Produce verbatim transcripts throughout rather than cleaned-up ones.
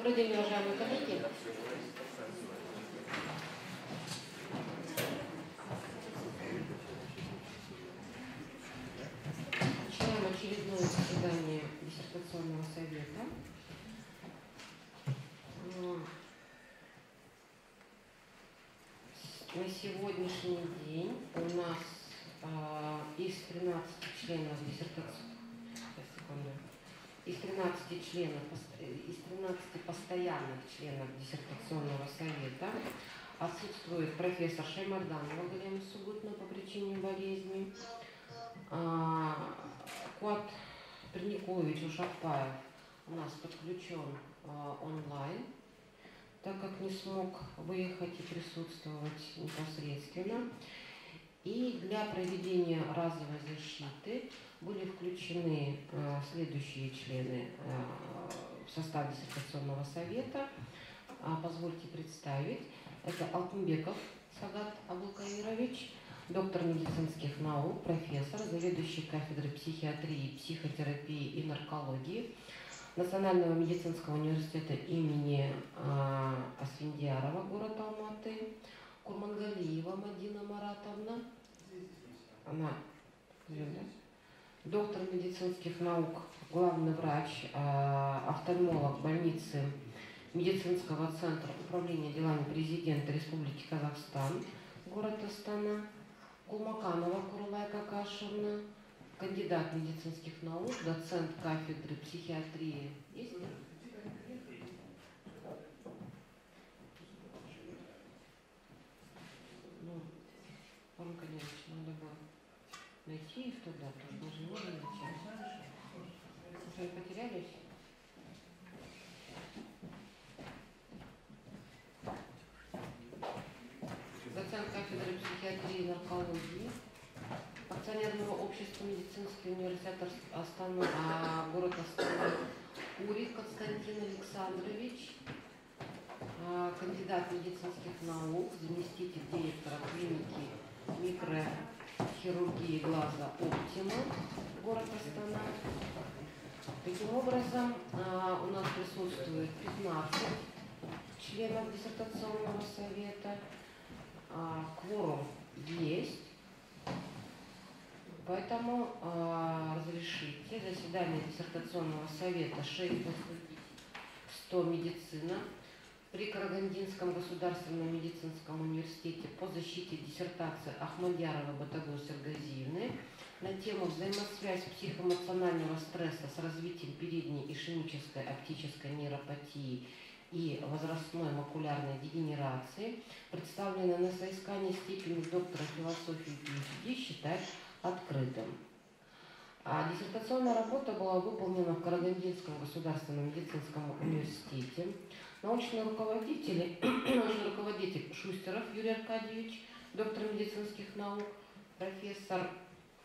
Добрый день, уважаемые коллеги. Начинаем очередное заседание диссертационного совета. На сегодняшний день у нас э, из тринадцати членов диссертационного из тринадцати членов, из тринадцати постоянных членов диссертационного совета отсутствует профессор Шаймарданова Галина Сугутна по причине болезни. Куат Перникович Ушакбаев у нас подключен а, онлайн, так как не смог выехать и присутствовать непосредственно. И для проведения разовой защиты были включены э, следующие члены э, в состав диссертационного совета. А, позвольте представить. Это Алтынбеков Сагат Абулкаирович, доктор медицинских наук, профессор, заведующий кафедрой психиатрии, психотерапии и наркологии Национального медицинского университета имени э, Асфендиярова, город Алматы. Курмангалиева Мадина Маратовна, она доктор медицинских наук, главный врач, офтальмолог больницы медицинского центра управления делами президента Республики Казахстан, город Астана. Кулмаканова Курулай Какашевна, кандидат медицинских наук, доцент кафедры психиатрии. Есть? Ну, вам, конечно, надо было найти их туда, тоже даже не можем начать. Вы потерялись? Доцент кафедры психиатрии и наркологии акционерного общества медицинский университет Астана, а, город Астана, Урик Константин Александрович, кандидат медицинских наук, заместитель директора клиники микрохирургии глаза Оптима, город Астана. Таким образом, у нас присутствует пятнадцать членов диссертационного совета. Кворум есть. Поэтому разрешите заседание диссертационного совета шесть сто медицина при Карагандинском государственном медицинском университете по защите диссертации Ахмадьяровой Батагу Сергазиевны на тему взаимосвязь психоэмоционального стресса с развитием передней ишемической оптической нейропатии и возрастной макулярной дегенерации, представлена на соискание степени доктора философии PhD, считать открытым. А диссертационная работа была выполнена в Карагандинском государственном медицинском университете. Научный руководитель, научный руководитель Шустеров Юрий Аркадьевич, доктор медицинских наук, профессор,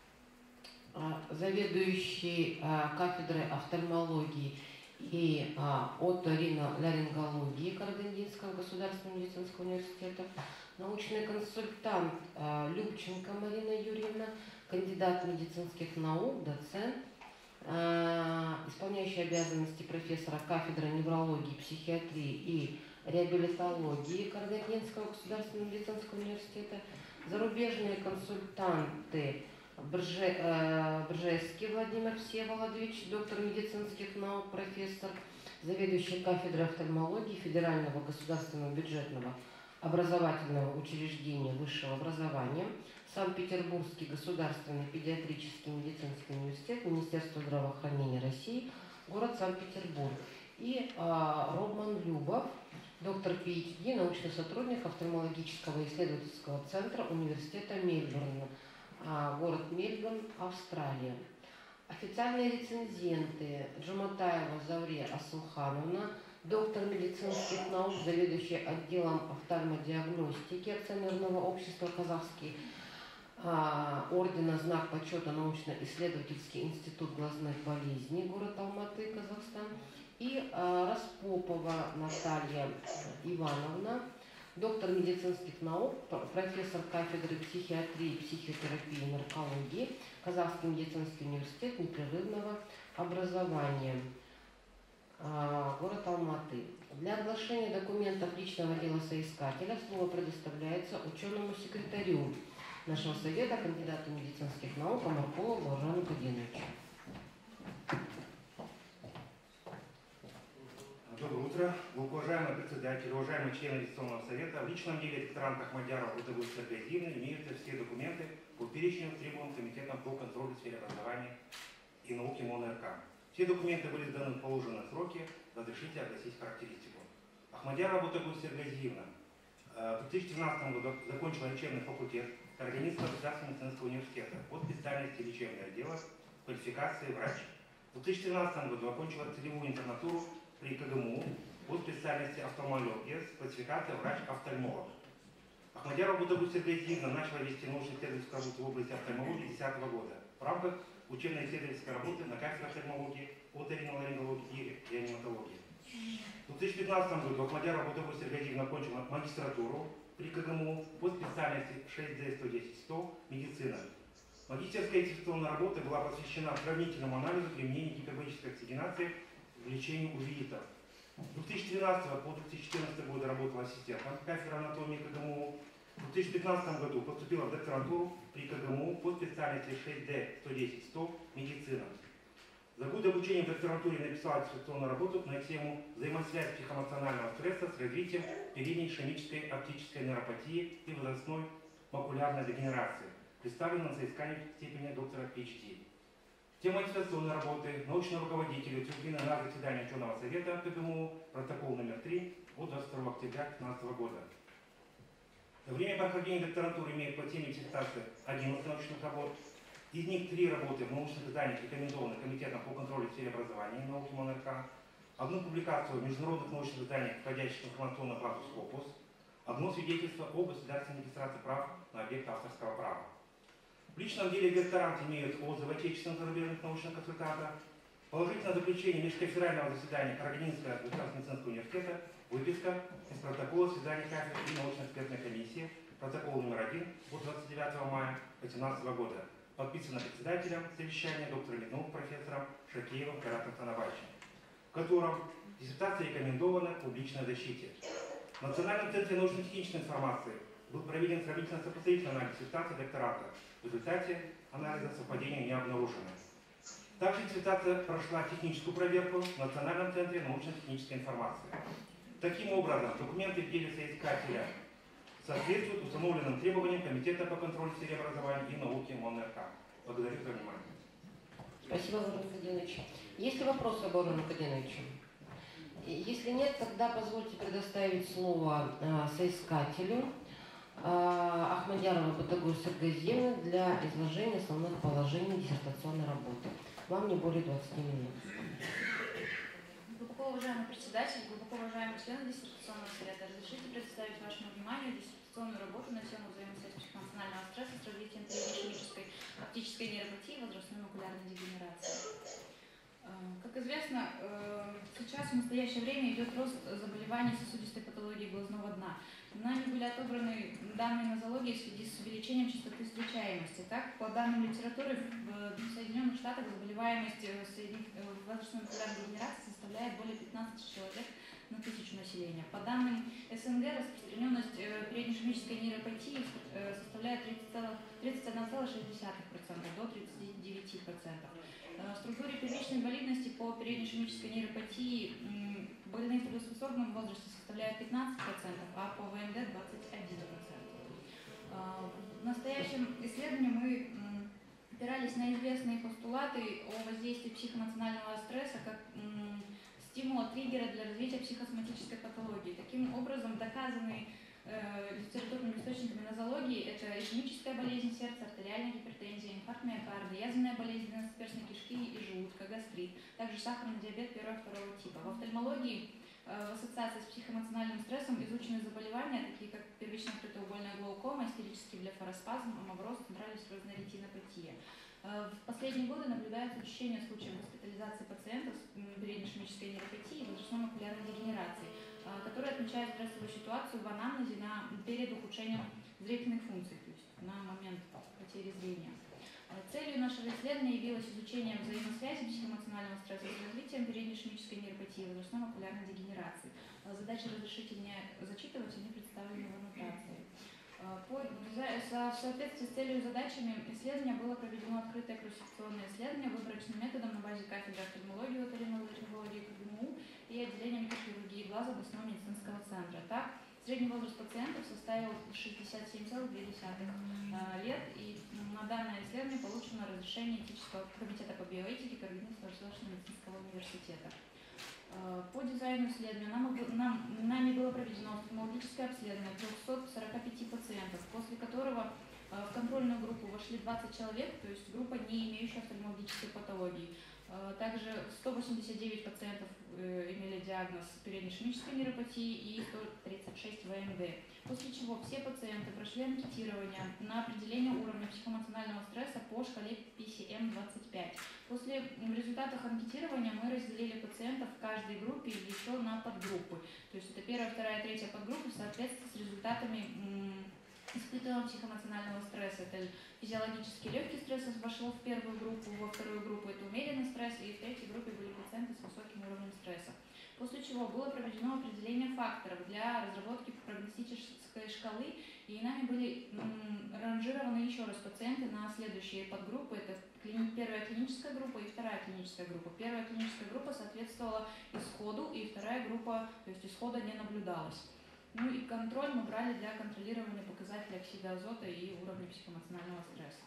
заведующий кафедрой офтальмологии и оториноларингологии Карагандинского государственного медицинского университета, научный консультант Любченко Марина Юрьевна, кандидат медицинских наук, доцент, исполняющий обязанности профессора кафедры неврологии, психиатрии и реабилитологии Карагандинского государственного медицинского университета, зарубежные консультанты Брже, Бржевский Владимир Всеволодович, доктор медицинских наук, профессор, заведующий кафедрой офтальмологии Федерального государственного бюджетного образовательного учреждения высшего образования, Санкт-Петербургский государственный педиатрический медицинский университет, Министерство здравоохранения России, город Санкт-Петербург. И а, Роман Любов, доктор PhD, научный сотрудник офтальмологического исследовательского центра университета Мельбурна, а, город Мельбурн, Австралия. Официальные рецензенты: Джуматаева Завре Асылхановна, доктор медицинских наук, заведующий отделом офтальмодиагностики акционерного общества «Казахский а, ордена знак почета научно-исследовательский институт глазных болезней», город Алматы, Казахстан. И а, Распопова Наталья Ивановна, доктор медицинских наук, профессор кафедры психиатрии, психотерапии и наркологии, Казахский медицинский университет непрерывного образования, город Алматы. Для оглашения документов личного дела соискателя слово предоставляется ученому секретарю нашего совета, кандидату медицинских наук Амаркулову Бауыржану Каденовичу. Доброе утро. Уважаемый председатель, уважаемые члены инвестиционного совета, в личном деле докторанта Ахмадярова Бутагуль Сергея Зивны имеются все документы по перечню, требуемым комитетом по контролю в сфере образования и науки МОНРК. Все документы были сданы в положенные сроки. Разрешите огласить характеристику. Ахмадярова Бутагуль Сергея Зивна в две тысячи двенадцатом году закончила лечебный факультет Карагандинского государственного медицинского университета по специальности лечебное дело, квалификации врач. В две тысячи тринадцатом году окончила целевую интернатуру при КГМУ по специальности офтальмология с классификацией врач-офтальмолог. Ахмадярова Бутагуль Сергея Зивна начала вести научно-исследовательскую работу в области офтальмологии две тысячи десятого года в рамках учебно-исследовательской работы на кафедре офтальмологии, оториноларингологии и реаниматологии. В две тысячи пятнадцатом году Ахмадярова Бутагуль Сергея Зивна окончила магистратуру при КГМУ по специальности шесть дэ сто десять сто медицина. Магистерская диссертационная работа была посвящена сравнительному анализу применения гипербарической оксигенации в лечении увеитов. С две тысячи двенадцатого по две тысячи четырнадцатый год работала ассистентом кафедры анатомии КГМУ. В две тысячи пятнадцатом году поступила в докторантуру при КГМУ по специальности шесть дэ сто десять сто медицина. За годы обучения в докторантуре написала диссертационную работу на тему «Взаимосвязь психоэмоционального стресса с развитием передней ишемической оптической нейропатии и возрастной макулярной дегенерации», представлена на соискание степени доктора пи эйч ди. Тема диссертационной работы научного руководителя утверждена на заседании ученого совета КГМУ, протокол номер три от двадцать второго октября две тысячи пятнадцатого года. Время прохождения докторантуры имеет по теме диссертации одиннадцать научных работ. Из них три работы в научных изданиях рекомендованы Комитетом по контролю в сфере образования и науки МОНРК, одну публикацию в международных научных изданиях, входящих в информационную базу Scopus, одно свидетельство о государственной регистрации прав на объект авторского права. В личном деле докторант имеют отзывы отечественных зарубежных научных консультантов, положительное заключение межконфессионального заседания Карагандинского государственного медицинского университета, выписка из протокола свидания кафедры и научно-экспертной комиссии, протокол номер один от двадцать девятого мая две тысячи восемнадцатого года, подписано председателем совещания доктором наук профессором Шакеевым Каратом Санабачем, в котором диссертация рекомендована к публичной защите. В Национальном центре научно-технической информации был проведен сравнительно-сопоставительный анализ диссертации докторанта. В результате анализа совпадения не обнаружено. Также диссертация прошла техническую проверку в Национальном центре научно-технической информации. Таким образом, документы в деле соискателя соответствуют установленным требованиям Комитета по контролю в сфере образования и науки МОНРК. Благодарю за внимание. Спасибо, Бауыржан Каденович. Есть ли вопросы к Бауыржану Каденовичу? Если нет, тогда позвольте предоставить слово э, соискателю э, Ахмадяровой Бутагуль Сергея Зивны для изложения основных положений диссертационной работы. Вам не более двадцати минут. Глубоко уважаемый председатель, глубоко уважаемые члены диссертационного совета, разрешите представить вашему вниманию диссертационную работу на тему взаимосвязи психоэмоционального стресса с развитием передней оптической нейропатии и возрастной макулярной дегенерации. Как известно, сейчас в настоящее время идет рост заболеваний сосудистой патологии глазного дна. Нами были отобраны данные нозологии в связи с увеличением частоты встречаемости. Так, по данным литературы, в Соединенных Штатах заболеваемость возрастной макулярной дегенерации составляет более пятнадцати человек на тысячу населения. По данным СНГ, распространенность передней ишемической нейропатии составляет тридцать один целых шесть десятых процента до тридцати девяти процентов. В структуре первичной инвалидности по передней ишемической нейропатии больные в трудоспособном возрасте составляют пятнадцать процентов, а по ВНД двадцать один процент. В настоящем исследовании мы опирались на известные постулаты о воздействии психоэмоционального стресса как стимула триггера для развития психосоматической патологии. Таким образом, доказанные э, литературными источниками нозологии это ишемическая болезнь сердца, артериальная гипертензия, инфаркт миокарда, язвенная болезнь двенадцатиперстной кишки и желудка, гастрит, также сахарный диабет первого-второго типа. В офтальмологии э, в ассоциации с психоэмоциональным стрессом изучены заболевания, такие как первичная открытоугольная глаукома, истерический блефароспазм, амавроз, центральная склерозная ретинопатия. В последние годы наблюдается учащение случаев госпитализации пациентов с передней ишемической нейропатией и возрастной макулярной дегенерацией, которые отмечают стрессовую ситуацию в анамнезе на, перед ухудшением зрительных функций, то есть на момент потери зрения. Целью нашего исследования явилось изучение взаимосвязи психоэмоционального стресса с развитием передней ишемической нейропатии и возрастной окулярной дегенерации. Задачи разрешите не зачитывать, они представлены в аннотации. По, в соответствии с целью и задачами исследования было проведено открытое классификационное исследование выборочным методом на базе кафедры офтальмологии, оториноларингологии КГМУ и отделения микрохирургии глаза областного медицинского центра. Так, средний возраст пациентов составил шестьдесят семь целых две десятых лет, и на данное исследование получено разрешение этического комитета по биоэтике Каролинского государственного медицинского университета. По дизайну исследования нам, нам, нами было проведено офтальмологическое обследование трёхсот сорока пяти пациентов, после которого в контрольную группу вошли двадцать человек, то есть группа, не имеющая офтальмологической патологии. Также сто восемьдесят девять пациентов имели диагноз передней ишемической нейропатии и сто тридцать шесть ВМД. После чего все пациенты прошли анкетирование на определение уровня психоэмоционального стресса по шкале пи си эм двадцать пять. После в результатах анкетирования мы разделили пациентов в каждой группе еще на подгруппы. То есть это первая, вторая, третья подгруппы в соответствии с результатами испытываемого психоэмоционального стресса. Это физиологически легкий стресс вошло в первую группу, во вторую группу это умеренный стресс, и в третьей группе были пациенты с высоким уровнем стресса. После чего было проведено определение факторов для разработки прогностической шкалы, и нами были м, ранжированы еще раз пациенты на следующие подгруппы. Это клини- первая клиническая группа и вторая клиническая группа. Первая клиническая группа соответствовала исходу, и вторая группа, то есть исхода не наблюдалось. Ну и контроль мы брали для контролирования показателей оксида азота и уровня психоэмоционального стресса.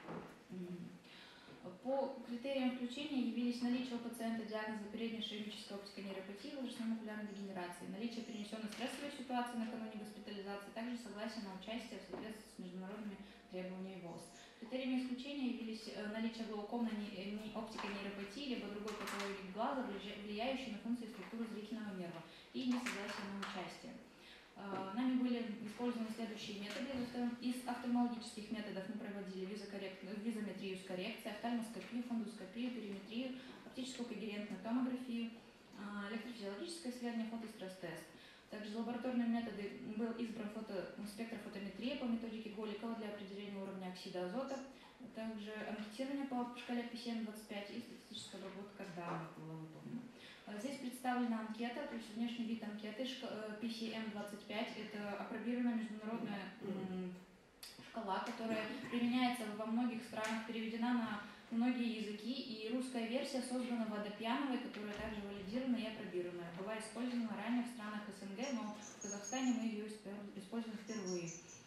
По критериям включения явились наличие у пациента диагноза передней ишемической оптической нейропатии и возрастной окулярной дегенерации, наличие перенесенной стрессовой ситуации накануне госпитализации, также согласие на участие в соответствии с международными требованиями ВОЗ. Критериями исключения явились наличие глаукомной оптикой нейропатии либо другой патологии глаза, влияющей на функции структуры зрительного нерва, и несогласие на участие. Нами были использованы следующие методы. Из офтальмологических методов мы проводили визометрию с коррекцией, офтальмоскопию, фондоскопию, периметрию, оптическую когерентную томографию, электрофизиологическое исследование, фотостресс-тест. Также лабораторные методы был избран фото, спектрофотометрия по методике Голикова для определения уровня оксида азота, также анкетирование по шкале пи си эм двадцать пять и статистическая обработка данных была выполнена. Здесь представлена анкета, то есть внешний вид анкеты пи си эм двадцать пять. Это апробированная международная шкала, которая применяется во многих странах, переведена на многие языки, и русская версия создана Водопьяновой, которая также валидирована и апробирована. Была использована ранее в странах СНГ, но в Казахстане мы ее используем впервые.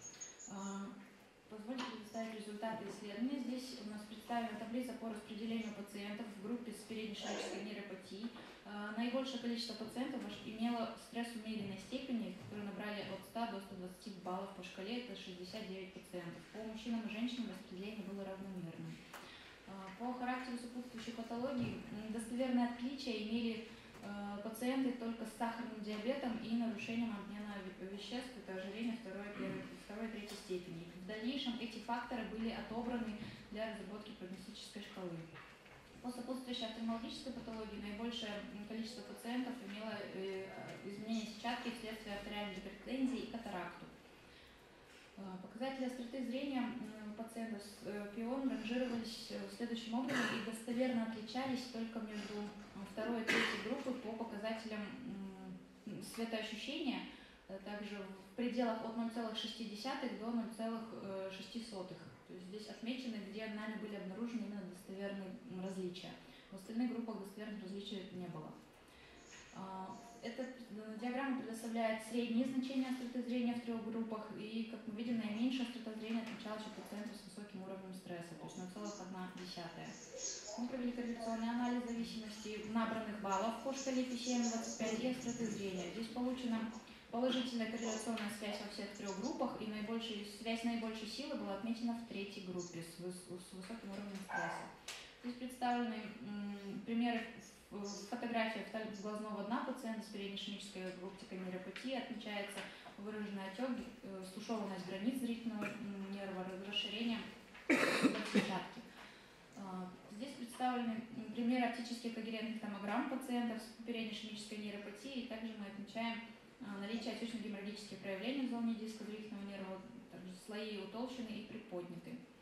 Позвольте представить результаты исследования. Здесь у нас представлена таблица по распределению пациентов в группе с передней ишемической нейропатией. Наибольшее количество пациентов имело стресс умеренной степени, которые набрали от ста до ста двадцати баллов по шкале, это шестьдесят девять пациентов. По мужчинам и женщинам распределение было равномерным. По характеру сопутствующей патологии достоверные отличия имели пациенты только с сахарным диабетом и нарушением обмена веществ, это ожирение второй, второй и третьей степени. В дальнейшем эти факторы были отобраны для разработки прогностической шкалы. По сопутствующей офтальмологической патологии наибольшее количество пациентов имело изменение сетчатки вследствие артериальной гипертензии и катаракту. Показатели остроты зрения пациентов с ПИОН ранжировались следующим образом и достоверно отличались только между второй и третьей группой по показателям светоощущения, также в пределах от ноль целых шести десятых до ноль целых шести сотых. То есть здесь отмечены, где нами были обнаружены именно достоверные различия. В остальных группах достоверных различий не было. Эта диаграмма предоставляет средние значения остроты зрения в трех группах, и, как мы видим, наименьшая острота зрения отмечалась у пациентов с высоким уровнем стресса, то есть ноль целых одна десятая. Мы провели корреляционный анализ зависимости набранных баллов по шкале пи си эм двадцать пять и остроты зрения. Здесь получена положительная корреляционная связь во всех трех группах, и наибольшая, связь наибольшей силы была отмечена в третьей группе с, выс с высоким уровнем стресса. Здесь представлены примеры фотографии глазного дна пациента с передней ишемической оптикой нейропатии. Отмечается выраженный отек, стушеванность границ зрительного нерва, расширение сетчатки. Здесь представлены примеры оптических когерентных томограмм пациентов с передней ишемической нейропатией. Также мы отмечаем наличие отечно-геморрагических проявлений в зоне диска зрительного нерва, также слои утолщены и приподняты.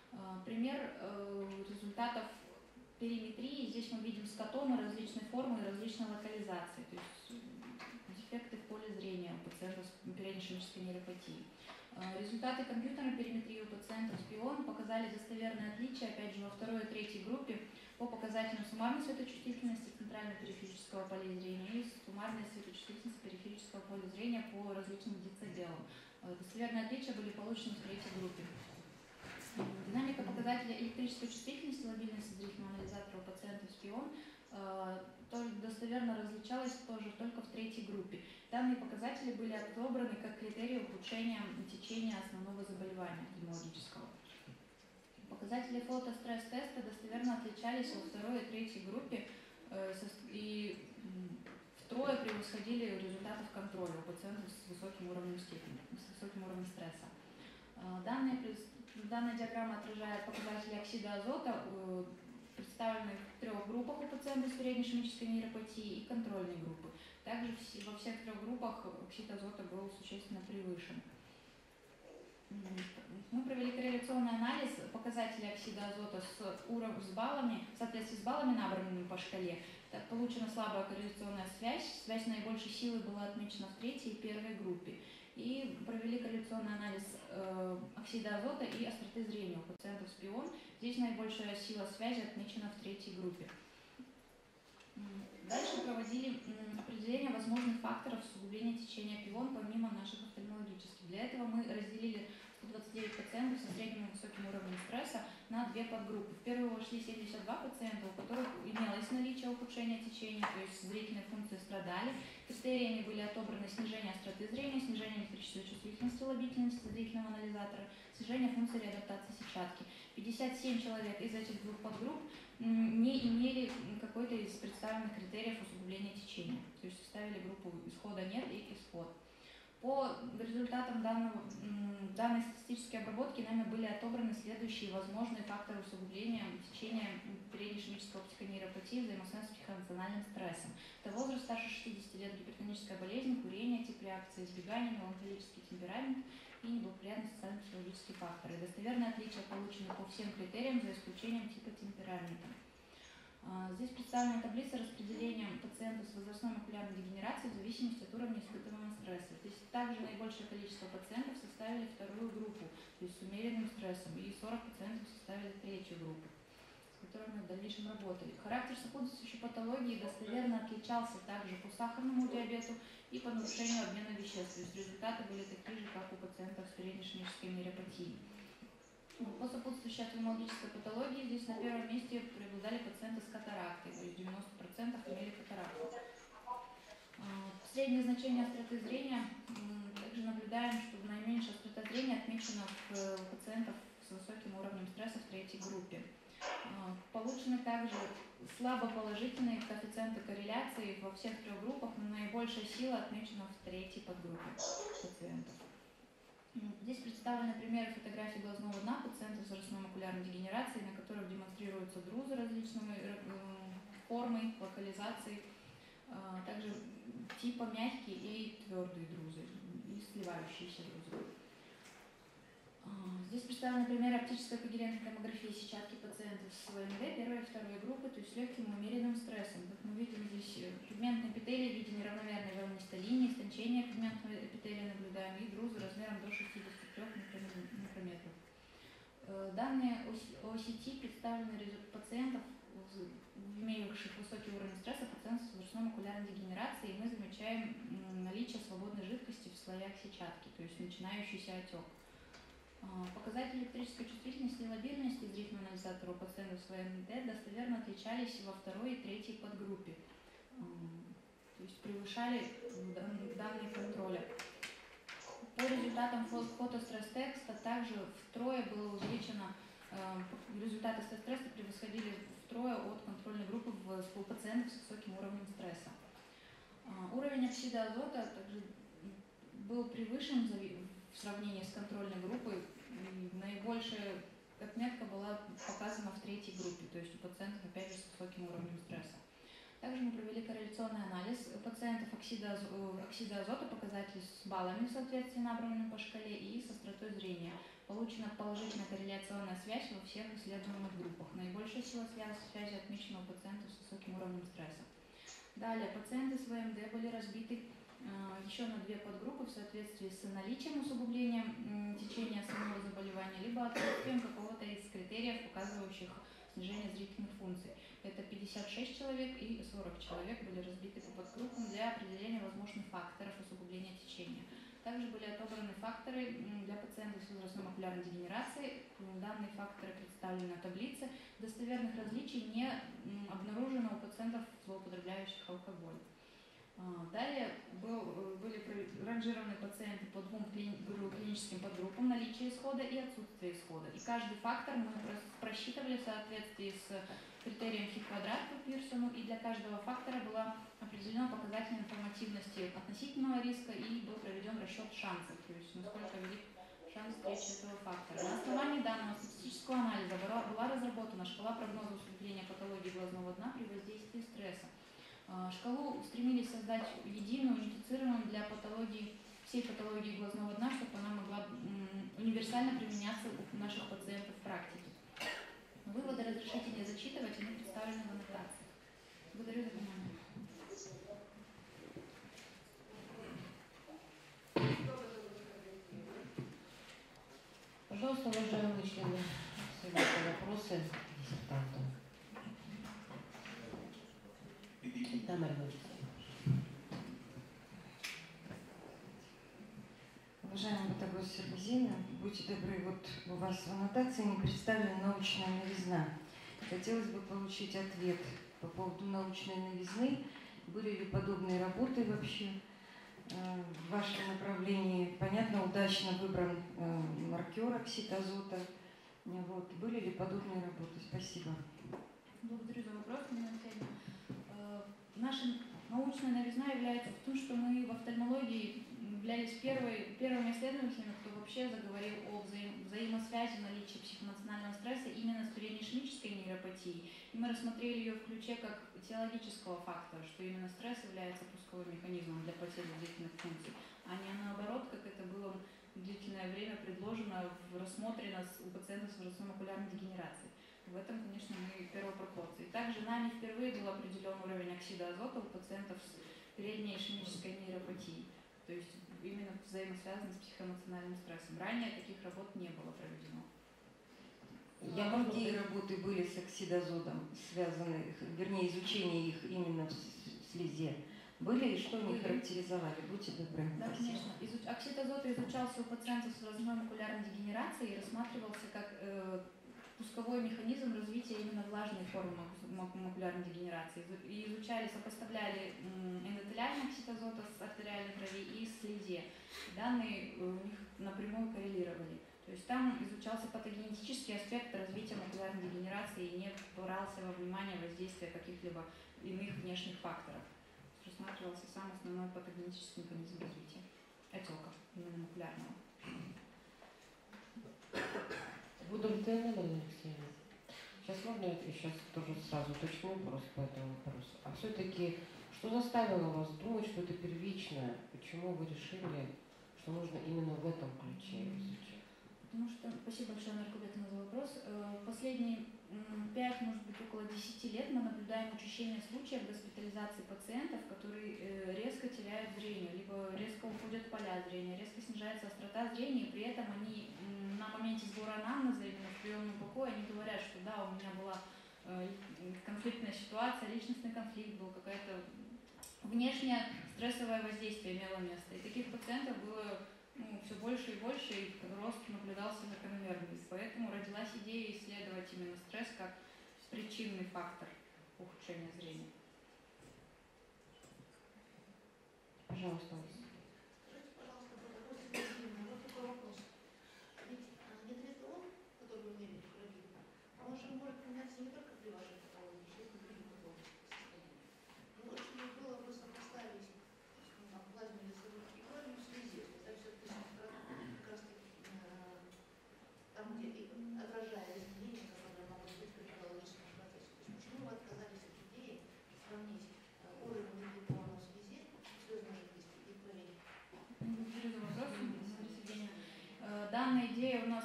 Пример результатов периметрии. Здесь мы видим скотомы различной формы и различной локализации, то есть дефекты в поле зрения у пациентов с периодической нейропатией. Результаты компьютерной периметрии у пациентов с пион показали достоверное отличие, опять же, во второй и третьей группе по показателям суммарной светочувствительности центрально-периферического поля зрения и суммарной светочувствительности периферического поля зрения по различным децибелам. Достоверные отличия были получены в третьей группе. Динамика показателя электрической чувствительности, лобильности зрительного анализатора у пациентов с пион тоже достоверно различалась тоже только в третьей группе. Данные показатели были отобраны как критерии ухудшения течения основного заболевания офтальмологического. Показатели фотостресс-теста достоверно отличались во второй и третьей группе и втрое превосходили результаты контроля у пациентов с высоким уровнем степени, с высоким уровнем стресса. Данные, данная диаграмма отражает показатели оксида азота, представлены в трех группах у пациентов с передней ишемической нейропатией и контрольной группы. Также во всех трех группах оксид азота был существенно превышен. Мы провели корреляционный анализ показателей оксида азота с, уров... с баллами, в соответствии с баллами, набранными по шкале. Так, получена слабая корреляционная связь. Связь наибольшей силы была отмечена в третьей и первой группе. И провели корреляционный анализ э, оксида азота и остроты зрения у пациентов с пион. Здесь наибольшая сила связи отмечена в третьей группе. Дальше проводили определение возможных факторов усугубления течения пион помимо наших офтальмологических. Для этого мы разделили сто двадцать девять пациентов со средним и высоким уровнем стресса на две подгруппы. В первую вошли семьдесят два пациента, у которых имелось наличие ухудшения течения, то есть зрительные функции страдали. Критериями были отобраны снижение остроты зрения, снижение электрической чувствительности, лобительности зрительного анализатора, снижение функции реадаптации сетчатки. пятьдесят семь человек из этих двух подгрупп не имели какой-то из представленных критериев усугубления течения. То есть составили группу исхода нет и исход. По результатам данного, данной статистической обработки нами были отобраны следующие возможные факторы усугубления течения передней ишемической оптической нейропатии взаимосвязанной с психоэмоциональным стрессом. Это возраст старше шестидесяти лет, гипертоническая болезнь, курение, тип реакции, избегание, меланхолический темперамент и неблагоприятные социально-психологические факторы. Достоверные отличия получены по всем критериям, за исключением типа темперамента. Здесь представлена таблица распределения пациентов с возрастной макулярной дегенерацией в зависимости от уровня испытываемого стресса. Здесь также наибольшее количество пациентов составили вторую группу, то есть с умеренным стрессом, и сорок пациентов составили третью группу, с которыми мы в дальнейшем работали. Характер сопутствующей патологии достоверно отличался также по сахарному диабету и по нарушению обмена веществ, то есть результаты были такие же, как у пациентов с передней ишемической нейропатией. По сопутствующей офтальмологической патологии здесь на первом месте преобладали пациенты с катарактой, то есть девяносто процентов имели катаракту. Среднее значение остроты зрения. Также наблюдаем, что наименьшая острота зрения отмечена в пациентов с высоким уровнем стресса в третьей группе. Получены также слабо положительные коэффициенты корреляции во всех трех группах, но наибольшая сила отмечена в третьей подгруппе пациентов. Здесь представлены примеры фотографий глазного дна пациентов с возрастной макулярной дегенерацией, на которых демонстрируются друзы различной формы, локализации, также типа мягкие и твердые друзы, и сливающиеся друзы. Здесь представлены примеры оптической когерентной томографии сетчатки пациентов с ВМД первой и второй группы, то есть с легким и умеренным стрессом. Как мы видим, здесь пигментные эпителии в виде неравномерной волнистой линии, истончение пигментного эпителия наблюдаем и друзы размером до шестидесяти трёх микрометров. Данные о сети представлены пациентов, имеющих высокий уровень стресса, пациентов с возрастной макулярной дегенерацией, и мы замечаем наличие свободной жидкости в слоях сетчатки, то есть начинающийся отек. Показатели электрической чувствительности и лобильности зрительного анализатора у пациентов с ВМД достоверно отличались во второй и третьей подгруппе, то есть превышали данные контроля. По результатам фотостресс-теста также втрое было увеличено, результаты стресс-теста превосходили втрое от контрольной группы у пациентов с высоким уровнем стресса. Уровень оксида азота также был превышен в сравнении с контрольной группой, и наибольшая отметка была показана в третьей группе, то есть у пациентов опять же с высоким уровнем стресса. Также мы провели корреляционный анализ пациентов оксида, оксида азота, показатели с баллами в соответствии набранными по шкале и с остротой зрения. получена положительная корреляционная связь во всех исследуемых группах. Наибольшая сила связи отмечена у пациентов с высоким уровнем стресса. Далее, пациенты с ВМД были разбиты э, еще на две подгруппы в соответствии с наличием усугубления э, течения самого заболевания, либо отсутствием какого-то из критериев, указывающих снижение зрительных функций. Это пятьдесят шесть человек и сорок человек были разбиты по подгруппам для определения возможных факторов усугубления течения. Также были отобраны факторы для пациентов с возрастной макулярной дегенерацией. Данные факторы представлены на таблице. Достоверных различий не обнаружено у пациентов, злоупотребляющих алкоголь. Далее был, были ранжированы пациенты по двум клиническим подгруппам: наличие исхода и отсутствие исхода. И каждый фактор мы просчитывали в соответствии с критерием Хи-квадрат по Пирсону, и для каждого фактора была определена показатель информативности относительного риска и был проведен расчет шансов, то есть насколько велик шанс встречи этого фактора. На основании данного статистического анализа была разработана шкала прогноза усугубления патологии глазного дна при воздействии стресса. Шкалу стремились создать единую, унифицированную для патологии, всей патологии глазного дна, чтобы она могла универсально применяться у наших пациентов в практике. Выводы разрешите не зачитывать, они представлены в аннотации. Благодарю за внимание. Пожалуйста, уважаемые члены совета, вопросы диссертанту. Да, Марина Алексеевна. Уважаемый Батагос Сербезина, будьте добры, вот у вас в аннотации не представлена научная новизна. Хотелось бы получить ответ по поводу научной новизны. Были ли подобные работы вообще в вашем направлении? Понятно, удачно выбран маркер оксид азота. Вот. Были ли подобные работы? Спасибо. Благодарю за вопрос, Марина Алексеевна. Наша научная новизна является в том, что мы в офтальмологии являлись первой, первыми исследователями, кто вообще заговорил о взаим, взаимосвязи наличия психоэмоционального стресса именно с передней нейропатией. И мы рассмотрели ее в ключе как теологического фактора, что именно стресс является пусковым механизмом для потери зрительных функций, а не наоборот, как это было длительное время предложено, рассмотрено у пациентов с возрастной макулярной дегенерацией. В этом, конечно, мы первопроходцы. Также нами впервые был определен уровень оксида азота у пациентов с передней ишемической нейропатией. То есть именно взаимосвязаны с психоэмоциональным стрессом. Ранее таких работ не было проведено. Я а какие работы были с оксидазотом связаны, вернее, изучение их именно в слезе? Были и что они характеризовали? Будьте добры. Да, конечно. Изуч... Оксид азота изучался у пациентов с возрастной макулярной дегенерацией и рассматривался как э, пусковой механизм развития именно влажной формы макулярной дегенерации. И изучали, сопоставляли эндотелиальный оксид азота с артериальной крови и слезе. Данные у них напрямую коррелировали. То есть там изучался патогенетический аспект развития макулярной дегенерации и не брался во внимание воздействия каких-либо иных внешних факторов. Рассматривался сам основной патогенетический механизм развития отека, именно макулярного. Удовлетворены, Марина Алексеевна? Сейчас можно я сейчас тоже сразу уточню вопрос по этому вопросу. А все-таки, что заставило вас думать, что это первичное? Почему вы решили, что нужно именно в этом ключе изучать? Потому что, спасибо большое, Наркобетовна, за вопрос. Последние пять, может быть, около десяти лет мы наблюдаем учащение случаев госпитализации пациентов, которые резко теряют зрение, либо резко уходят поля зрения, резко снижается острота зрения, и при этом они на моменте сбора анамнеза, именно в приемном покое, они говорят, что да, у меня была конфликтная ситуация, личностный конфликт был, какая-то внешнее стрессовое воздействие имело место. И таких пациентов было ну, все больше и больше, и рост наблюдался закономерный. Поэтому родилась идея исследовать именно стресс как причинный фактор ухудшения зрения. Пожалуйста. Скажите, пожалуйста, вот такой вопрос. Ведь нитроглицерол, который вы имели в крови, он же может меняться не только при вашей патологии, но и при других состояниях. Лучше бы было бы сопоставить на плазме лицевых и крови в слезе. Это все-таки как раз там, где отражает изменения, которые могут быть при патологическом процессе. То есть почему вы отказались от идеи сравнить уровень нитроглицерола в слезе, слезной жидкости и при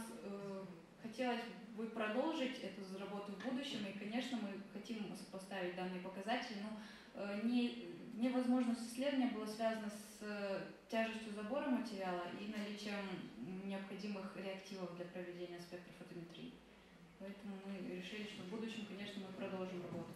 э, хотелось бы продолжить эту работу в будущем, и, конечно, мы хотим поставить данные показатели, но э, не, невозможность исследования была связана с э, тяжестью забора материала и наличием необходимых реактивов для проведения спектрофотометрии. Поэтому мы решили, что в будущем, конечно, мы продолжим работу.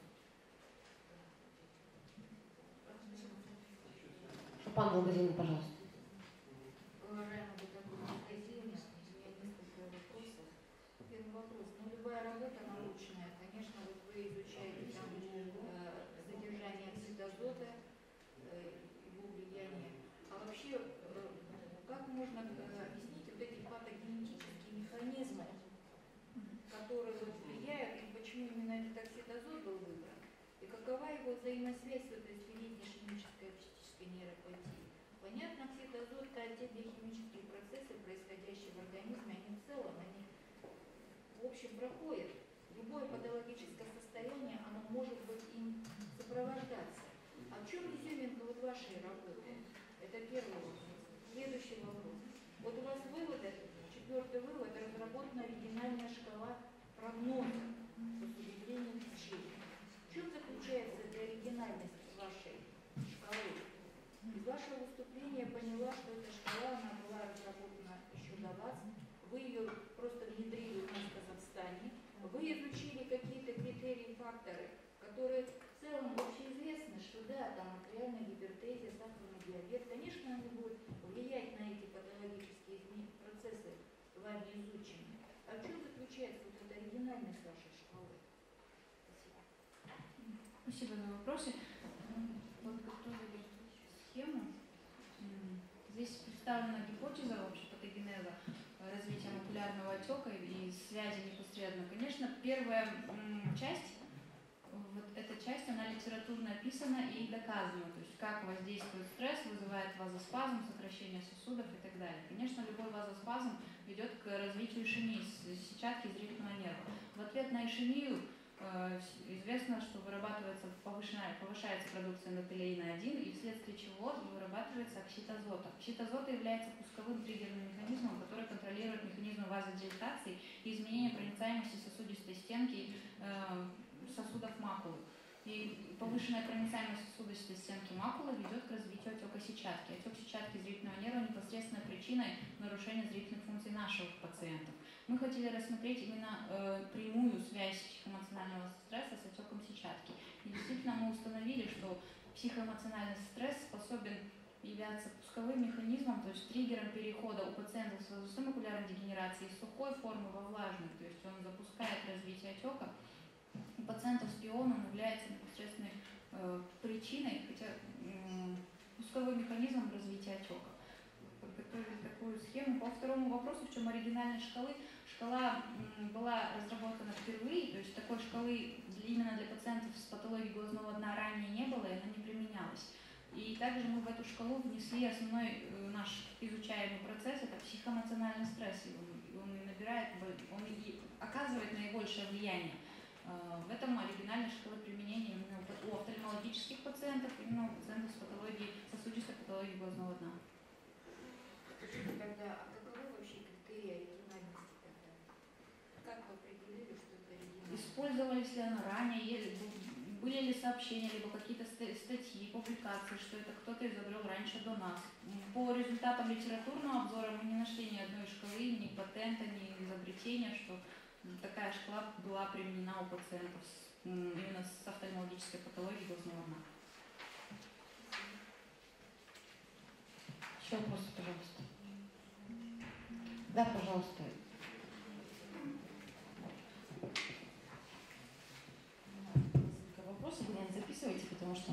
Шопан Долгозин, пожалуйста. Уважаемый доктор Долгозин, у меня несколько вопросов. Первый вопрос. Ну, любая работа научная, конечно, вот вы изучаете там э, задержание оксида азота, э, его влияние. А вообще, э, как можно э, объяснить вот эти патогенетические механизмы, которые вот влияют, и почему именно этот оксид азота был выбран? И какова его взаимосвязь с этой средней ишемической оптической нейропатией? Понятно, оксид азота, те биохимические процессы, происходящие в организме, они в целом, они в общем проходят. Любое патологическое состояние, оно может быть им сопровождаться. А в чем изюминка вот вашей работы? Это первый вопрос. Следующий вопрос. Вот у вас выводы, четвертый вывод, разработана оригинальная шкала прогноза с усугублением течения. В чем заключается эта оригинальность вашей шкалы? Из вашего выступления я поняла, что эта шкала, она была разработана еще до вас. Вы ее просто внедрили у нас в Казахстане. Вы изучили какие-то критерии, факторы, которые в целом общеизвестны, что да, там артериальная гипертензия, сахарный диабет, конечно, они будут влиять на эти патологические процессы, вами изученные. А в чем заключается вот эта оригинальность вашей шкалы? Спасибо. Спасибо за вопросы. Подготовили схему. Здесь представлена гипотеза общепатогенеза развития макулярного отека и связи непосредственно. Конечно, первая часть, вот эта часть, она литературно описана и доказана, то есть как воздействует стресс, вызывает вазоспазм, сокращение сосудов и так далее. Конечно, любой вазоспазм ведет к развитию ишемии, сетчатки зрительного нерва. В ответ на ишемию э, известно, что вырабатывается, повышается продукция эндотелиина один, и вследствие чего вырабатывается оксид азота. Оксид азота является пусковым триггерным механизмом, который контролирует механизмы вазодилатации и изменения проницаемости сосудистой стенки э, сосудов макулы. И повышенная проницаемость сосудистой стенки макулы ведет к развитию отека сетчатки. Отек сетчатки зрительного нерва непосредственной причиной нарушения зрительных функций наших пациентов. Мы хотели рассмотреть именно э, прямую связь психоэмоционального стресса с отеком сетчатки. И действительно мы установили, что психоэмоциональный стресс способен являться пусковым механизмом, то есть триггером перехода у пациентов с возрастной макулярной дегенерацией из сухой формы во влажную, то есть он запускает развитие отека. У пациентов с пионом является непосредственной э, причиной, хотя э, пусковым механизмом развития отека. Подготовили такую схему. По второму вопросу, в чем оригинальность шкалы, шкала м, была разработана впервые, то есть такой шкалы именно для пациентов с патологией глазного дна ранее не было, и она не применялась. И также мы в эту шкалу внесли основной э, наш изучаемый процесс, это психоэмоциональный стресс. И он, он набирает, он и оказывает наибольшее влияние. В этом оригинальная шкала применения именно у офтальмологических пациентов, именно у пациентов с патологией, сосудистой патологией глазного дна. Скажите тогда, а каковы вообще критерии оригинальности тогда? Как вы определили, что это оригинально? Использовались ли она ранее, были ли сообщения, либо какие-то статьи, публикации, что это кто-то изобрел раньше до нас. По результатам литературного обзора мы не нашли ни одной шкалы, ни патента, ни изобретения, что такая шкала была применена у пациентов с, именно с офтальмологической патологией глазного дна. Еще вопросы, пожалуйста. Да, пожалуйста. Несколько вопросов, вы, наверное, записывайте, потому что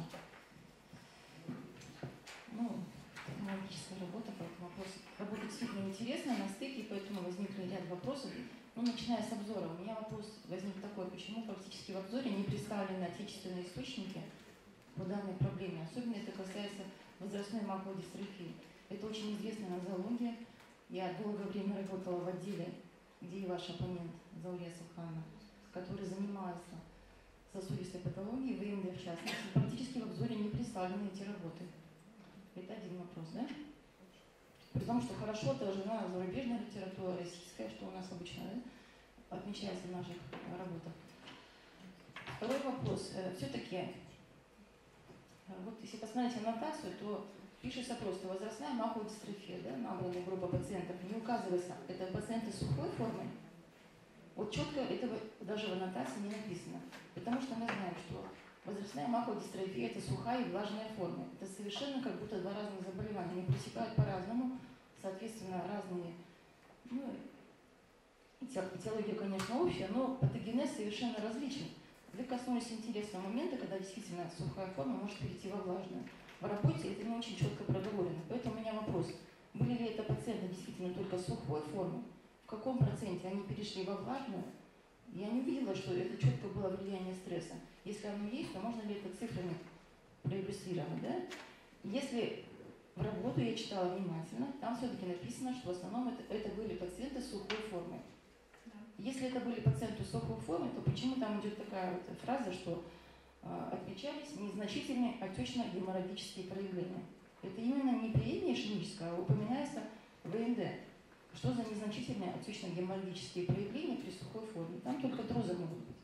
ну, технологическая работа, поэтому вопрос, работа действительно интересная, на стыке, поэтому возникли ряд вопросов. Ну, начиная с обзора, у меня вопрос возник такой, почему практически в обзоре не представлены отечественные источники по данной проблеме. Особенно это касается возрастной макулы дистрофии. Это очень известная нозология. Я долгое время работала в отделе, где и ваш оппонент Заурия Суханова, который занимался сосудистой патологией, ВМД в частности. Практически в обзоре не представлены эти работы. Это один вопрос, да? При том, что хорошо отражена зарубежная литература, российская, что у нас обычно, да, отмечается в наших работах. Второй вопрос. Все-таки, вот если посмотреть аннотацию, то пишется просто возрастная маковая дистрофия, да, набранная группа пациентов, не указывается, это пациенты сухой формы. Вот четко этого даже в аннотации не написано, потому что мы знаем, что возрастная маковая дистрофия – это сухая и влажная форма. Это совершенно как будто два разных заболевания. Они протекают по-разному, соответственно, разные, ну, этиология, конечно, общая, но патогенез совершенно различен. Вы коснулись интересного момента, когда действительно сухая форма может перейти во влажную. В работе это не очень четко проговорено. Поэтому у меня вопрос. Были ли это пациенты действительно только сухой формы? В каком проценте они перешли во влажную? Я не увидела, что это четко было влияние стресса. Если оно есть, то можно ли это цифрами проиллюстрировать, да? Если в работу я читала внимательно, там все-таки написано, что в основном это, это были пациенты с сухой формой. Да. Если это были пациенты с сухой формой, то почему там идет такая вот фраза, что э, отмечались незначительные отечно-геморрагические проявления? Это именно не приявление ишемическое, а упоминается ВНД. Что за незначительные отечно-геморрагические проявления при сухой форме? Там только друзы могут быть.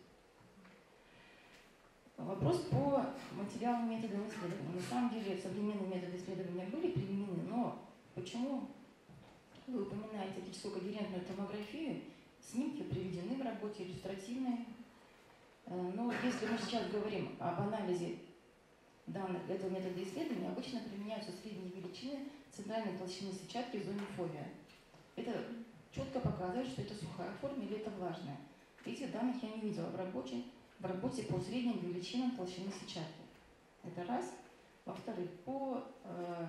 Вопрос по материалам методам исследования. На самом деле современные методы исследования были применены, но почему вы упоминаете оптическую когерентную томографию? Снимки приведены в работе, иллюстративные. Но если мы сейчас говорим об анализе данных этого метода исследования, обычно применяются средние величины центральной толщины сетчатки в зоне фовия. Это четко показывает, что это сухая форма или это влажная. Этих данных я не видела в работе, в работе по средним величинам толщины сетчатки. Это раз. Во-вторых, по э,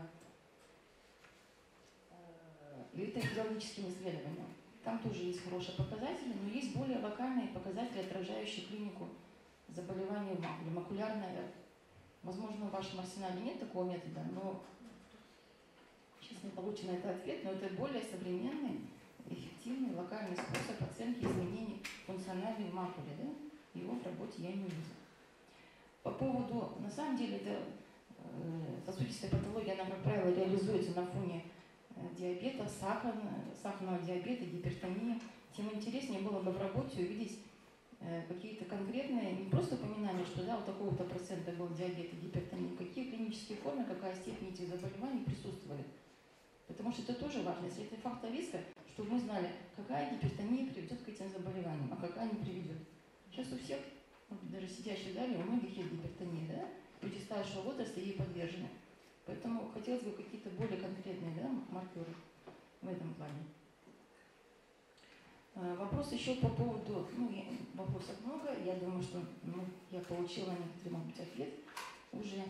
э, электрофизиологическим исследованиям. Там тоже есть хорошие показатели, но есть более локальные показатели, отражающие клинику заболевания макулы, макулярная. Возможно, в вашем арсенале нет такого метода, но сейчас не получен на это ответ, но это более современный, эффективный, локальный способ оценки изменений функциональной макулы. Да? Его в работе я не увидела. По поводу, на самом деле, это э, сосудистая патология, она, как правило, реализуется на фоне э, диабета, сахар, сахарного диабета, гипертонии. Тем интереснее было бы в работе увидеть э, какие-то конкретные, не просто упоминания, что да, у такого-то процента был диабет и гипертония, какие клинические формы, какая степень этих заболеваний присутствовали. Потому что это тоже важно. Если это фактор риска, чтобы мы знали, какая гипертония приведет к этим заболеваниям, а какая не приведет. Сейчас у всех, даже сидящих в зале, у многих есть гипертония, да? Люди старшего возраста ей подвержены. Поэтому хотелось бы какие-то более конкретные, да, маркеры в этом плане. Вопрос еще по поводу, ну, я, вопросов много, я думаю, что ну, я получила некоторый, может быть, ответ уже.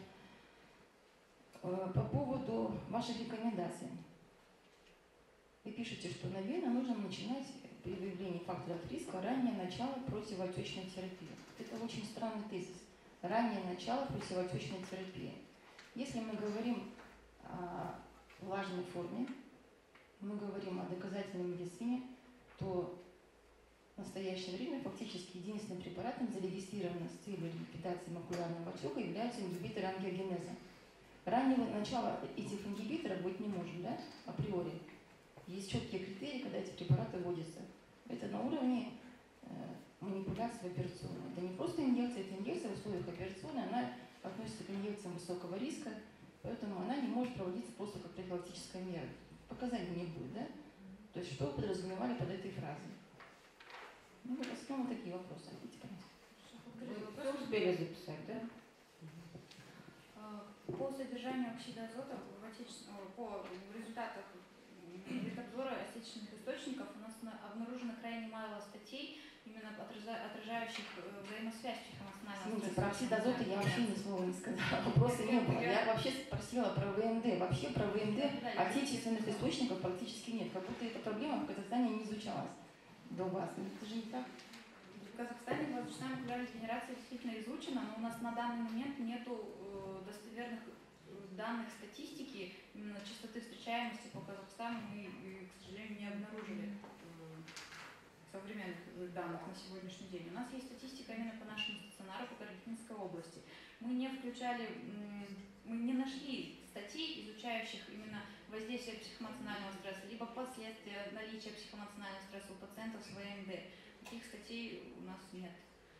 По поводу ваших рекомендаций. Вы пишете, что, наверное, нужно начинать при выявлении факторов риска раннее начало противоотечной терапии. Это очень странный тезис. Раннее начало противоотечной терапии. Если мы говорим о влажной форме, мы говорим о доказательной медицине, то в настоящее время фактически единственным препаратом, зарегистрированным с целью ликвидации макулярного отека, являются ингибиторы ангиогенеза. Раннего начала этих ингибиторов быть не может, да, априори. Есть четкие критерии, когда эти препараты вводятся. Это на уровне э, манипуляции операционной. Это не просто инъекция, это инъекция в условиях операционной, она относится к инъекциям высокого риска, поэтому она не может проводиться просто как профилактическая мера. Показаний не будет, да? То есть что вы подразумевали под этой фразой? Ну, вот в основном такие вопросы. Вы все успели записать, да? По содержанию оксида азота в отече... по результатах обзора отечественных источников у нас обнаружено крайне мало статей, именно отражающих взаимосвязь психоэмоционального стресса. Про оксид азота я вообще ни слова не сказала, вопроса не было. Я вообще спросила про ВНД. Вообще про ВНД отечественных источников практически нет, как будто эта проблема в Казахстане не изучалась до вас. Это же не так. В Казахстане возрастная макулярная дегенерация действительно изучена, но у нас на данный момент нет достоверных данных статистики, именно частоты встречаемости по Казахстану мы, к сожалению, не обнаружили современных данных на сегодняшний день. У нас есть статистика именно по нашему стационару, по Карагандинской области. Мы не включали, мы не нашли статей, изучающих именно воздействия психоэмоционального стресса, либо последствия наличия психоэмоционального стресса у пациентов с вэ эм дэ. Таких статей у нас нет.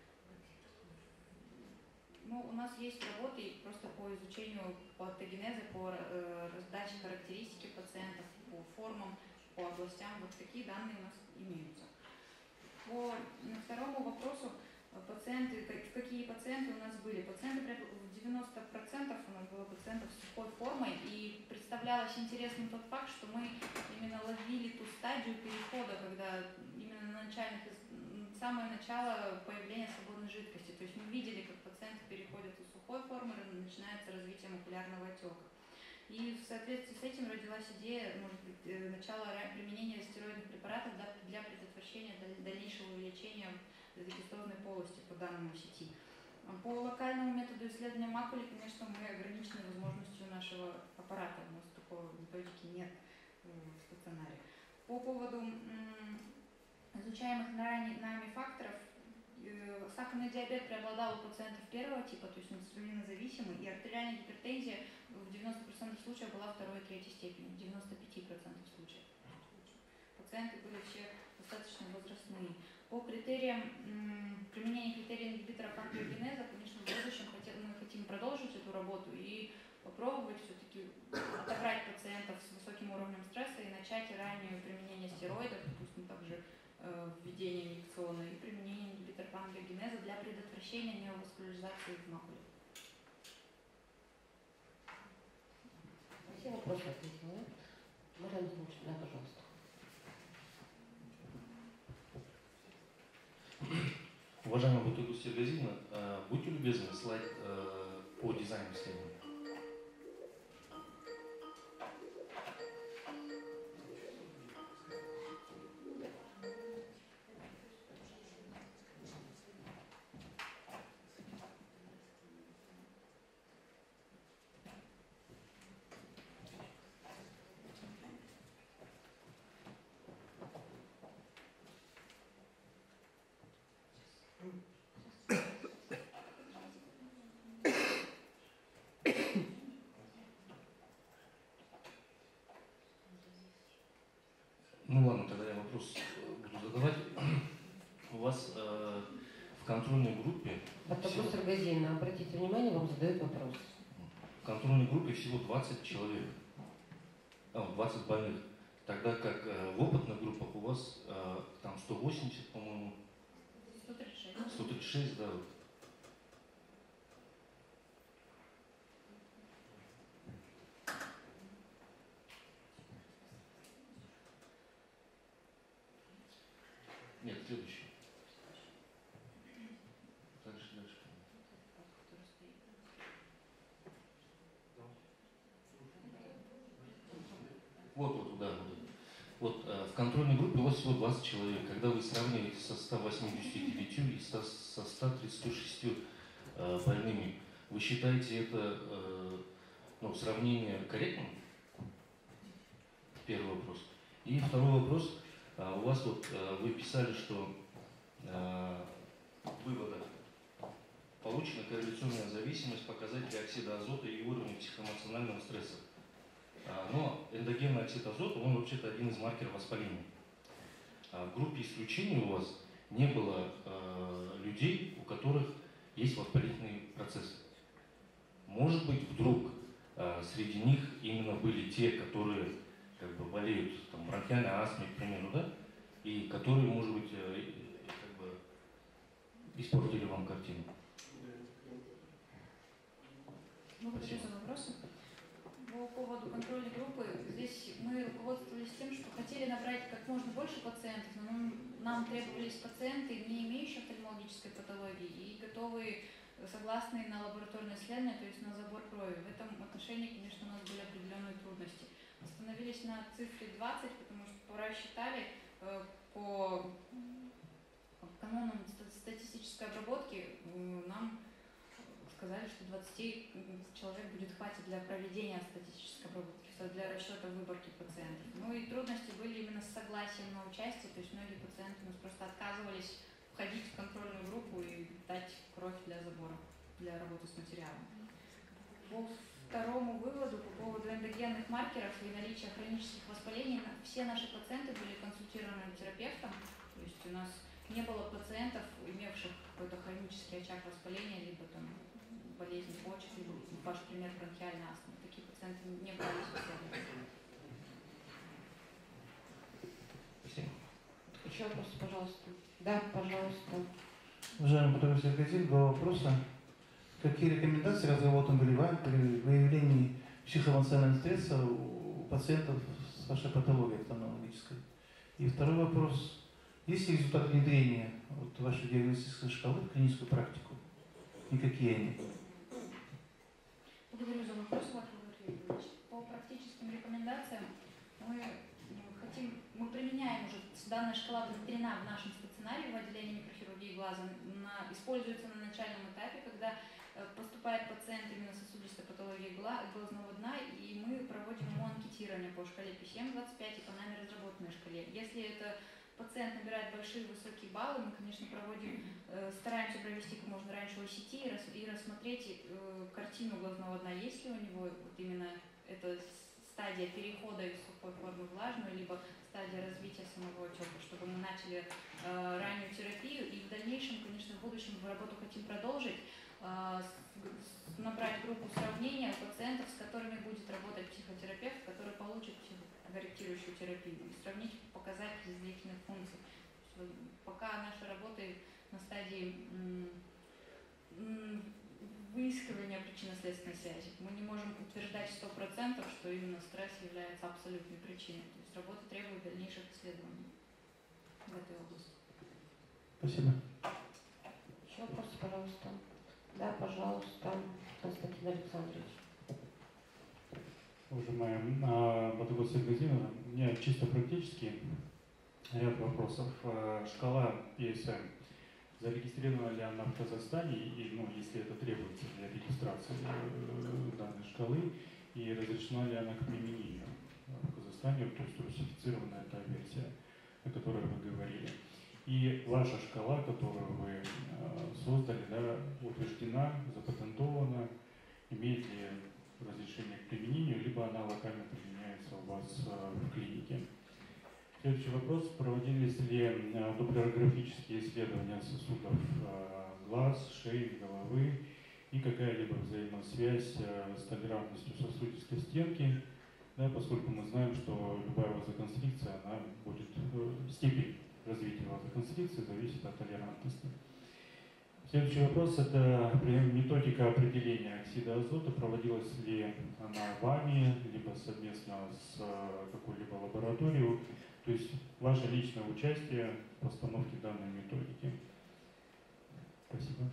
Ну, у нас есть работы просто по изучению патогенеза, по э, раздаче характеристики пациентов, по формам, по областям. Вот такие данные у нас имеются. По второму вопросу, пациенты, какие пациенты у нас были? Пациенты, в девяноста процентах у нас было пациентов с сухой формой, и представлялось интересным тот факт, что мы именно ловили ту стадию перехода, когда именно на начальных, самое начало появления свободной жидкости. То есть мы видели, как пациенты переходят из сухой формы, начинается развитие макулярного отека. И в соответствии с этим родилась идея, может быть, начала применения стероидных препаратов для предотвращения дальнейшего увеличения гистозной полости по данному сети. По локальному методу исследования макули, конечно, мы ограничены возможностью нашего аппарата. У нас такой методики нет в стационаре. По поводу изучаемых нами факторов, сахарный диабет преобладал у пациентов первого типа, то есть инсулинозависимый, и артериальная гипертензия в девяноста процентах случаев была второй и третьей степени, в девяноста пяти процентах случаев. Пациенты были все достаточно возрастные. По критериям применения критериев ингибиторов ангиогенеза, конечно, в будущем мы хотим продолжить эту работу и попробовать все-таки отобрать пациентов с высоким уровнем стресса и начать раннее применение стероидов, допустим, также введение инъекционное и применение ингибиторов ангиогенеза для предотвращения неоваскуляризации в макуле. Все вопросы ответила, да? Марина Слушна, да, пожалуйста. Уважаемая Бутугу Сергазина, будьте любезны, слайд по дизайну исследования. Ну ладно, тогда я вопрос буду задавать. У вас э, в контрольной группе... Бутугу Сергазина, обратите внимание, вам задают вопрос. В контрольной группе всего двадцать человек, а, двадцать больных. Тогда как э, в опытных группах у вас э, там сто восемьдесят, по-моему... сто тридцать шесть. сто тридцать шесть, да. Вот. Нет, следующий. Дальше, дальше. Вот, вот, да, вот. Вот э, в контрольной группе у вас всего двадцать человек. Когда вы сравниваете со ста восьмидесятью девятью и со, со ста тридцатью шестью э, больными, вы считаете это э, ну, сравнение корректным? Первый вопрос. И второй вопрос. У вас вот вы писали, что э, в выводах получена корреляционная зависимость показателей оксида азота и уровня психоэмоционального стресса. Но эндогенный оксид азота, он вообще-то один из маркеров воспаления. В группе исключений у вас не было э, людей, у которых есть воспалительный процесс. Может быть, вдруг э, среди них именно были те, которые как бы болеют там, бронхиальной астмой, к примеру, да, и которые, может быть, э, как бы испортили вам картину. Благодарю за вопросы. По поводу контрольной группы, здесь мы руководствовались тем, что хотели набрать как можно больше пациентов, но нам, нам требовались пациенты, не имеющие офтальмологической патологии и готовые, согласные на лабораторное исследование, то есть на забор крови. В этом отношении, конечно, у нас были определенные трудности. Остановились на цифре двадцать, потому что просчитали э, по канонам статистической обработки, э, нам сказали, что двадцати человек будет хватит для проведения статистической обработки, для расчета выборки пациентов. Ну и трудности были именно с согласием на участие, то есть многие пациенты у нас просто отказывались входить в контрольную группу и дать кровь для забора, для работы с материалом. По второму выводу по поводу эндогенных маркеров и наличия хронических воспалений. Все наши пациенты были консультированы терапевтом, то есть у нас не было пациентов, имевших какой-то хронический очаг воспаления, либо там болезнь почек, либо ваш пример бронхиальной астмы. Такие пациенты не брались в исследование. Спасибо. Еще вопрос, пожалуйста. Да, пожалуйста. Уважаемый профессор Газель, два вопроса. Какие рекомендации разработаны были вам при выявлении психоэмоционального стресса у пациентов с вашей патологией офтальмологической? И второй вопрос. Есть ли результат внедрения вот, вашей диагностической шкалы в клиническую практику? И какие они? Благодарю за вопрос, Владимир Владимирович. По практическим рекомендациям мы хотим, мы применяем уже, данная шкала внедрена в нашем стационаре в отделении микрохирургии глаза, на, используется на начальном этапе, когда поступает пациент именно с сосудистой патологией глазного дна, и мы проводим ему анкетирование по шкале пи семь двадцать пять и по нами разработанной шкале. Если это пациент набирает большие высокие баллы, мы, конечно, проводим, э, стараемся провести как можно раньше о си ти и, рас, и рассмотреть э, картину глазного дна, есть ли у него вот именно эта стадия перехода из сухой формы в влажную, либо стадия развития самого отека, чтобы мы начали э, раннюю терапию, и в дальнейшем, конечно, в будущем мы работу хотим продолжить, э, с, набрать группу сравнения пациентов, с которыми будет работать психотерапевт, который получит корректирующую терапию, и сравнить показатели зрительных функций. Пока наша работа на стадии выискивания причинно-следственной связи. Мы не можем утверждать сто процентов, что именно стресс является абсолютной причиной. То есть работа требует дальнейших исследований в этой области. Спасибо. Еще вопрос, пожалуйста. Да, пожалуйста, Константин Александрович. Уважаемая Батагоса Газинова, у меня чисто практически ряд вопросов. Шкала пи эс эм, зарегистрирована ли она в Казахстане, и, ну, если это требуется для регистрации данной шкалы, и разрешена ли она к применению в Казахстане, то есть русифицирована эта версия, о которой вы говорили. И ваша шкала, которую вы создали, да, утверждена, запатентована, имеет ли разрешение к применению, либо она локально применяется у вас в клинике. Следующий вопрос. Проводились ли доплерографические исследования сосудов глаз, шеи, головы и какая-либо взаимосвязь с толерантностью сосудистой стенки, да, поскольку мы знаем, что любая вазоконстрикция, она будет, степень развития вазоконстрикции зависит от толерантности. Следующий вопрос – это методика определения оксида азота. Проводилась ли она вами, либо совместно с какой-либо лабораторией? То есть ваше личное участие в постановке данной методики. Спасибо.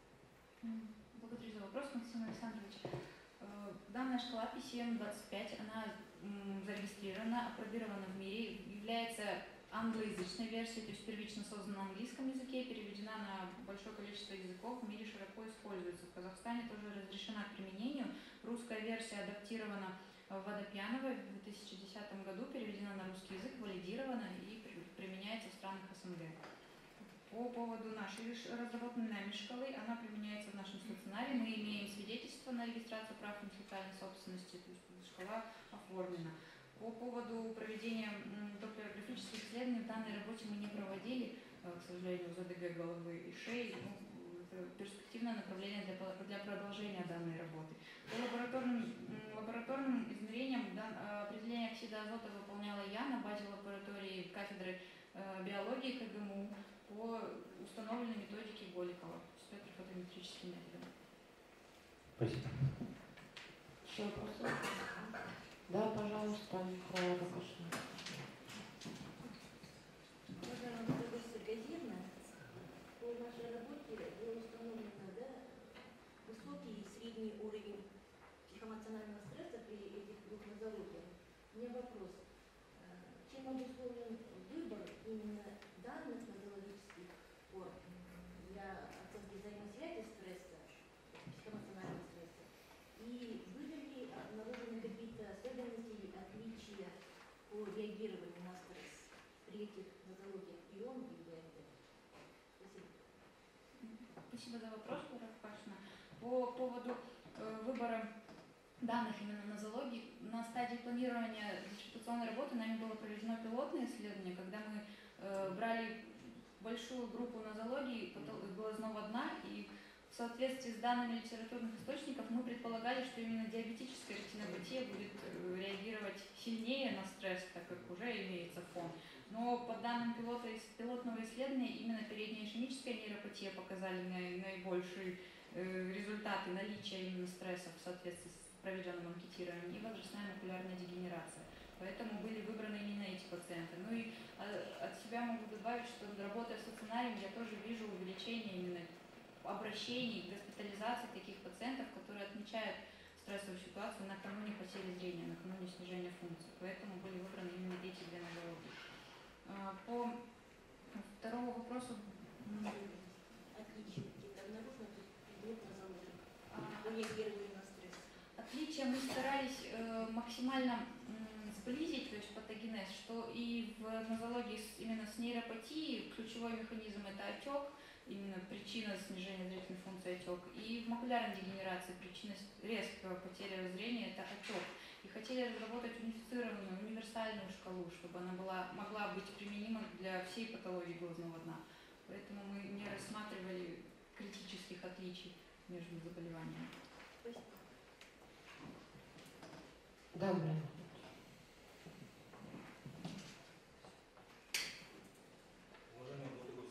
Благодарю за вопрос, Константин Александрович. Данная шкала пи си эм двадцать пять, она зарегистрирована, апробирована в мире, является англоязычной версией, то есть первично создана на английском языке, переведена на большое количество языков, в мире широко используется. В Казахстане тоже разрешена к применению. Русская версия адаптирована в Водопьяновой в две тысячи десятом году, переведена на русский язык, валидирована и применяется в странах эс эн гэ. По поводу нашей разработанной нами шкалы, она применяется в нашем стационаре. Мы имеем свидетельство на регистрацию прав интеллектуальной собственности, то есть шкала оформлена. По поводу проведения доплерографических исследований в данной работе мы не проводили, к сожалению, ЗДГ головы и шеи. Ну, это перспективное направление для, для продолжения данной работы. По лабораторным, лабораторным измерениям дан, определение оксида азота выполняла я на базе лаборатории кафедры э, биологии ка гэ эм у по установленной методике Голикова, спектрофотометрическим методом. Спасибо. Еще вопросы? Да, пожалуйста, Михаила Рогашина. Уважаемая Батагоса Газинова, по вашей работе было установлено, да, высокий и средний уровень психоэмоционального стресса при этих двух нозологиях. У меня вопрос. Чем обусловлен выбор именно данных нозологических форм для оценки взаимосвязи стресса, психоэмоционального стресса? И были ли обнаружены какие-то особенности или отличия по реагированию на стресс при этих нозологиях ион и ДНК? Спасибо. Спасибо за вопрос, Лара Пашина. По поводу э, выбора данных именно на зоологии. На стадии планирования диссертационной работы нами было проведено пилотное исследование, когда мы э, брали большую группу нозологии, глазного дна, и в соответствии с данными литературных источников мы предполагали, что именно диабетическая ретинопатия будет реагировать сильнее на стресс, так как уже имеется фон. Но по данным пилота, пилотного исследования именно передняя ишемическая нейропатия показали наибольшие э, результаты наличия именно стресса в соответствии с проведенным анкетированием и возрастная макулярная дегенерация. Поэтому были выбраны именно эти пациенты. Ну и от себя могу добавить, что работая в стационаре, я тоже вижу увеличение именно обращений, госпитализации таких пациентов, которые отмечают стрессовую ситуацию накануне потери зрения, накануне снижения функций. Поэтому были выбраны именно эти две нозологии. По второму вопросу... Отличие где-то обнаружено, то есть предмет нозологии. Реагировали на стресс. Отличия мы старались э, максимально э, сблизить, то есть патогенез, что и в нозологии с, именно с нейропатией ключевой механизм это отек, именно причина снижения зрительной функции отек, и в макулярной дегенерации причина резкого потери зрения это отек. И хотели разработать унифицированную, универсальную шкалу, чтобы она была, могла быть применима для всей патологии глазного дна. Поэтому мы не рассматривали критических отличий между заболеваниями. Спасибо. Да, блин. Уважаемый Батугус,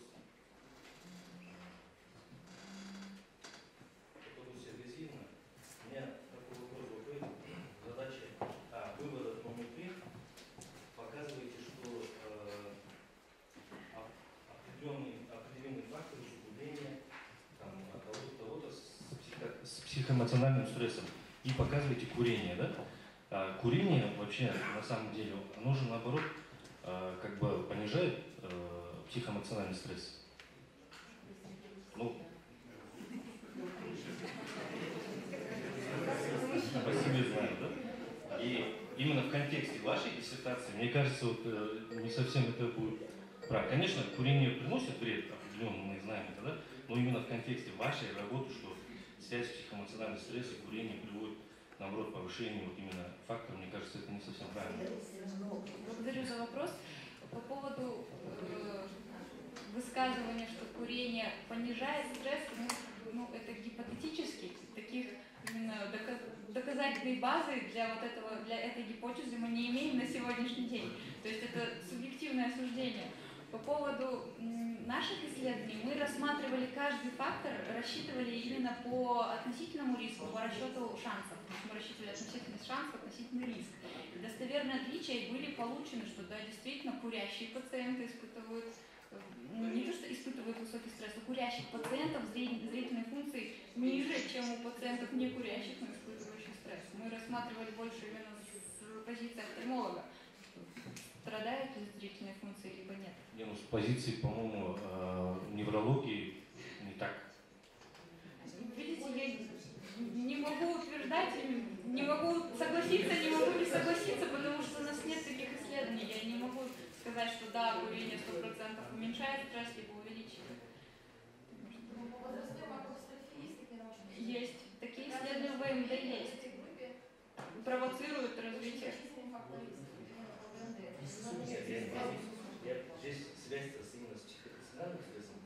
Батугус Сергей Сергеевна, у меня такой вопрос будет. Задача а, вывода номер три. Показываете, что э, определенные, определенные факторы усугубления там, того-то, того-то с, психо, с психоэмоциональным стрессом. И показываете курение, да? А курение вообще на самом деле, оно же наоборот э, как бы понижает э, психоэмоциональный стресс. Ну, по себе знаю, да? И именно в контексте вашей диссертации, мне кажется, вот, э, не совсем это будет правильно. Конечно, курение приносит вред, определенно мы знаем это, да? Но именно в контексте вашей работы, что связь психоэмоционального стресса и курения приводит, наоборот, к повышению вот именно фактора, мне кажется, это не совсем правильно. Благодарю за вопрос. По поводу э, высказывания, что курение понижает стресс, ну, ну это гипотетически, таких именно доказ, доказательной базы для вот этого, для этой гипотезы мы не имеем на сегодняшний день. То есть это субъективное суждение. По поводу м, наших исследований мы рассматривали каждый фактор, рассчитывали именно по относительному риску, по расчету шансов. То есть мы рассчитывали относительность шансов, относительный риск. И достоверные отличия были получены, что да, действительно курящие пациенты испытывают, ну, не то что испытывают высокий стресс, у курящих пациентов зрительные функции ниже, чем у пациентов не курящих, но испытывающих стресс. Мы рассматривали больше именно с позиции офтальмолога. Страдают ли зрительные функции, либо нет? Не, ну с позиции, по-моему, э, неврологии не так. Видите, я не могу утверждать, не могу согласиться, не могу не согласиться, потому что у нас нет таких исследований. Я не могу сказать, что да, курение сто процентов уменьшает стресс, либо увеличивает. Есть. Такие исследования в ВМД есть. Провоцируют развитие. Нет, я, я, здесь связь именно с психоэмоциональным стрессом.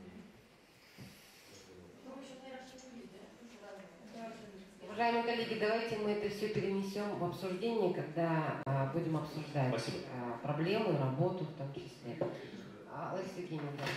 Уважаемые коллеги, давайте мы это все перенесем в обсуждение, когда а, будем обсуждать а, проблемы, работу в том числе. А, Лариса Сергеевна, да.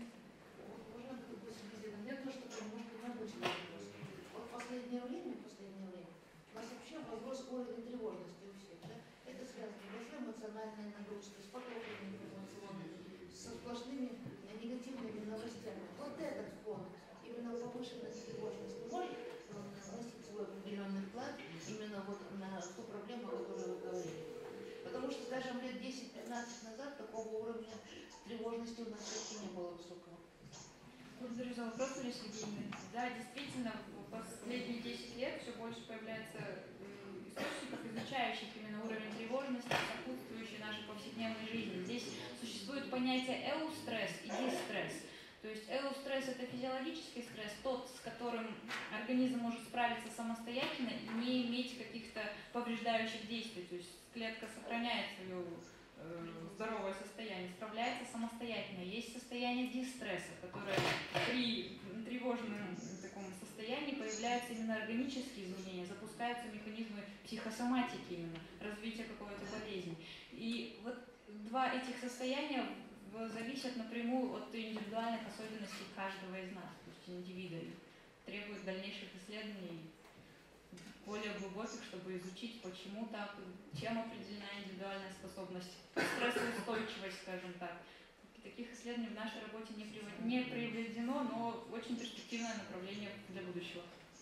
У меня тоже такой, может быть, необычный вопрос. Вот в последнее время, в последнее время, у нас вообще возрос уровень тревожности у всех, да? Это связано с большой эмоциональной нагрузкой, с потоками информационными, со сплошными негативными новостями. Вот этот фон, именно повышенная тревожность, может вносить свой определенный вклад именно вот на ту проблему, о которой вы говорили. Потому что, скажем, лет десять-пятнадцать назад такого уровня тревожности у нас все-таки не было высокого. Благодарю за вопрос, Лариса Сергеевна. Да, действительно, в последние десять лет все больше появляется источников, изучающих именно уровень тревожности, сопутствующий нашей повседневной жизни. Здесь существует понятие эустресс и дистресс. То есть эустресс стресс – это физиологический стресс, тот, с которым организм может справиться самостоятельно и не иметь каких-то повреждающих действий. То есть клетка сохраняет свое э, здоровое состояние, справляется самостоятельно. Есть состояние дистресса, которое при тревожном таком состоянии появляются именно органические изменения, запускаются механизмы психосоматики, именно развития какой-то болезни. И вот два этих состояния зависят напрямую от индивидуальных особенностей каждого из нас, то есть индивида, и требуют дальнейших исследований, более глубоких, чтобы изучить, почему так, чем определена индивидуальная способность, стрессоустойчивость, скажем так. Таких исследований в нашей работе не, привод... не приведено, но очень перспективное направление для будущего.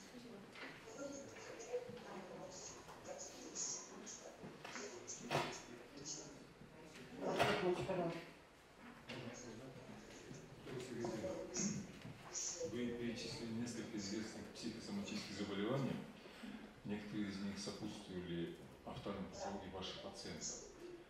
Вы перечислили несколько известных психосоматических заболеваний. Некоторые из них сопутствовали офтальмной патологии ваших пациентов.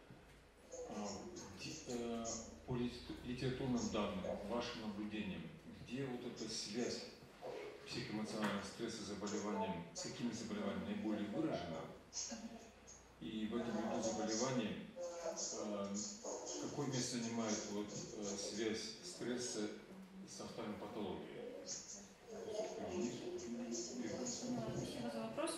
По литературным данным, вашим наблюдениям, где вот эта связь психоэмоционального стресса с заболеванием, с какими заболеваниями наиболее выражена? И в этом ряду заболеваний какое место занимает вот связь стресса с офтальмой патологией? Спасибо за вопрос.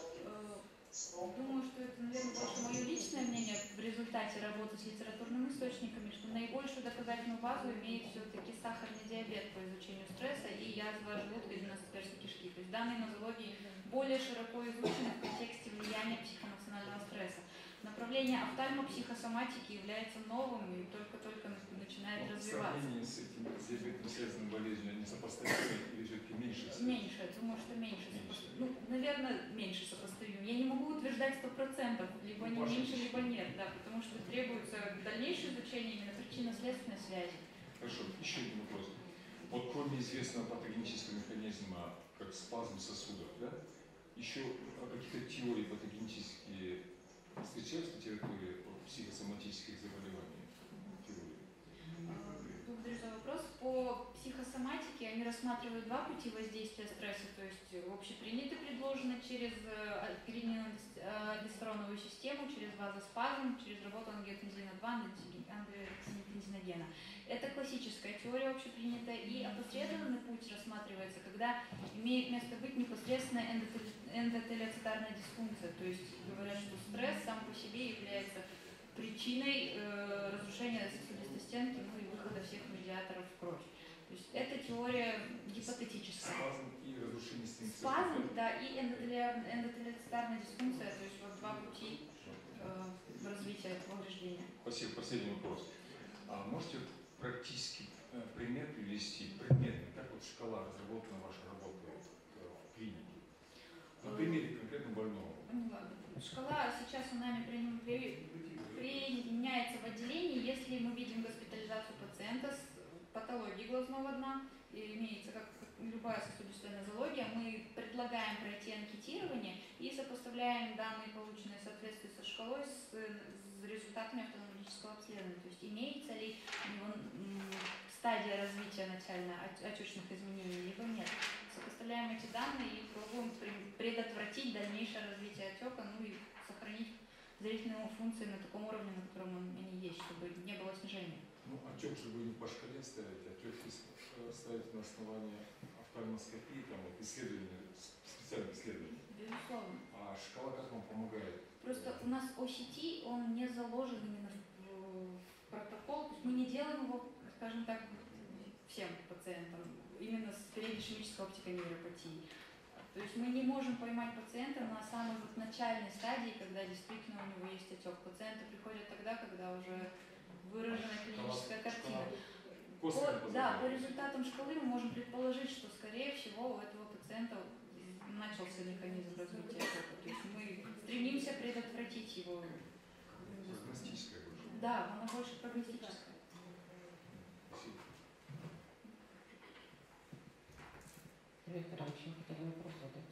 Думаю, что это, наверное, больше мое личное мнение в результате работы с литературными источниками, что наибольшую доказательную базу имеет все-таки сахарный диабет по изучению стресса и язва желудка и двенадцатиперстной кишки. То есть данные нозологии более широко изучены в контексте влияния психоэмоционального стресса. Направление офтальмопсихосоматики является новым и только-только начинает развиваться. Сравнение с этим диабетом связанной болезнью, они сопоставимы или все-таки меньше? Меньше, я думаю, что меньше. меньше. Ну, наверное, меньше сопоставим. Я не могу утверждать сто процентов, либо не меньше, либо нет, да, потому что требуется дальнейшее изучение именно причинно-следственной связи. Хорошо, еще один вопрос. Вот кроме известного патогенического механизма, как спазм сосудов, да, еще какие-то теории патогенические встречаются на территории психосоматических заболеваний? Благодарю за вопрос. По психосоматике они рассматривают два пути воздействия стресса, то есть общепринято предложено через перинеалдостероновую систему, через вазоспазм, через работу ангиотензина два, ангиотензиногена. Это классическая теория общепринятая, и опосредованный путь рассматривается, когда имеет место быть непосредственная эндотелиоцитарная дисфункция, то есть говорят, что стресс сам по себе является причиной э, разрушения сосудистой стенки, ну и выхода всех медиаторов в кровь. То есть эта теория гипотетическая. Спазм и разрушение стенки. Спазм, да, и эндотелиоцитарная дисфункция, то есть вот два пути э, развития повреждения. Спасибо. Последний вопрос. А можете практически э, пример привести, предметный, как вот шкала разработана ваша работа в клинике? На примере конкретно больного. Шкала сейчас у нами при, при, применяется в отделении, если мы видим госпитализацию пациента с патологией глазного дна, и имеется как, как любая сосудистая нозология, мы предлагаем пройти анкетирование и сопоставляем данные, полученные в соответствии со шкалой, с, с результатами офтальмологического обследования. То есть имеется ли у него стадия развития начально отечных изменений, либо нет. Сопоставляем эти данные и пробуем предотвратить дальнейшее развитие отека, ну и сохранить зрительные функции на таком уровне, на котором они есть, чтобы не было снижения. Ну, отек же вы не по шкале ставите, отек ставите на основании офтальмоскопии, там вот исследования, специальных исследований. Безусловно. А шкала как вам помогает? Просто у нас о си ти, он не заложен именно в, в протокол, то есть мы не делаем его, скажем так, всем пациентам, именно с передней ишемической оптикой нейропатии. То есть мы не можем поймать пациента на самой вот начальной стадии, когда действительно у него есть отек. Пациенты приходят тогда, когда уже выражена клиническая картина. По, да, по результатам шкалы мы можем предположить, что, скорее всего, у этого пациента начался механизм развития отека. То есть мы стремимся предотвратить его. Прогностическая больше. Да, она больше прогностическая. Виктор Иванович, вы хотели вопрос задать?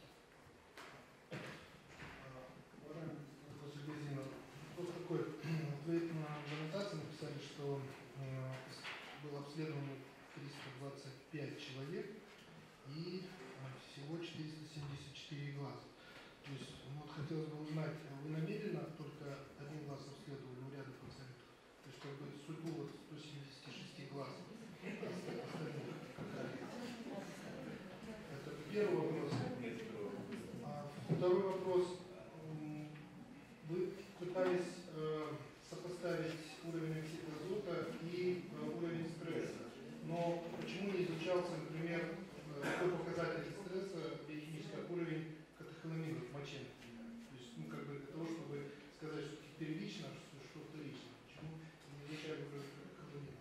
Уважаемый доктор Сергей, вопрос такой. Вы в аннотации написали, что было обследование триста двадцать пять человек и всего четыреста семьдесят четыре глаза. То есть, ну, вот хотелось бы узнать, вы намеренно только один глаз обследовали у ряда пациентов? То есть, как бы судьбу вот сто семьдесят шесть глаз. Это первый вопрос. А второй вопрос. Вы пытались э, сопоставить уровень оксида азота и э, уровень стресса. Но почему не изучался, например, такой показатель стресса биохимический, как уровень катехоламинов в моче? То есть, ну, как бы для того, чтобы сказать, что первично, что, что вторично. Почему не изучали уровень катехоламинов?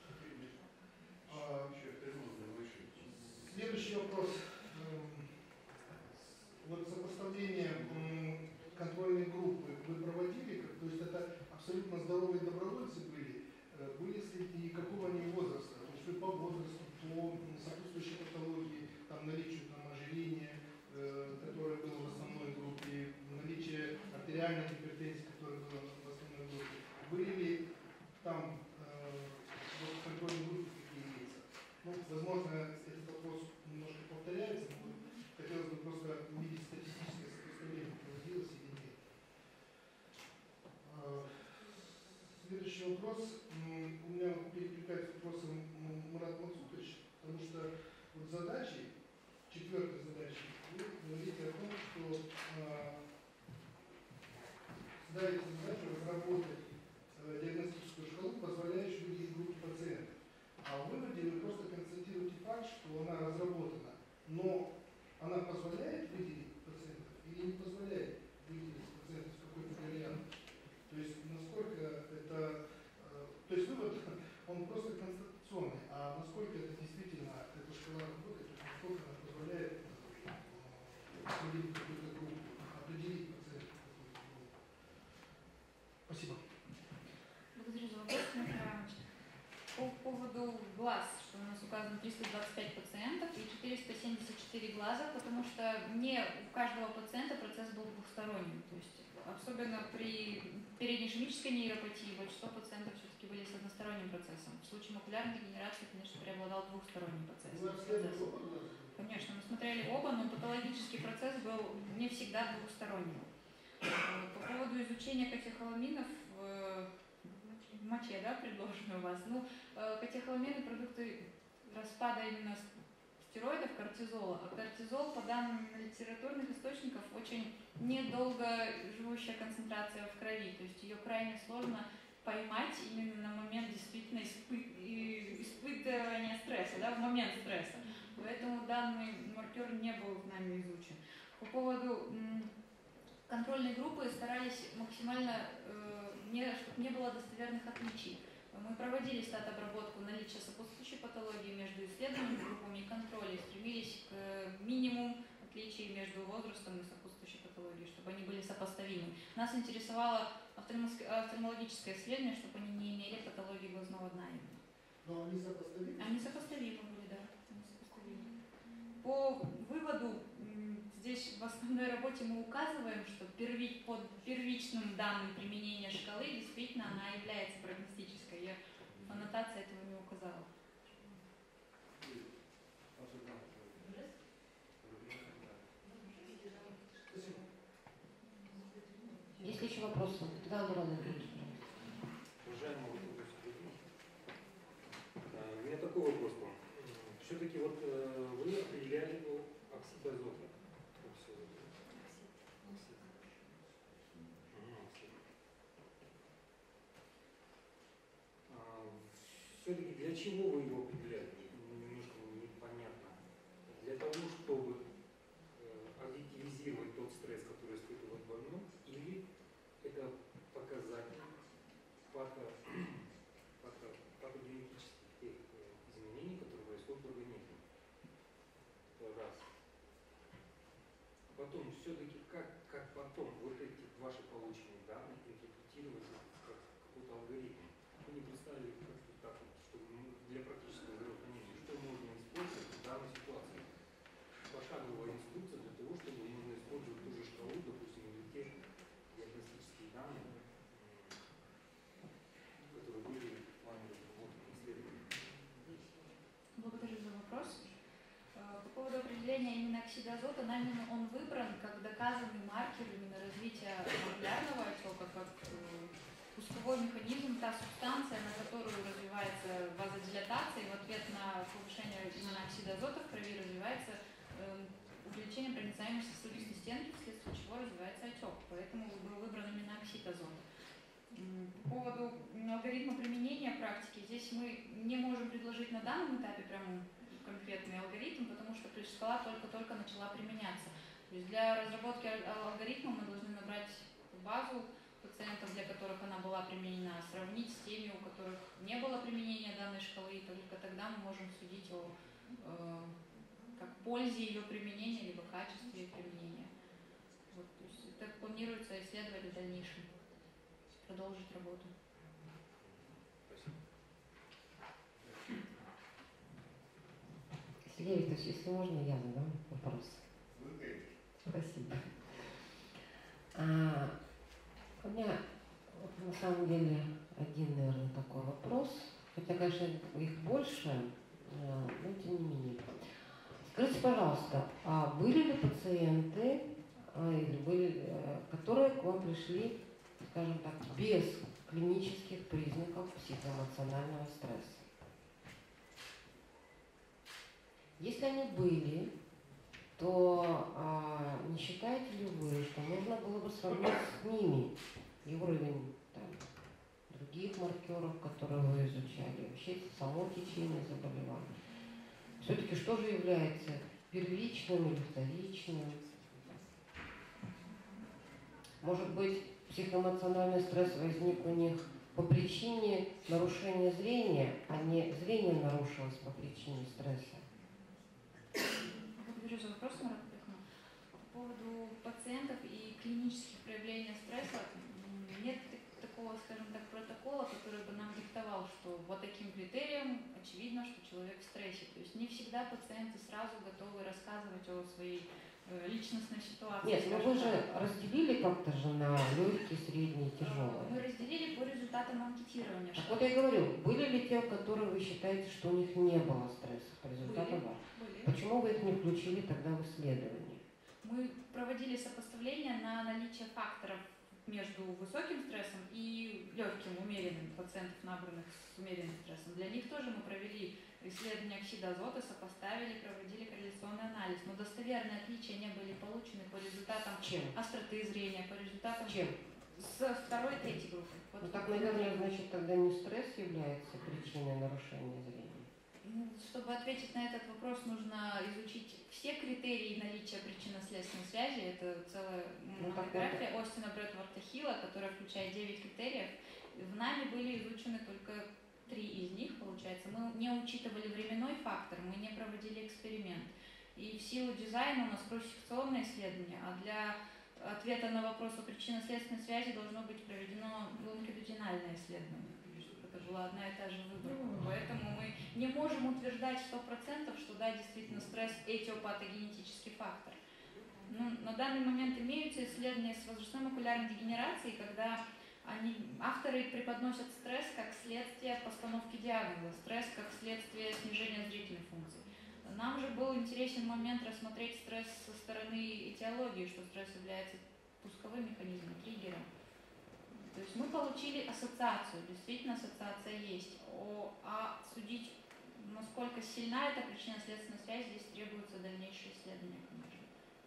А, следующий вопрос. Вот сопоставление контрольной группы вы проводили, то есть это абсолютно здоровые добровольцы были, были среди какого они возраста, то есть вы по возрасту, по сопутствующей патологии, там наличию там, ожирения, э, которое было в основной группе, наличие артериальной гипертензии, которая была в основной группе, были ли там э, в контрольной группе какие лица? Ну, возможно, этот вопрос немножко повторяется, но хотелось бы просто увидеть статистическое сопоставление, проводилось или нет. Следующий вопрос. У меня перекликается с вопросом Мурат Мансутович, потому что вот задачи, четвертой задачей, вы говорите о том, что э, ставите задачу разработать э, диагностическую шкалу, позволяющую выделить группу пациентов. А в выводе вы просто констатируете факт, что она разработана, но она позволяет выделить пациентов или не позволяет выделить пациентов с какой-то вариант? То есть насколько это, э, то есть вывод, он просто констатационный, а насколько это действительно, эта шкала работает, то есть насколько она позволяет э, выделить какую-то группу, определить пациентов какую-то группу. Спасибо. Благодарю за вопрос, Дмитрий Иванович. По поводу глаз, что у нас указано триста двадцать пять пациентов и четыреста семьдесят четыре глаза, потому что не у каждого пациента процесс был двухсторонним. То есть особенно при переднеишемической нейропатии большинство пациентов все-таки были с односторонним процессом. В случае макулярной дегенерации, конечно, преобладал двухсторонний процесс. Конечно, мы смотрели оба, но патологический процесс был не всегда двухсторонним. По поводу изучения катехоламинов в моче, да, предложено у вас. Ну, катехоламины — продукты распада именно стероидов, кортизола. А кортизол, по данным литературных источников, очень недолго живущая концентрация в крови. То есть ее крайне сложно поймать именно на момент действительно испы- испытывания стресса, да, в момент стресса. Поэтому данный маркер не был нами изучен. По поводу м, контрольной группы старались максимально, э, не, чтобы не было достоверных отличий. Мы проводили стат-обработку наличия сопутствующей патологии между исследованными группами и контролем, стремились к минимуму отличий между возрастом и сопутствующей патологией, чтобы они были сопоставимы. Нас интересовало офтальмологическое исследование, чтобы они не имели патологии глазного дна. Но они сопоставимы? Они сопоставимы были, да. Они сопоставимы. По выводу, здесь в основной работе мы указываем, что перви, под первичным данным применения шкалы действительно она является прогностической. Я в аннотации этого не указала. Есть ли еще вопросы? Да, Андреевна, Уважаемый у меня такой вопрос к вам. Все-таки вот вы определяли оксид азота. Все-таки для чего вы его определяли? Немножко непонятно. Для того, чтобы объективизировать тот стресс, который испытывает больной, или это показатель пато, пато, патогенетических тех изменений, которые происходят в организме. Это раз. Потом, все-таки, как, как потом вот эти ваши полученные данные интерпретировать как какой-то алгоритм? Вы не представили как-то так, вот, чтобы для практического здравоохранения, что можно использовать в данной ситуации? Пошаговая инструкция для того, чтобы можно использовать ту же шкалу, допустим, или те диагностические данные, которые были в плане разработки исследований. Благодарю вопрос. По поводу определения именно оксида азота, нами он выбран как доказанный маркер именно развития молекулярного отека, как пусковой механизм, та субстанция, на которую развивается вазодилатация, и в ответ на повышение именно оксида азота в крови развивается э, увеличение проницаемости сосудистой стенки, вследствие чего развивается отек. Поэтому был выбран именно оксид азота. По поводу алгоритма применения практики, здесь мы не можем предложить на данном этапе прям конкретный алгоритм, потому что шкала только-только начала применяться. То есть для разработки алгоритма мы должны набрать базу пациентов, для которых она была применена, сравнить с теми, у которых не было применения данной шкалы, и только тогда мы можем судить о э, как пользе ее применения, либо качестве ее применения. Вот, то есть это планируется исследовать в дальнейшем, продолжить работу. Сергей Викторович, если можно, я задам вопрос. Спасибо. А, у меня вот, на самом деле один, наверное, такой вопрос, хотя, конечно, их больше, но тем не менее. Скажите, пожалуйста, а были ли пациенты, или были, которые к вам пришли, скажем так, без клинических признаков психоэмоционального стресса? Если они были, то а, не считаете ли вы, что нужно было бы сравнить с ними и уровень там, других маркеров, которые вы изучали, вообще само течение заболевания? Все-таки что же является первичным или вторичным? Может быть, психоэмоциональный стресс возник у них по причине нарушения зрения, а не зрение нарушилось по причине стресса? Благодарю за вопрос, Марат Петровна. По поводу пациентов и клинических проявлений стресса нет такого, скажем так, протокола, который бы нам диктовал, что вот таким критерием очевидно, что человек в стрессе. То есть не всегда пациенты сразу готовы рассказывать о своей э, личностной ситуации. Нет, но вы же разделили как-то же на легкие, средние, тяжелые. Мы разделили по результатам анкетирования. Так вот я и говорю, были ли те, которые вы считаете, что у них не было стресса по результатам ваших? Почему вы их не включили тогда в исследование? Мы проводили сопоставление на наличие факторов между высоким стрессом и легким, умеренным пациентов, набранных с умеренным стрессом. Для них тоже мы провели исследование оксида азота, сопоставили, проводили корреляционный анализ. Но достоверные отличия не были получены по результатам Чем? остроты зрения, по результатам Чем? с второй и третьей группы. Вот ну так, наверное, значит, тогда не стресс является причиной нарушения зрения? Чтобы ответить на этот вопрос, нужно изучить все критерии наличия причинно-следственной связи. Это целая монография ну, Остина Брэдворта Хилла, которая включает девять критериев. В нами были изучены только три из них, получается. Мы не учитывали временной фактор, мы не проводили эксперимент. И в силу дизайна у нас кросс-секционное исследование, а для ответа на вопрос о причинно-следственной связи должно быть проведено лонгитудинальное исследование. Это была одна и та же выборка. Поэтому мы не можем утверждать сто процентов, что да, действительно стресс этиопатогенетический фактор. Ну, на данный момент имеются исследования с возрастной макулярной дегенерацией, когда они, авторы преподносят стресс как следствие постановки диагноза, стресс как следствие снижения зрительной функции. Нам же был интересен момент рассмотреть стресс со стороны этиологии, что стресс является пусковым механизмом, триггером. То есть мы получили ассоциацию, действительно ассоциация есть, О, а судить, насколько сильна эта причинно-следственная связь, здесь требуется дальнейшее исследование, конечно.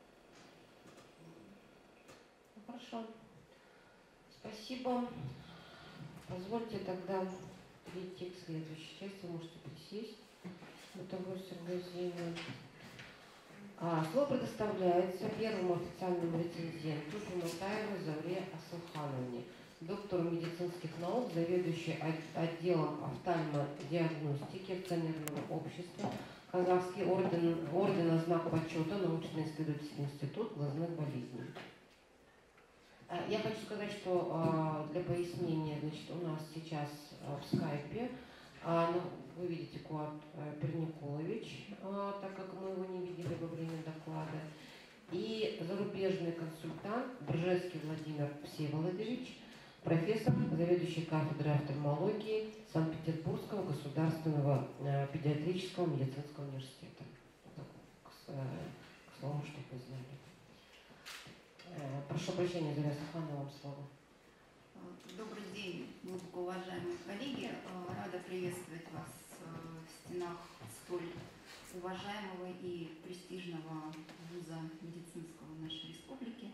Хорошо. Спасибо. Позвольте тогда перейти к следующей части, можете присесть. Это Сергей Зимин. А, слово предоставляется первому официальному рецензенту Жуматаевой Завре Асылхановне, доктору медицинских наук, заведующей отделом офтальмодиагностики акционерного общества, Казахский орден, ордена знак почета, научно-исследовательский институт глазных болезней. Я хочу сказать, что для пояснения, значит, у нас сейчас в скайпе, вы видите, Куат Перникулович, так как мы его не видели во время доклада, и зарубежный консультант Бржевский Владимир Всеволодович, профессор, заведующий кафедрой офтальмологии Санкт-Петербургского государственного э, педиатрического медицинского университета. Так, к, э, к слову, чтобы вы знали. Э, прошу прощения, Заря Стефановна, вам слово. Добрый день, глубоко уважаемые коллеги. Рада приветствовать вас в стенах столь уважаемого и престижного вуза медицинского нашей республики.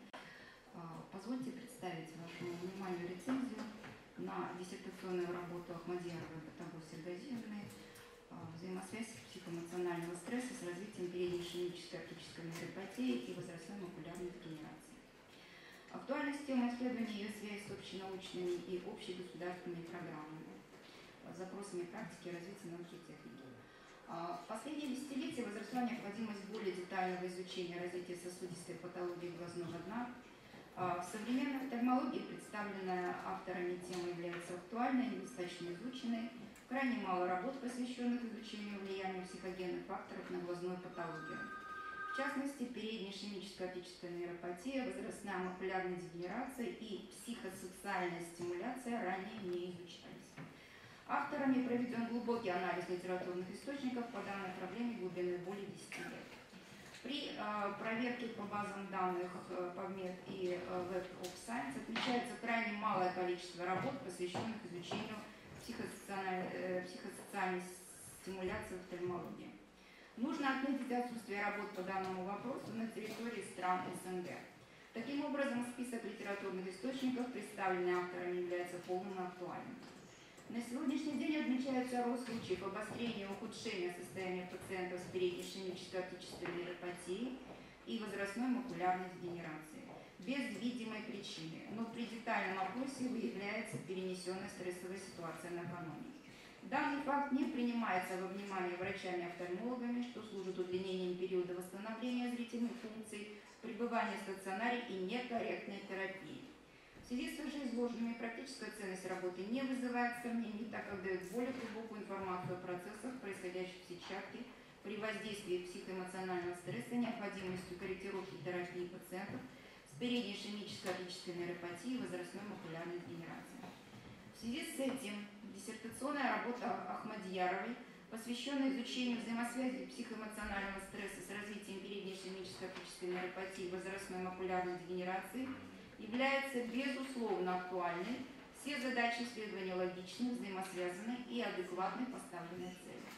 Позвольте представить вашему вниманию рецензию на диссертационную работу Ахмадьяровой Батагой Сергазиевны «Взаимосвязь психоэмоционального стресса с развитием передней ишемической оптической нейропатии и возрастной макулярной дегенерации». Актуальность темы исследования ее связь с общенаучными и общегосударственными программами, запросами практики развития науки и техники. В последние десятилетия возросла необходимость более детального изучения развития сосудистой патологии глазного дна. В современной офтальмологии представленная авторами тема является актуальной, недостаточно изученной. Крайне мало работ, посвященных изучению влияния психогенных факторов на глазную патологию. В частности, передняя ишемическая оптическая нейропатия, возрастная макулярная дегенерация и психосоциальная стимуляция ранее не изучались. Авторами проведен глубокий анализ литературных источников по данной проблеме глубиной более десяти лет. При э, проверке по базам данных э, PubMed и э, Web of Science отмечается крайне малое количество работ, посвященных изучению психосоциальной, э, психосоциальной стимуляции в офтальмологии. Нужно отметить отсутствие работ по данному вопросу на территории стран СНГ. Таким образом, список литературных источников, представленный авторами, является полным и актуальным. На сегодняшний день отмечается рост случаев обострения и ухудшения состояния пациентов с передней ишемической оптической нейропатией и возрастной макулярной дегенерацией без видимой причины, но при детальном опросе выявляется перенесенная стрессовая ситуация накануне. Данный факт не принимается во внимание врачами-офтальмологами, что служит удлинением периода восстановления зрительных функций, пребывания в стационаре и некорректной терапии. В связи с вышеизложенными практическая ценность работы не вызывает сомнений, так как дает более глубокую информацию о процессах, происходящих в сетчатке при воздействии психоэмоционального стресса, необходимостью корректировки терапии пациентов с передней ишемической оптической нейропатией и возрастной макулярной дегенерацией. В связи с этим диссертационная работа Ахмадьяровой, посвященная изучению взаимосвязи психоэмоционального стресса с развитием передней ишемической оптической нейропатии и возрастной макулярной дегенерации, является безусловно актуальной. Все задачи исследования логичны, взаимосвязаны и адекватны поставленной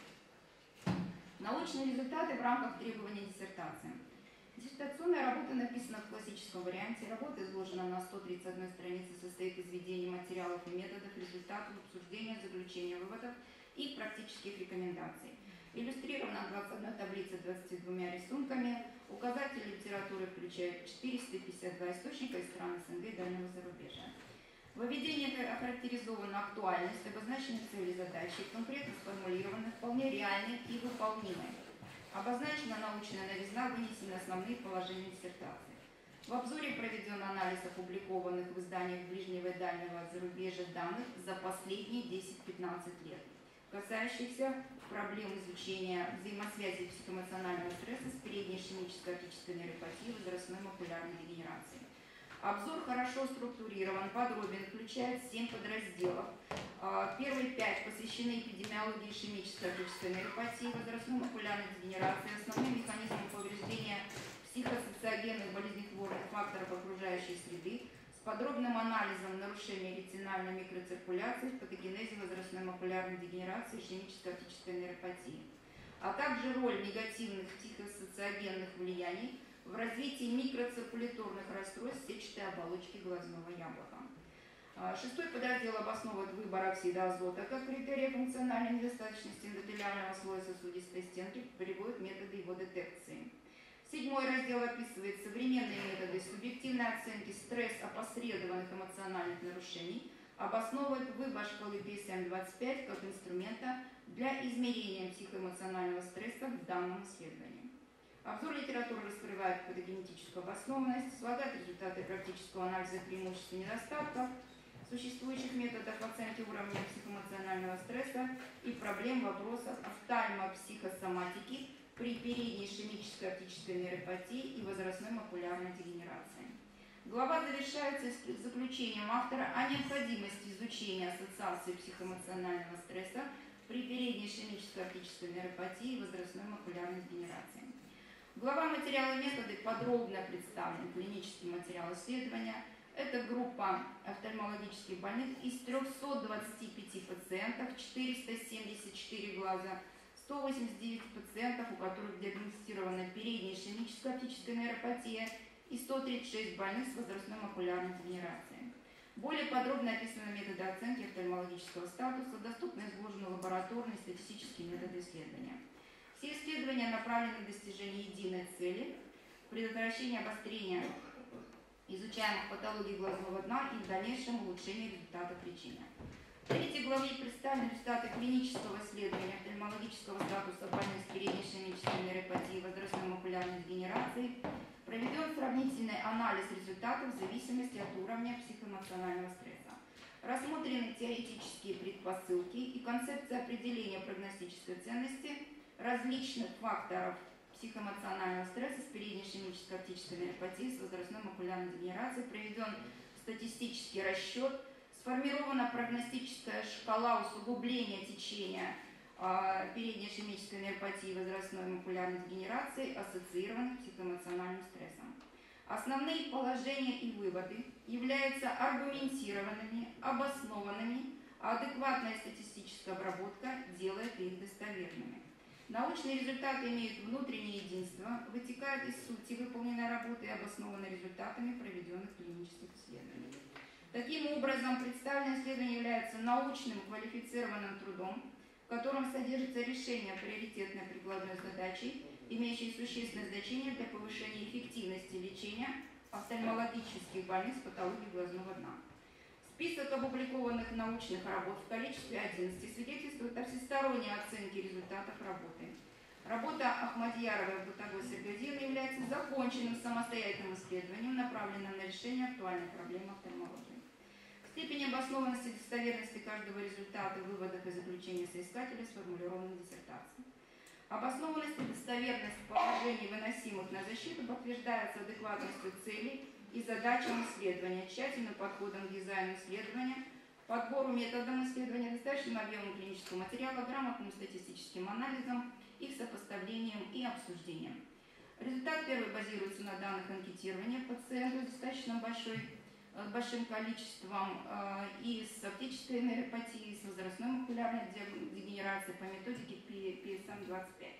цели. Научные результаты в рамках требований диссертации. Диссертационная работа написана в классическом варианте. Работа изложена на сто тридцать одной странице, состоит из введения материалов и методов, результатов, обсуждения, заключения выводов и практических рекомендаций. Иллюстрирована двадцать одной таблицей двадцатью двумя рисунками. Указатели литературы включают четыреста пятьдесят два источника из стран СНГ и дальнего зарубежья. В введении охарактеризована актуальность, обозначены цели и задачи, конкретно сформулированы, вполне реальны и выполнимы. Обозначена научная новизна, вынесены основные положения диссертации. В обзоре проведен анализ опубликованных в изданиях ближнего и дальнего зарубежья данных за последние десять-пятнадцать лет, касающихся проблем изучения взаимосвязи психоэмоционального стресса с передней ишемической оптической нейропатией и возрастной макулярной дегенерацией. Обзор хорошо структурирован, подробен, включает семь подразделов. Первые пять посвящены эпидемиологии ишемической оптической нейропатии, возрастной макулярной дегенерации, основным механизмам повреждения психосоциогенных болезнетворных факторов окружающей среды, с подробным анализом нарушения ретинальной микроциркуляции в патогенезе возрастной макулярной дегенерации и ишемической оптической нейропатии, а также роль негативных психосоциогенных влияний в развитии микроциркуляторных расстройств сетчатой оболочки глазного яблока. Шестой подраздел обосновывает выбор оксида азота как критерия функциональной недостаточности эндотелиального слоя сосудистой стенки, приводит методы его детекции. Седьмой раздел описывает современные методы субъективной оценки стресс-опосредованных эмоциональных нарушений, обосновывает выбор шкалы пи эс эм двадцать пять как инструмента для измерения психоэмоционального стресса в данном исследовании. Обзор литературы раскрывает патогенетическую обоснованность, слагает результаты практического анализа преимуществ и недостатков существующих методов оценки уровня психоэмоционального стресса и проблем в вопросах офтальмопсихосоматики при передней ишемической оптической нейропатии и возрастной макулярной дегенерации. Глава завершается заключением автора о необходимости изучения ассоциации психоэмоционального стресса при передней ишемической оптической нейропатии и возрастной макулярной дегенерации. Глава «Материалы и методы» подробно представлен клинический материал исследования. Это группа офтальмологических больных из трёхсот двадцати пяти пациентов, четыреста семьдесят четыре глаза, сто восемьдесят девять пациентов, у которых диагностирована передняя ишемическая оптическая нейропатия, и сто тридцать шесть больных с возрастной макулярной дегенерацией. Более подробно описаны методы оценки офтальмологического статуса, доступно изложены лабораторные и статистические методы исследования. Все исследования направлены на достижение единой цели – предотвращение обострения изучаемых патологий глазного дна и в дальнейшем улучшение результатов лечения. В третьей главе представлены результаты клинического исследования офтальмологического статуса больных с передней ишемической нейропатией и возрастной макулярной дегенерацией. Проведен сравнительный анализ результатов в зависимости от уровня психоэмоционального стресса. Рассмотрены теоретические предпосылки и концепция определения прогностической ценности различных факторов психоэмоционального стресса с передней ишемической оптической нейропатией с возрастной макулярной дегенерацией. Проведен статистический расчет. Сформирована прогностическая шкала усугубления течения э, передней ишемической нейропатии и возрастной макулярной дегенерации, ассоциированных с психоэмоциональным стрессом. Основные положения и выводы являются аргументированными, обоснованными, а адекватная статистическая обработка делает их достоверными. Научные результаты имеют внутреннее единство, вытекают из сути выполненной работы и обоснованы результатами проведенных клинических исследований. Таким образом, представленное исследование является научным квалифицированным трудом, в котором содержится решение приоритетной прикладной задачи, имеющей существенное значение для повышения эффективности лечения офтальмологических больных с патологией глазного дна. Список опубликованных научных работ в количестве одиннадцати свидетельствует о всесторонней оценке результатов работы. Работа Ахмадьяровой и Бутагой-Сергадиевны является законченным самостоятельным исследованием, направленным на решение актуальной проблемы офтальмологии. Степень обоснованности и достоверности каждого результата в выводах и заключениях соискателя сформулирована в диссертации. Обоснованность и достоверность положений, выносимых на защиту, подтверждается адекватностью целей и задачам исследования, тщательным подходом к дизайну исследования, подбору методом исследования, достаточным объемом клинического материала, грамотным статистическим анализом, их сопоставлением и обсуждением. Результат первый базируется на данных анкетирования пациентов с достаточно большой большим количеством э, и с оптической нейропатией, с возрастной макулярной дегенерацией по методике пи эс эм двадцать пять.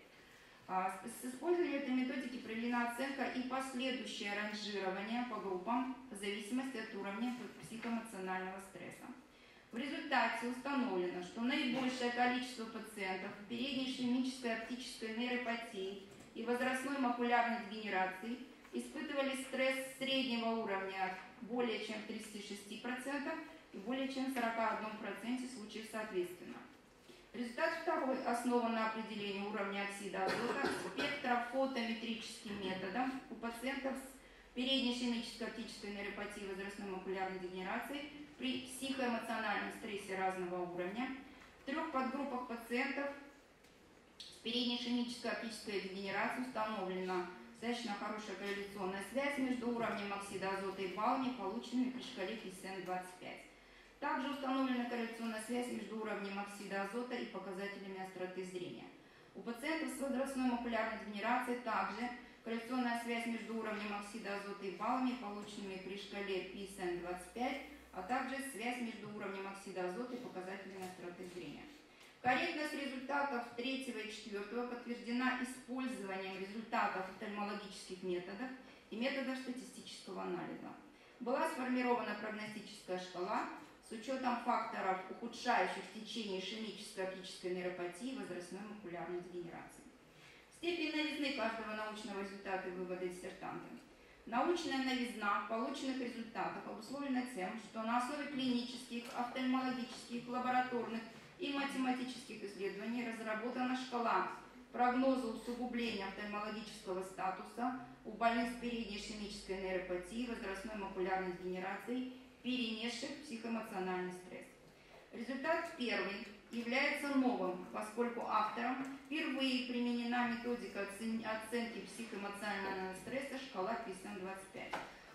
А, с, с использованием этой методики проведена оценка и последующее ранжирование по группам в зависимости от уровня психоэмоционального стресса. В результате установлено, что наибольшее количество пациентов передней ишемической оптической нейропатии и возрастной макулярной дегенерации испытывали стресс среднего уровня более чем в тридцати шести процентах и более чем в сорока одном проценте случаев соответственно. Результат второй основан на определении уровня оксида азота спектрофотометрическим методом у пациентов с передней ишемической оптической нейропатией и возрастной макулярной дегенерацией при психоэмоциональном стрессе разного уровня. В трех подгруппах пациентов с передней ишемической оптической дегенерацией установлена достаточно хорошая корреляционная связь между уровнем оксида азота и баллами, полученными при шкале пи эс эм двадцать пять. Также установлена корреляционная связь между уровнем оксида азота и показателями остроты зрения. У пациентов с возрастной макулярной дегенерацией также корреляционная связь между уровнем оксида азота и баллами, полученными при шкале пи эс эм двадцать пять, а также связь между уровнем оксида азота и показателями остроты зрения. Корректность результатов третьего и четвертого подтверждена использованием результатов офтальмологических методов и методов статистического анализа. Была сформирована прогностическая шкала с учетом факторов, ухудшающих течение ишемической оптической нейропатии и возрастной макулярной дегенерации. Степень новизны каждого научного результата и вывода диссертанта. Научная новизна полученных результатов обусловлена тем, что на основе клинических, офтальмологических, лабораторных и математических исследований разработана шкала прогноза усугубления офтальмологического статуса у больных с передней ишемической нейропатией, возрастной макулярной дегенерацией, перенесших психоэмоциональный стресс. Результат первый является новым, поскольку автором впервые применена методика оценки психоэмоционального стресса шкала пи эс эм двадцать пять.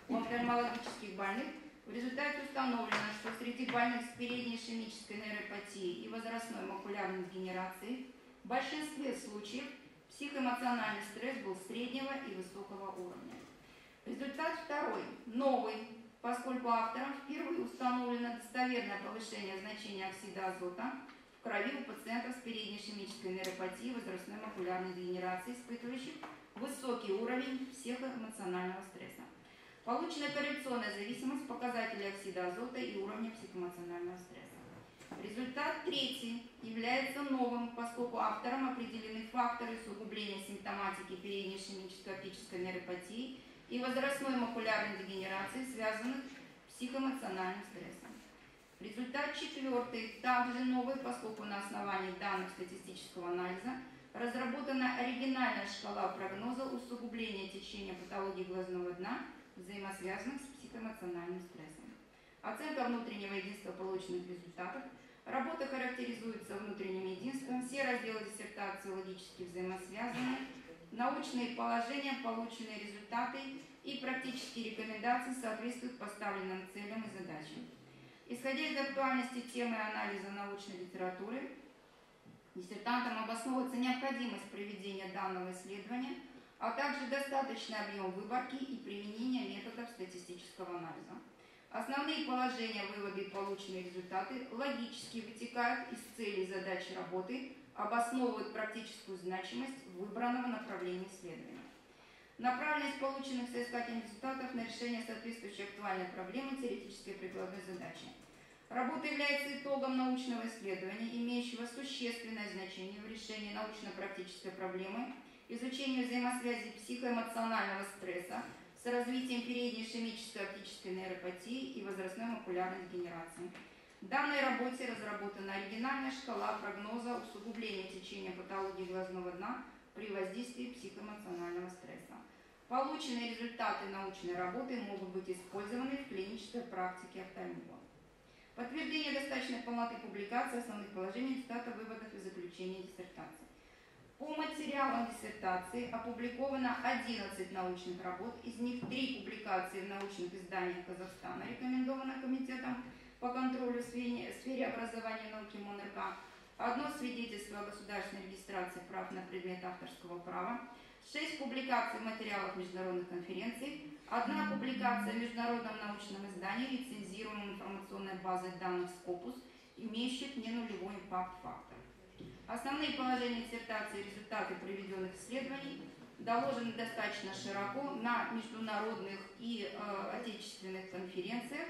у офтальмологических больных в результате установлено, что среди больных с передней ишемической нейропатией и возрастной макулярной дегенерацией в большинстве случаев психоэмоциональный стресс был среднего и высокого уровня. Результат второй, новый, поскольку автором впервые установлено достоверное повышение значения оксида азота в крови у пациентов с передней ишемической нейропатией и возрастной макулярной дегенерацией, испытывающих высокий уровень психоэмоционального стресса. Получена корреляционная зависимость показателей оксида азота и уровня психоэмоционального стресса. Результат третий является новым, поскольку автором определены факторы усугубления симптоматики передней ишемической оптической нейропатии и возрастной макулярной дегенерации, связанных с психоэмоциональным стрессом. Результат четвертый, также новый, поскольку на основании данных статистического анализа разработана оригинальная шкала прогноза усугубления течения патологии глазного дна, взаимосвязанных с психоэмоциональным стрессом. Оценка внутреннего единства полученных результатов. Работа характеризуется внутренним единством, все разделы диссертации логически взаимосвязаны, научные положения, полученные результаты и практические рекомендации соответствуют поставленным целям и задачам. Исходя из актуальности темы анализа научной литературы, диссертантам обосновывается необходимость проведения данного исследования, а также достаточный объем выборки и применения методов статистического анализа. Основные положения, выводы и полученные результаты логически вытекают из целей и задач работы, обосновывают практическую значимость выбранного направления исследования. Направленность полученных соискательных результатов на решение соответствующей актуальной проблемы теоретической и прикладной задачи. Работа является итогом научного исследования, имеющего существенное значение в решении научно-практической проблемы, изучению взаимосвязи психоэмоционального стресса с развитием передней ишемической оптической нейропатии и возрастной макулярной дегенерации. В данной работе разработана оригинальная шкала прогноза усугубления течения патологии глазного дна при воздействии психоэмоционального стресса. Полученные результаты научной работы могут быть использованы в клинической практике офтальмолога. Подтверждение достаточной полноты публикации основных положений, результатов, выводов и заключений диссертации. По материалам диссертации опубликовано одиннадцать научных работ, из них три публикации в научных изданиях Казахстана, рекомендовано Комитетом по контролю в сфере образования и науки МОНРК, одно свидетельство о государственной регистрации прав на предмет авторского права, шесть публикаций в материалах международных конференций, одна публикация в международном научном издании, лицензируемой информационной базой данных Scopus, имеющих не нулевой импакт фактор. Основные положения диссертации и результаты проведенных исследований доложены достаточно широко на международных и э, отечественных конференциях.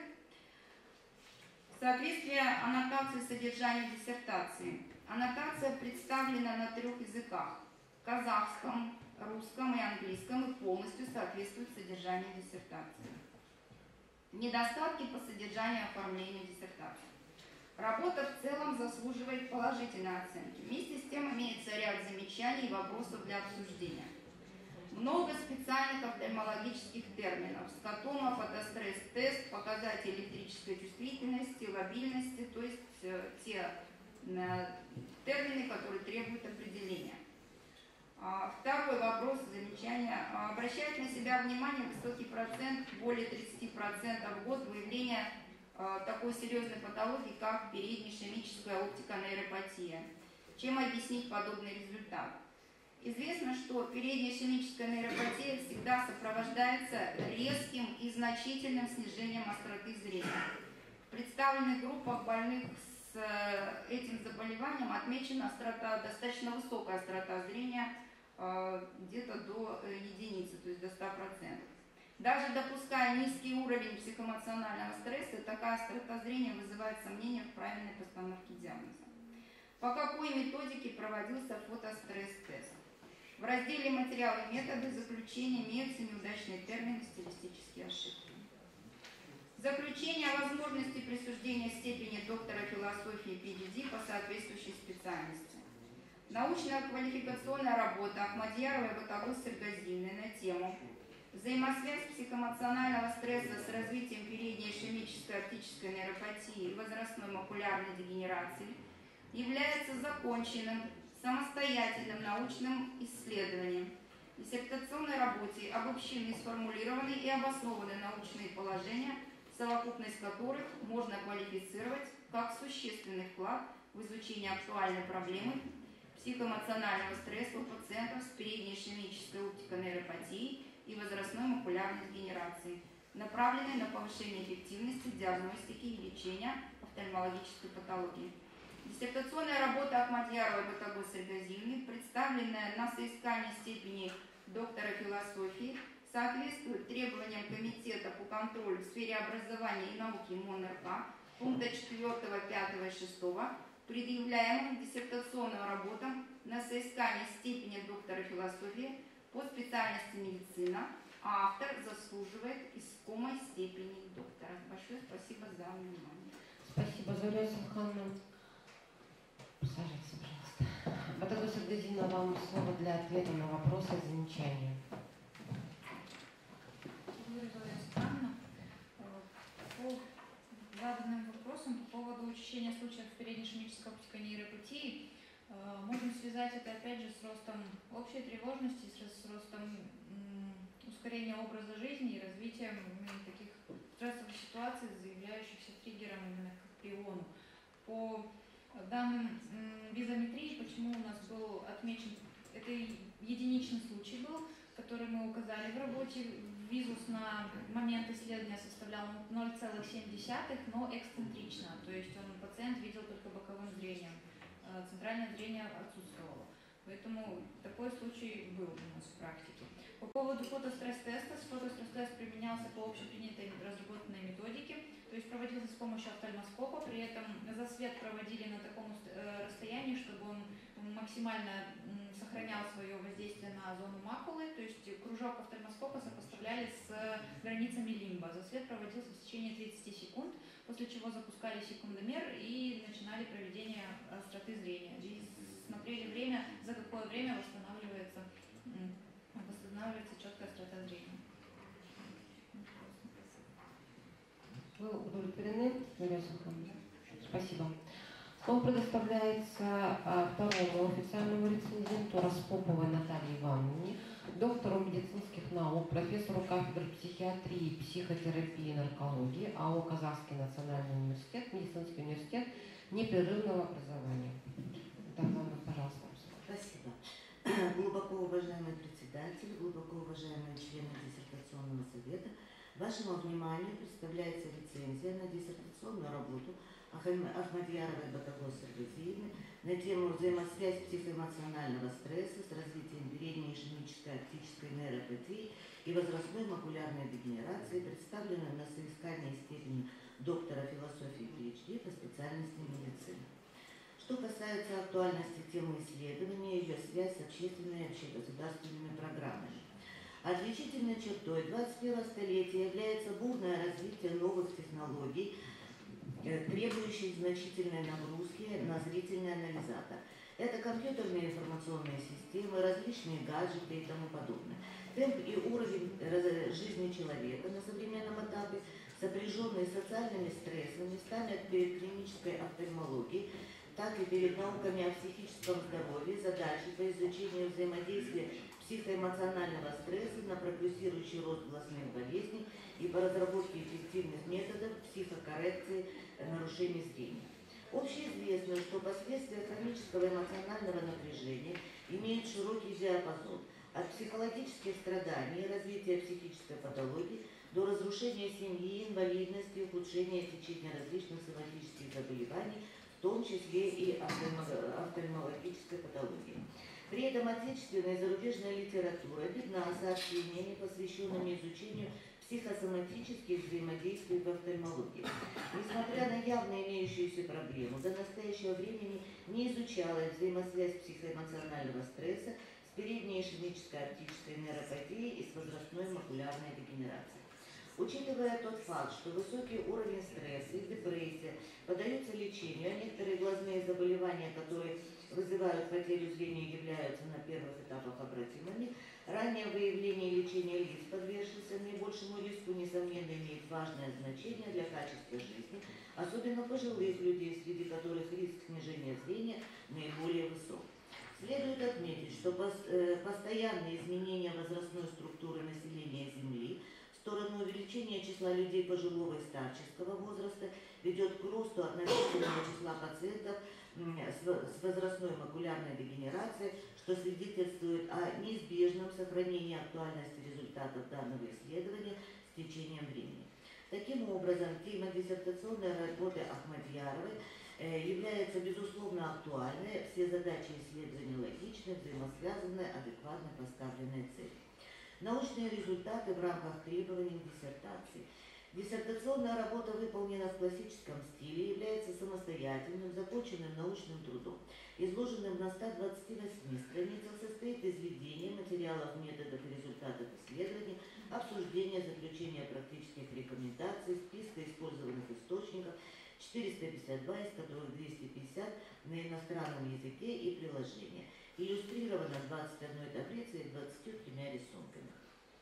Соответствие аннотации содержания диссертации. Аннотация представлена на трех языках – казахском, русском и английском, и полностью соответствует содержанию диссертации. Недостатки по содержанию и оформлению диссертации. Работа в целом заслуживает положительной оценки. Вместе с тем имеется ряд замечаний и вопросов для обсуждения. Много специальных офтальмологических терминов: скотома, фотостресс-тест, показатели электрической чувствительности, лобильности, то есть э, те э, термины, которые требуют определения. А, второй вопрос, замечание. А, обращает на себя внимание высокий процент, более тридцати процентов в год, выявления а, такой серьезной патологии, как передняя ишемическая оптиконейропатия. Чем объяснить подобный результат? Известно, что передняя ишемическая нейропатия всегда сопровождается резким и значительным снижением остроты зрения. В представленных группах больных с этим заболеванием отмечена острота, достаточно высокая острота зрения, где-то до единицы, то есть до ста процентов. Даже допуская низкий уровень психоэмоционального стресса, такая острота зрения вызывает сомнения в правильной постановке диагноза. По какой методике проводился фотостресс-тест? В разделе «Материалы и методы» заключения имеются неудачные термины, стилистические ошибки. Заключение о возможности присуждения степени доктора философии пи эйч ди по соответствующей специальности. Научно-квалификационная работа Ахмадьяровой и Батагос-Сергазиной на тему «Взаимосвязь психоэмоционального стресса с развитием передней ишемической оптической нейропатии и возрастной макулярной дегенерации» является законченным самостоятельным научным исследованием. В диссертационной работе обобщены, сформулированы и обоснованы научные положения, совокупность которых можно квалифицировать как существенный вклад в изучение актуальной проблемы психоэмоционального стресса у пациентов с передней ишемической оптико-нейропатией и возрастной макулярной дегенерацией, направленной на повышение эффективности диагностики и лечения офтальмологической патологии. Диссертационная работа Ахмадьяровой Батагос-Сергазиевны, представленная на соискание степени доктора философии, соответствует требованиям Комитета по контролю в сфере образования и науки МОН-РК пункта четвёртого, пятого и шестого, предъявляемым диссертационным работам на соискание степени доктора философии по специальности медицина, а автор заслуживает искомой степени доктора. Большое спасибо за внимание. Спасибо, Зоя Сулхановна. Присаживайтесь, пожалуйста. Батагос-Сергазиевна, вам слово для ответа на вопросы и замечания. По заданным вопросам по поводу учащения случаев передней ишемической оптической нейропатии можем связать это опять же с ростом общей тревожности, с ростом ускорения образа жизни и развитием таких стрессовых ситуаций, заявляющихся триггером именно к приону. По данным визометрии, почему у нас был отмечен, это единичный случай был, который мы указали в работе, визус на момент исследования составлял ноль целых семь десятых, но эксцентрично, то есть он, пациент видел только боковым зрением, центральное зрение отсутствовало. Поэтому такой случай был у нас в практике. По поводу фотостресс-теста, фотостресс-тест применялся по общепринятой разработанной методике, то есть проводился с помощью офтальмоскопа, при этом засвет проводили на таком расстоянии, чтобы он максимально сохранял свое воздействие на зону макулы, то есть кружок офтальмоскопа сопоставляли с границами лимба. Засвет проводился в течение тридцати секунд, после чего запускали секундомер и начинали проведение остроты зрения. И смотрели время, за какое время восстанавливается, восстанавливается четкая острота зрения. Вы удовлетворены, Юрия Сулхановна? Спасибо. Слово предоставляется а, второму официальному рецензенту Распоповой Наталье Ивановне, доктору медицинских наук, профессору кафедры психиатрии, психотерапии и наркологии АО Казахский национальный университет, медицинский университет непрерывного образования. Наталья, пожалуйста. Спасибо. Глубоко уважаемый председатель, глубоко уважаемые члены диссертационного совета, вашему вниманию представляется рецензия на диссертационную работу Ахмадьяровой Батагос-Сергазиевны на тему взаимосвязь психоэмоционального стресса с развитием передней ишемической оптической нейропатии и возрастной макулярной дегенерации, представленной на соискание степени доктора философии пи эйч ди по специальности медицины. Что касается актуальности темы исследования, ее связь с общественными и общегосударственными программами. Отличительной чертой двадцать первого столетия является бурное развитие новых технологий, требующих значительной нагрузки на зрительный анализатор. Это компьютерные информационные системы, различные гаджеты и тому подобное. Темп и уровень жизни человека на современном этапе, сопряженные с социальными стрессами, ставят перед клинической офтальмологией, так и перед науками о психическом здоровье задачи по изучению взаимодействия психоэмоционального стресса на прогрессирующий рост глазных болезней и по разработке эффективных методов психокоррекции нарушений зрения. Общеизвестно, что последствия хронического эмоционального напряжения имеют широкий диапазон от психологических страданий и развития психической патологии до разрушения семьи, инвалидности, ухудшения течения различных соматических заболеваний, в том числе и офтальмологической патологии. При этом отечественная и зарубежная литература бедна сообщениями, посвященными изучению психосоматических взаимодействий в офтальмологии. Несмотря на явно имеющуюся проблему, до настоящего времени не изучалась взаимосвязь психоэмоционального стресса с передней ишемической оптической нейропатией и с возрастной макулярной дегенерацией. Учитывая тот факт, что высокий уровень стресса и депрессия поддаются лечению, а некоторые глазные заболевания, которые вызывают потерю зрения, являются на первых этапах обратимыми, раннее выявление и лечение лиц, подвергшихся наибольшему риску, несомненно, имеет важное значение для качества жизни, особенно пожилых людей, среди которых риск снижения зрения наиболее высок. Следует отметить, что постоянные изменения в возрастной структуры населения Земли в сторону увеличения числа людей пожилого и старческого возраста ведет к росту относительного числа пациентов с возрастной макулярной дегенерацией, что свидетельствует о неизбежном сохранении актуальности результатов данного исследования с течением времени. Таким образом, тема диссертационной работы Ахмадьяровой является безусловно актуальной, все задачи исследования логичны, взаимосвязаны, адекватно поставленные цели. Научные результаты в рамках требований диссертации. Диссертационная работа выполнена в классическом стиле, является самостоятельным, законченным научным трудом, изложенным на ста двадцати восьми страницах, состоит из введения материалов, методов и результатов исследований, обсуждения, заключения практических рекомендаций, списка использованных источников, четыреста пятьдесят два, из которых двести пятьдесят на иностранном языке и приложения. Иллюстрировано двадцать одной таблицей и двадцатью тремя рисунками.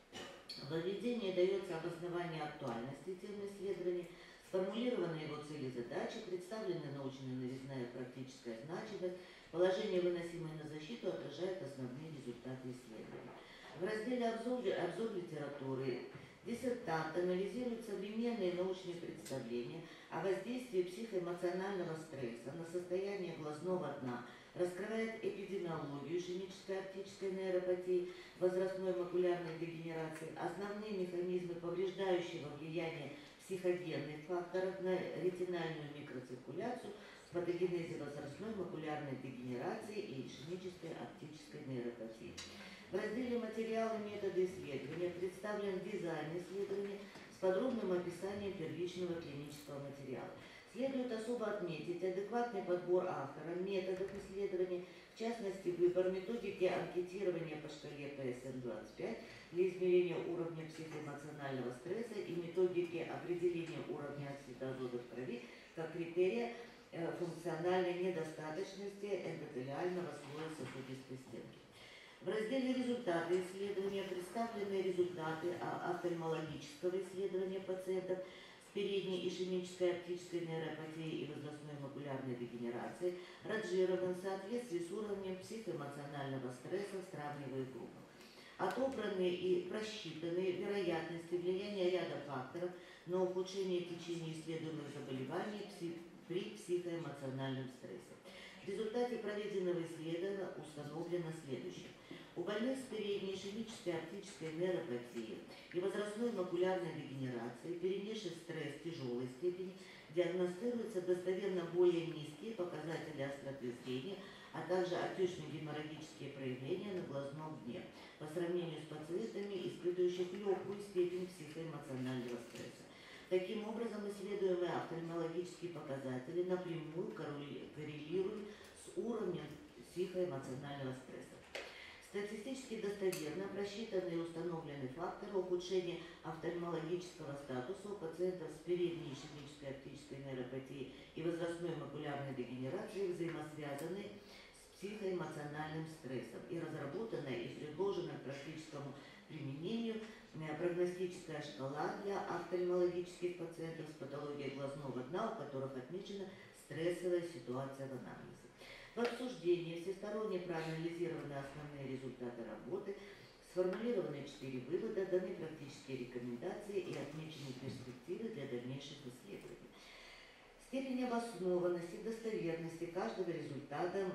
В введении дается обоснование актуальности темы исследования, сформулированы его цели и задачи, представлены научная новизна и практическая значимость, положение, выносимое на защиту, отражает основные результаты исследования. В разделе «Обзор, обзор литературы» диссертант анализирует современные научные представления о воздействии психоэмоционального стресса на состояние глазного дна, раскрывает эпидемиологию ишемической оптической нейропатии, возрастной макулярной дегенерации, основные механизмы повреждающего влияния психогенных факторов на ретинальную микроциркуляцию в патогенезе возрастной макулярной дегенерации и ишемической оптической нейропатии. В разделе «Материалы и методы исследования» представлен дизайн исследования с подробным описанием первичного клинического материала. Следует особо отметить адекватный подбор автора, методов исследования, в частности, выбор методики анкетирования по шкале пэ эс эн двадцать пять для измерения уровня психоэмоционального стресса и методики определения уровня оксида азота в крови как критерия функциональной недостаточности эндотелиального слоя сосудистой стенки. В разделе «Результаты исследования» представлены результаты офтальмологического исследования пациентов с передней ишемической оптической нейропатией и возрастной макулярной дегенерацией, ранжирован в соответствии с уровнем психоэмоционального стресса в сравниваемых группах. Отобраны и просчитаны вероятности влияния ряда факторов на ухудшение течения исследуемых заболеваний при психоэмоциональном стрессе. В результате проведенного исследования установлено следующее. У больных с передней ишемической оптической нейропатией и возрастной макулярной дегенерацией, перенесших стресс тяжелой степени, диагностируются достоверно более низкие показатели остроты зрения, а также отечные геморрагические проявления на глазном дне по сравнению с пациентами, испытывающих легкую степень психоэмоционального стресса. Таким образом, исследуемые офтальмологические показатели напрямую коррелируют с уровнем психоэмоционального стресса. Статистически достоверно просчитаны и установлены факторы ухудшения офтальмологического статуса у пациентов с передней ишемической оптической нейропатией и возрастной макулярной дегенерацией, взаимосвязанные с психоэмоциональным стрессом, и разработана и предложена к практическому применению прогностическая шкала для офтальмологических пациентов с патологией глазного дна, у которых отмечена стрессовая ситуация в анамнезе. В обсуждении всесторонне проанализированы основные результаты работы, сформулированы четыре вывода, даны практические рекомендации и отмечены перспективы для дальнейших исследований. Степень обоснованности, достоверности каждого результата,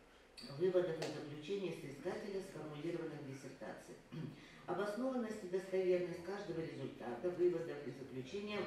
выводов и заключений соискателя сформулированы в диссертации. Обоснованность и достоверность каждого результата, выводов и заключения,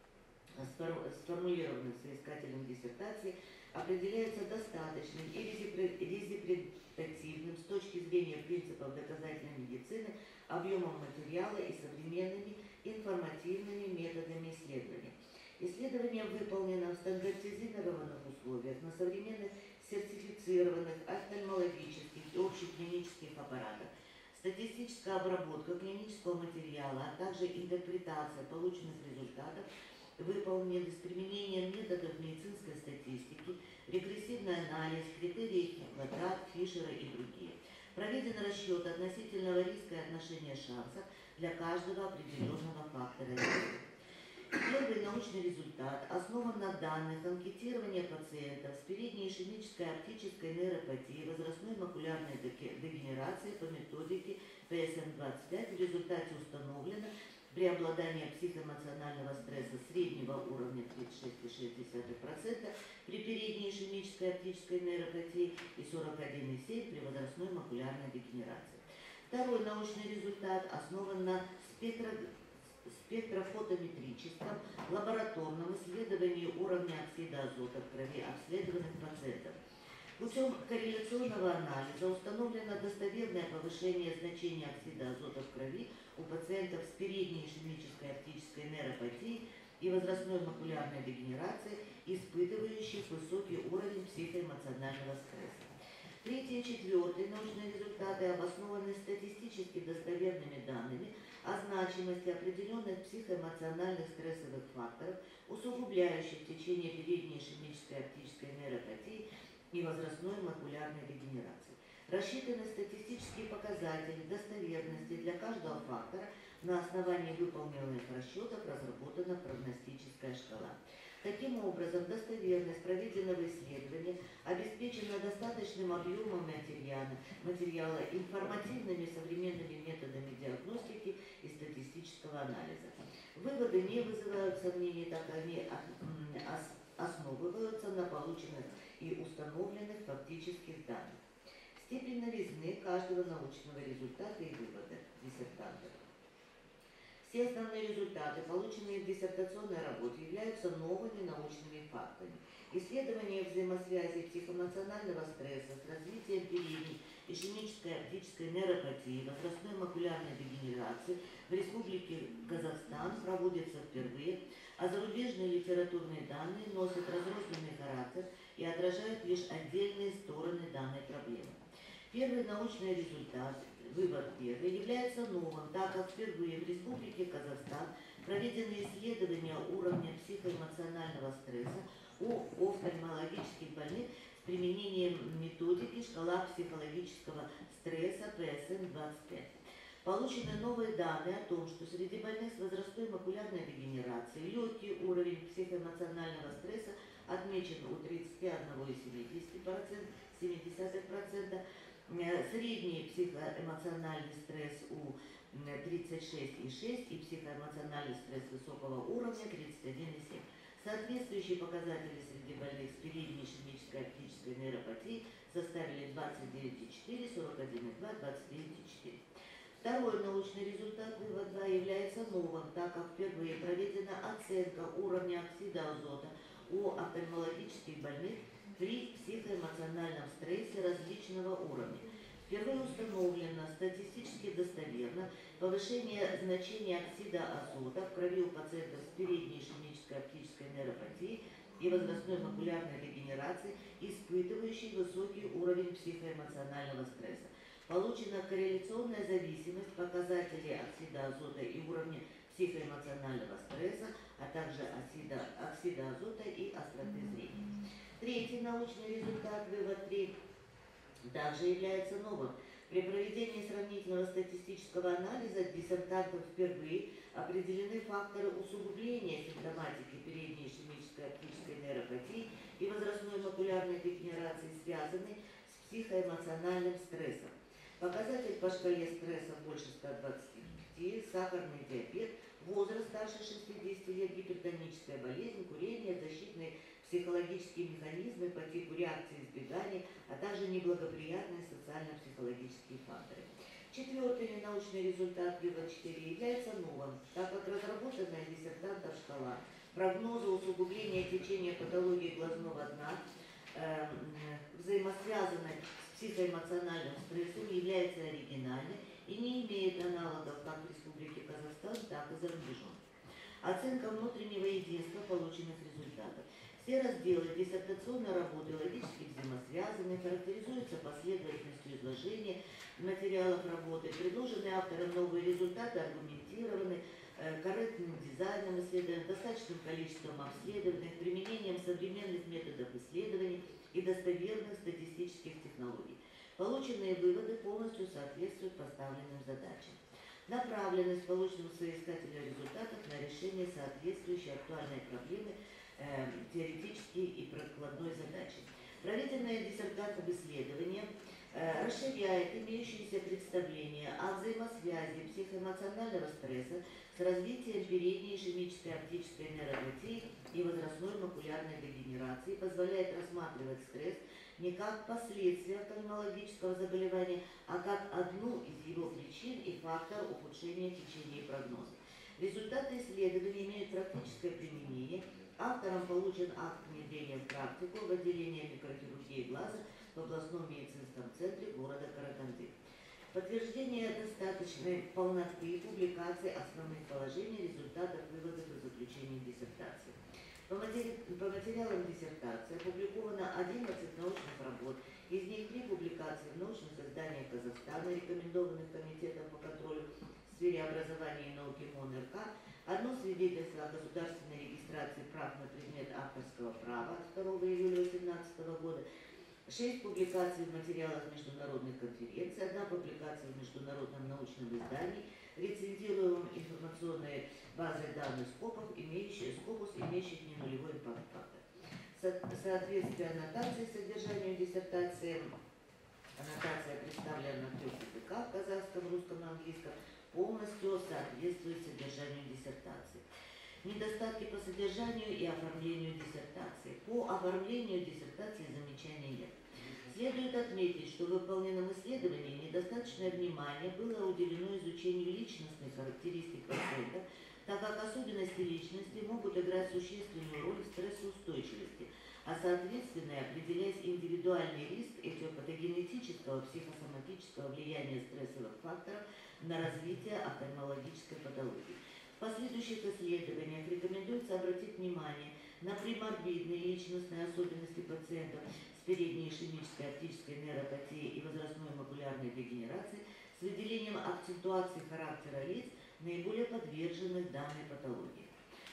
сформулированных соискателем диссертации, определяется достаточным и резепретативным с точки зрения принципов доказательной медицины объемом материала и современными информативными методами исследования. Исследование выполнено в стандартизированных условиях на современных сертифицированных офтальмологических и общеклинических аппаратах. Статистическая обработка клинического материала, а также интерпретация полученных результатов выполнены с применением методов медицинской статистики, регрессивный анализ, критерии квадрат, Фишера и другие. Проведен расчет относительного риска и отношения шансов для каждого определенного фактора риска. Первый научный результат основан на данных анкетирования пациентов с передней ишемической оптической нейропатией, возрастной макулярной дегенерацией по методике пэ пэ эс эм двадцать пять в результате установлено преобладание психоэмоционального стресса среднего уровня тридцать шесть и шесть десятых процента при передней ишемической оптической нейропатии и сорок один и семь десятых процента при возрастной макулярной дегенерации. Второй научный результат основан на спектро... спектрофотометрическом лабораторном исследовании уровня оксида азота в крови обследованных пациентов. Путем корреляционного анализа установлено достоверное повышение значения оксида азота в крови у пациентов с передней ишемической оптической нейропатией и возрастной макулярной дегенерацией, испытывающих высокий уровень психоэмоционального стресса. Третий и четвертый научные результаты обоснованы статистически достоверными данными о значимости определенных психоэмоциональных стрессовых факторов, усугубляющих течение передней ишемической оптической нейропатии и возрастной макулярной дегенерации. Рассчитаны статистические показатели достоверности для каждого фактора. На основании выполненных расчетов разработана прогностическая шкала. Таким образом, достоверность проведенного исследования обеспечена достаточным объемом материала, материала информативными современными методами диагностики и статистического анализа. Выводы не вызывают сомнений, так как они основываются на полученных и установленных фактических данных. Степень новизны каждого научного результата и вывода диссертантов. Все основные результаты, полученные в диссертационной работе, являются новыми научными фактами. Исследование взаимосвязи психоэмоционального стресса с развитием передней ишемической оптической нейропатии, возрастной макулярной дегенерации в Республике Казахстан проводится впервые, а зарубежные литературные данные носят разрозненный характер и отражают лишь отдельные стороны данной проблемы. Первый научный результат, вывод первый, является новым, так как впервые в Республике Казахстан проведены исследования уровня психоэмоционального стресса у офтальмологических больных с применением методики шкала психологического стресса пэ эс эм двадцать пять. Получены новые данные о том, что среди больных с возрастной макулярной дегенерацией легкий уровень психоэмоционального стресса отмечен у тридцати одного и семи десятых процента, средний психоэмоциональный стресс у тридцать шесть и шесть процента и психоэмоциональный стресс высокого уровня тридцать один и семь процента. Соответствующие показатели среди больных с передней ишемической оптической нейропатией составили двадцать девять и четыре, сорок один и два, двадцать девять и четыре. Второй научный результат, вывод два, является новым, так как впервые проведена оценка уровня оксида азота у офтальмологических больных при психоэмоциональном стрессе различного уровня. Впервые установлено статистически достоверно повышение значения оксида азота в крови у пациентов с передней ишемической оптической нейропатией и возрастной макулярной дегенерации, испытывающей высокий уровень психоэмоционального стресса. Получена корреляционная зависимость показателей оксида азота и уровня психоэмоционального стресса, а также оксида, оксида азота и остроты зрения. Третий научный результат, вывод три, также является новым. При проведении сравнительного статистического анализа диссертантов впервые определены факторы усугубления симптоматики передней ишемической оптической нейропатии и возрастной макулярной дегенерации, связанной с психоэмоциональным стрессом. Показатель по шкале стресса больше ста двадцати пяти, сахарный диабет, возраст старше шестидесяти лет, гипертоническая болезнь, курение, защитные психологические механизмы по типу реакции избегания, а также неблагоприятные социально-психологические факторы. Четвертый научный результат, вывод четыре, является новым, так как разработанная диссертантом шкала прогноза усугубления течения патологии глазного дна э, взаимосвязанной с психоэмоциональным стрессом является оригинальной и не имеет аналогов как в Республике Казахстан, так и за рубежом. Оценка внутреннего единства полученных результатов. Все разделы диссертационной работы логически взаимосвязаны, характеризуются последовательностью изложения материалов работы, предложенные автором новые результаты аргументированы, э, корректным дизайном исследований, достаточным количеством обследований, применением современных методов исследований и достоверных статистических технологий. Полученные выводы полностью соответствуют поставленным задачам. Направленность полученных соискателей результатов на решение соответствующей актуальной проблемы э, теоретической и прикладной задачи. Проведенное диссертантом исследование э, расширяет имеющиеся представления о взаимодействии взаимосвязи психоэмоционального стресса с развитием передней ишемической оптической нейропатии и возрастной макулярной дегенерации, позволяет рассматривать стресс не как последствия офтальмологического заболевания, а как одну из его причин и фактор ухудшения течения и прогноза. Результаты исследований имеют практическое применение. Автором получен акт внедрения в практику в отделение микрохирургии глаза в областном медицинском центре города Караганды. Подтверждение достаточной полноты и публикации основных положений, результатов, выводов и заключений диссертации. По, матери... по материалам диссертации опубликовано одиннадцать научных работ, из них три публикации в научных изданиях Казахстана, рекомендованных Комитетом по контролю в сфере образования и науки МОН-РК, одно свидетельство о государственной регистрации прав на предмет авторского права от второго июля две тысячи восемнадцатого года, шесть публикаций в материалах международных конференций, одна публикация в международном научном издании, рецензируемом информационной базой данных скопов, имеющих, скопус, имеющих не нулевой импакт фактор. Со соответствие аннотации содержанию диссертации, аннотация представлена в трех языках, казахском, русском и английском, полностью соответствует содержанию диссертации. Недостатки по содержанию и оформлению диссертации. По оформлению диссертации замечаний нет. Следует отметить, что в выполненном исследовании недостаточное внимание было уделено изучению личностных характеристик пациента, так как особенности личности могут играть существенную роль в стрессоустойчивости, а соответственно определяясь индивидуальный риск этиопатогенетического психосоматического влияния стрессовых факторов на развитие офтальмологической патологии. В последующих исследованиях рекомендуется обратить внимание на приморбидные личностные особенности пациентов с передней ишемической оптической нейропатией и возрастной макулярной дегенерацией с выделением акцентуации характера лиц, наиболее подверженных данной патологии.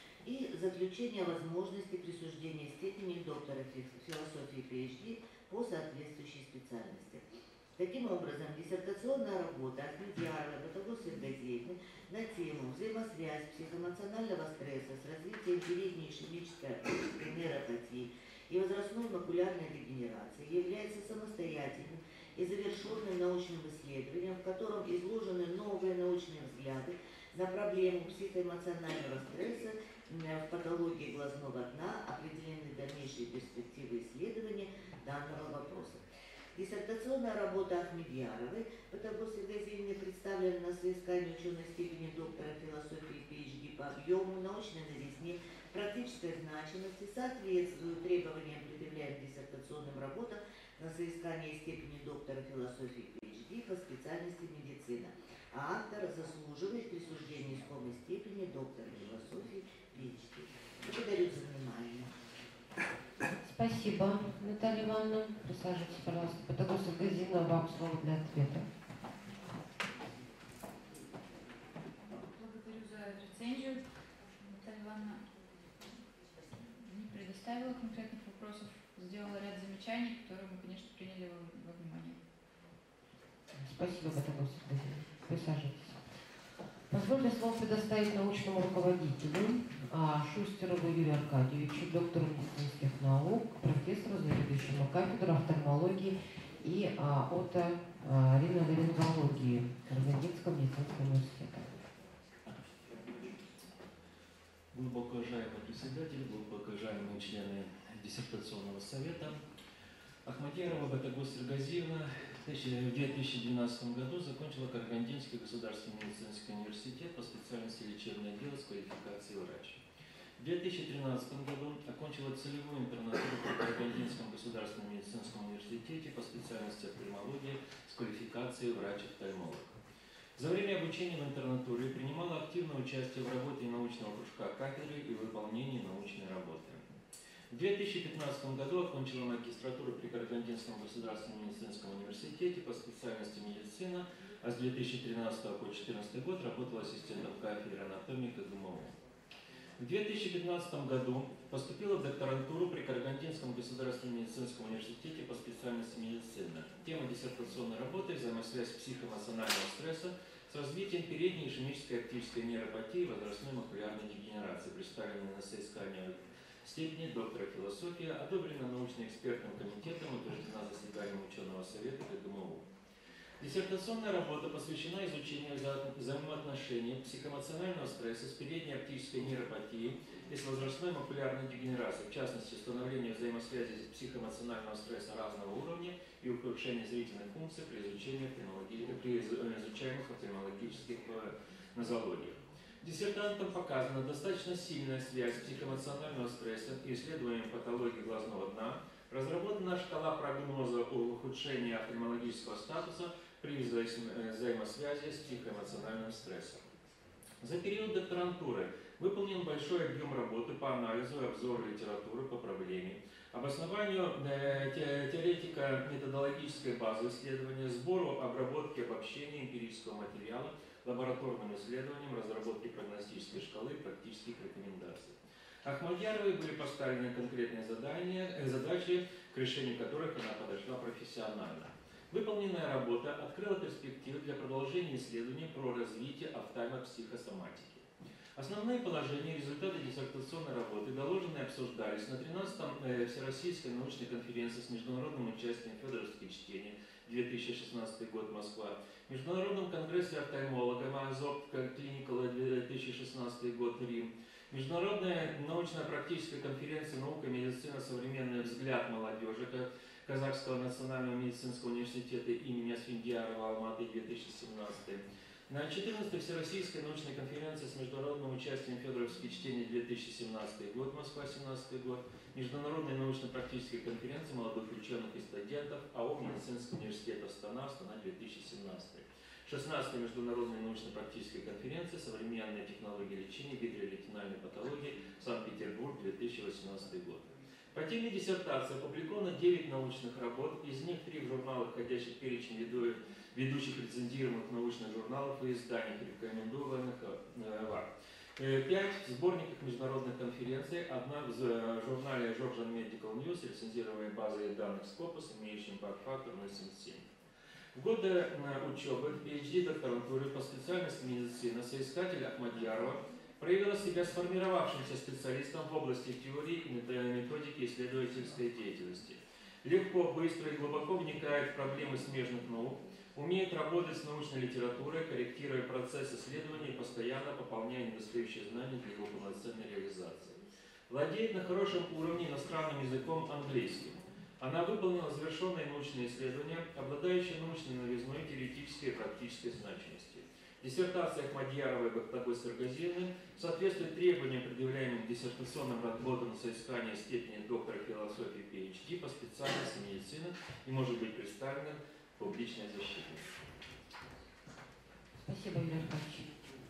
И заключение о возможности присуждения степени доктора философии пи эйч ди по соответствующей специальности. Таким образом, диссертационная работа Ахмедьярова Батагос Эргазиевны на тему «Взаимосвязь психоэмоционального стресса с развитием передней ишемической оптической нейропатии и возрастной макулярной дегенерации» является самостоятельным и завершенным научным исследованием, в котором изложены новые научные взгляды на проблему психоэмоционального стресса в патологии глазного дна, определены дальнейшие перспективы исследования данного вопроса. Диссертационная работа Ахмедьяровой Батагос Эргазиевны представлена на соискание ученой степени доктора философии пи эйч ди по объему, научной новизне, практической значимости, соответствует требованиям, предъявляемым диссертационным работам на соискание степени доктора философии пи эйч ди по специальности медицина, а автор заслуживает присуждения искомой степени доктора философии пи эйч ди. Благодарю за внимание. Спасибо, Наталья Ивановна. Присаживайтесь, пожалуйста. Батагос Эргазиевна, вам слово для ответа. Благодарю за рецензию. Наталья Ивановна не предоставила конкретных вопросов, сделала ряд замечаний, которые мы, конечно, приняли во, во внимание. Спасибо, Батагос Эргазиевна. Присаживайтесь. Позвольте слово предоставить научному руководителю Шустерову Юрию Аркадьевичу, доктору медицинских наук, профессору, заведующему кафедру офтальмологии и оториноларингологии Карагандинского медицинского университета. Глубоко уважаемый председатель, глубоко уважаемые члены диссертационного совета, Ахмедьярова Батагос Эргазиевна в две тысячи двенадцатом году закончила Карагандинский государственный медицинский университет по специальности лечебное дело с квалификацией врач. В две тысячи тринадцатом году окончила целевую интернатуру при Карагандинском государственном медицинском университете по специальности офтальмологии с квалификацией врач-офтальмолог. За время обучения в интернатуре принимала активное участие в работе научного кружка кафедры и выполнении научной работы. В две тысячи пятнадцатом году окончила магистратуру при Карагандинском государственном медицинском университете по специальности медицина, а с две тысячи тринадцатого по две тысячи четырнадцатый год работала ассистентом кафедры анатомии КГМУ. В две тысячи пятнадцатом году поступила в докторантуру при Карагандинском государственном медицинском университете по специальности медицина. Тема диссертационной работы – взаимосвязь психоэмоционального стресса с развитием передней ишемической оптической нейропатии и возрастной макулярной дегенерации, представленной на соискание степени доктора философии, одобрена научно-экспертным комитетом, утверждена заседанием ученого совета КГМУ. Диссертационная работа посвящена изучению вза- взаимоотношений психоэмоционального стресса с передней оптической нейропатией и с возрастной макулярной дегенерацией, в частности, установлению взаимосвязи психоэмоционального стресса разного уровня и ухудшения зрительных функций при изучении офтальмологи- при из- изучаемых офтальмологических э, нозологиях. Диссертантам показана достаточно сильная связь психоэмоционального стресса и исследованием патологии глазного дна, разработана шкала прогноза о ухудшении офтальмологического статуса при взаим- взаимосвязи с психоэмоциональным стрессом. За период докторантуры выполнен большой объем работы по анализу и обзору литературы по проблеме, обоснованию э, те- теоретико-методологической базы исследования, сбору, обработке, обобщению эмпирического материала, лабораторным исследованиям, разработке прогностической шкалы и практических рекомендаций. Ахмадьяровой были поставлены конкретные задания, э, задачи, к решению которых она подошла профессионально. Выполненная работа открыла перспективы для продолжения исследований про развитие офтальмопсихосоматики. Основные положения и результаты диссертационной работы доложены и обсуждались на тринадцатой э, Всероссийской научной конференции с международным участием «Федоровские чтения» две тысячи шестнадцатый год, Москва, Международном конгрессе офтальмологов «Азоп Клиникал» две тысячи шестнадцатый год, Рим, Международная научно-практическая конференция «Наука и медицина. Современный взгляд молодежи» Казахского национального медицинского университета имени Асфендиярова, Алматы, две тысячи семнадцатый. На четырнадцатой Всероссийской научной конференции с международным участием «Федоровские чтения» две тысячи семнадцатый год, Москва, семнадцатый год, Международной научно-практической конференции молодых ученых и студентов АО Медицинского университета Астана, Астана, две тысячи семнадцатый. шестнадцатой Международной научно-практической конференции «Современные технологии лечения витреоретинальной патологии», Санкт-Петербург, две тысячи восемнадцатый год. По теме диссертации опубликовано девять научных работ, из них три в журналах, входящих в перечень веду- ведущих рецензируемых научных журналов и изданиях, рекомендованных ВАК. Пять в сборниках международных конференций, одна в журнале Georgian Medical News, рецензируемой базой данных Scopus, имеющим баг-фактор ноль семьдесят семь. В годы учебы в PhD докторантуре по специальности медицина соискатель Ахмадьярова проявила себя сформировавшимся специалистом в области теории и методики исследовательской деятельности. Легко, быстро и глубоко вникает в проблемы смежных наук, умеет работать с научной литературой, корректируя процесс исследования и постоянно пополняя недостающие знания для его полноценной реализации. Владеет на хорошем уровне иностранным языком английским. Она выполнила завершенные научные исследования, обладающие научной новизной, теоретической и практической значимости. Диссертация Ахмадьяровой и Бактагой Саргазиевны соответствует требованиям, предъявляемым диссертационным работам на соискание степени доктора философии PhD по специальности медицина и может быть представлена в публичной защите. Спасибо, Юрий Аркадьевич.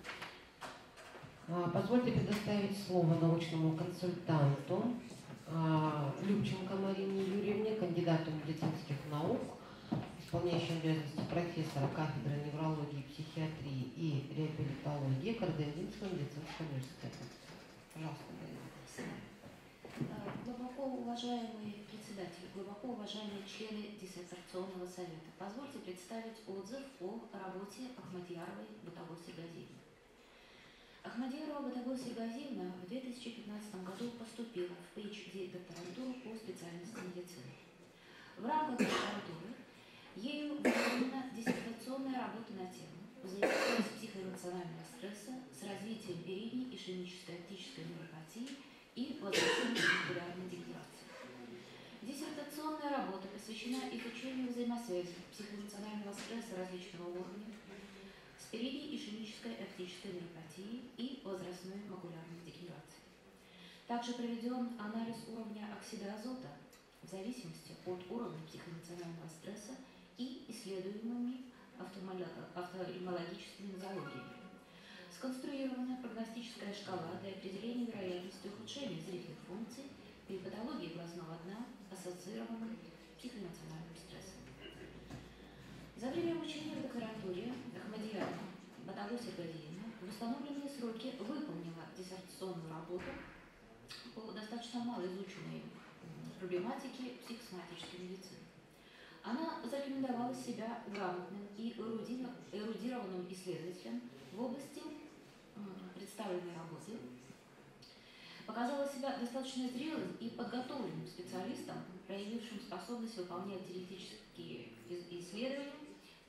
А, Позвольте предоставить слово научному консультанту а, Любченко Марине Юрьевне, кандидату медицинских наук, исполняющей обязанности профессора кафедры неврологии, психиатрии и реабилитологии Карагандинского медицинского университета. Пожалуйста, Марина. Глубоко уважаемый председатель, глубоко уважаемые члены диссертационного совета, позвольте представить отзыв о работе Ахмадьяровой Батагой Саргазиевны. Ахмадьярова Батагой Саргазиевна в две тысячи пятнадцатом году поступила в PhD докторантуру по специальности медицины. В рамках докторантуры ею выполнена диссертационная работа на тему взаимосвязь психоэмоционального стресса с развитием передней ишемической оптической нейропатии и возрастной макулярной дегенерации. Диссертационная работа посвящена изучению взаимосвязи психоэмоционального стресса различного уровня с передней ишемической оптической нейропатией и возрастной макулярной дегенерацией. Также проведен анализ уровня оксида азота в зависимости от уровня психоэмоционального стресса и исследуемыми офтальмологическими нозологиями. Сконструирована прогностическая шкала для определения вероятности ухудшения зрительных функций при патологии глазного дна, ассоциированной с психоэмоциональным стрессом. За время обучения в докторантуре Ахмадьярова Батагой Саргазиевна в установленные сроки выполнила диссертационную работу по достаточно малоизученной проблематике психосоматической медицины. Она зарекомендовала себя грамотным и эрудированным исследователем в области представленной работы, показала себя достаточно зрелым и подготовленным специалистом, проявившим способность выполнять теоретические исследования,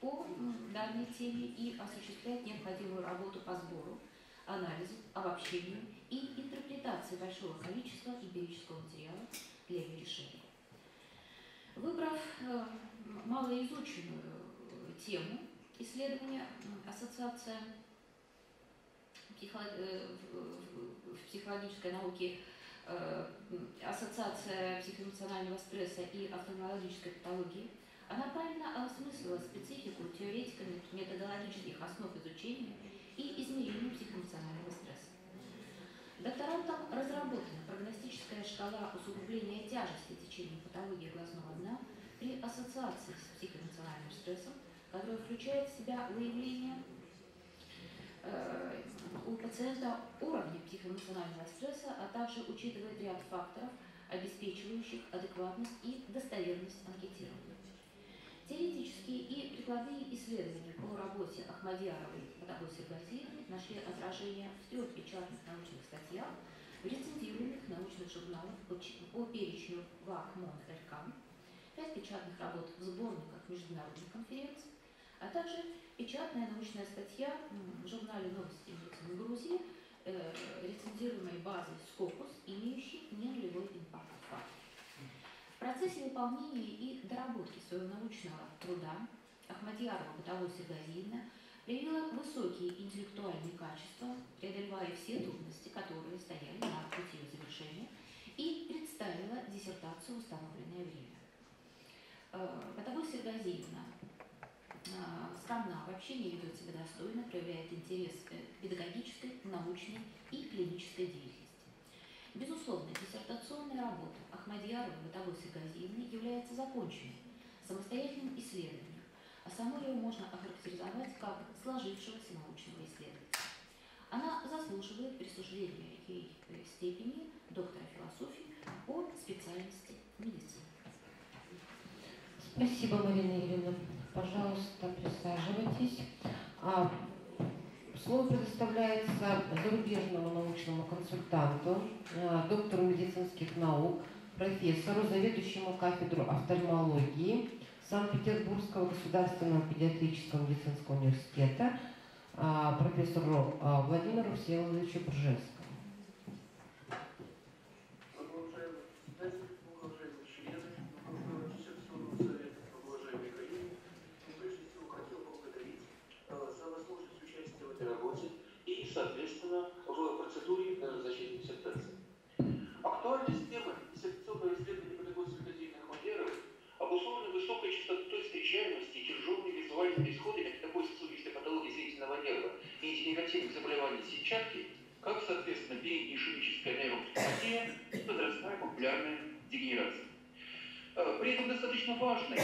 по данной теме и осуществлять необходимую работу по сбору, анализу, обобщению и интерпретации большого количества эмпирического материала для ее решения. Выбрав э, малоизученную тему исследования, ассоциация психо, э, в, в психологической науке, э, ассоциация психоэмоционального стресса и офтальмологической патологии, она правильно осмыслила специфику теоретиками методологических основ изучения и измерения психоэмоционального стресса. Докторантом разработана прогностическая шкала усугубления тяжести течения патологии глазного дна при ассоциации с психоэмоциональным стрессом, которая включает в себя выявление э, у пациента уровня психоэмоционального стресса, а также учитывает ряд факторов, обеспечивающих адекватность и достоверность анкетирования. Теоретические и прикладные исследования по работе Ахмадьяровой и Батагой-Сергазиевой нашли отражение в трех печатных научных статьях, в рецензируемых научных журналах по, по перечню ВАК, МОН, РК, пять печатных работ в сборниках международных конференций, а также печатная научная статья в журнале «Новости медицины Грузии», э, рецензируемой базой «Скопус», имеющей ненулевой импакт факт. В процессе выполнения и доработки своего научного труда Ахмадьярова Батагой-Сергазиевна проявила высокие интеллектуальные качества, преодолевая все трудности, которые стояли на пути ее завершения, и представила диссертацию в установленное время. Батагой-Сергазиевна скромна, вообще не ведет себя достойно, проявляет интерес к педагогической, научной и клинической деятельности. Безусловно, диссертационная работа Ахмадьяровой и Батагой-Сергазиевны является законченной, самостоятельным исследованием, а саму ее можно охарактеризовать как сложившегося научного исследователя. Она заслуживает присуждения ей степени доктора философии по специальности медицины. Спасибо, Марина Юрьевна. Пожалуйста, присаживайтесь. А, слово предоставляется зарубежному научному консультанту, а, доктору медицинских наук, профессору, заведующему кафедру офтальмологии Санкт-Петербургского государственного педиатрического медицинского университета, а, профессору а, Владимиру Всеволодовичу Бржевскому. Соответственно, в процедуре защиты диссертации. Актуальность темы диссертационного исследования Батагой-Сергазиевны Ахмадьяровой обусловлена высокой частотой встречаемости и тяжелыми визуальными исходами такой сосудистой патологии зрительного нерва и дегенеративных заболеваний сетчатки, как, соответственно, биоишемическая нейропатия и возрастная популярная дегенерация. При этом достаточно важной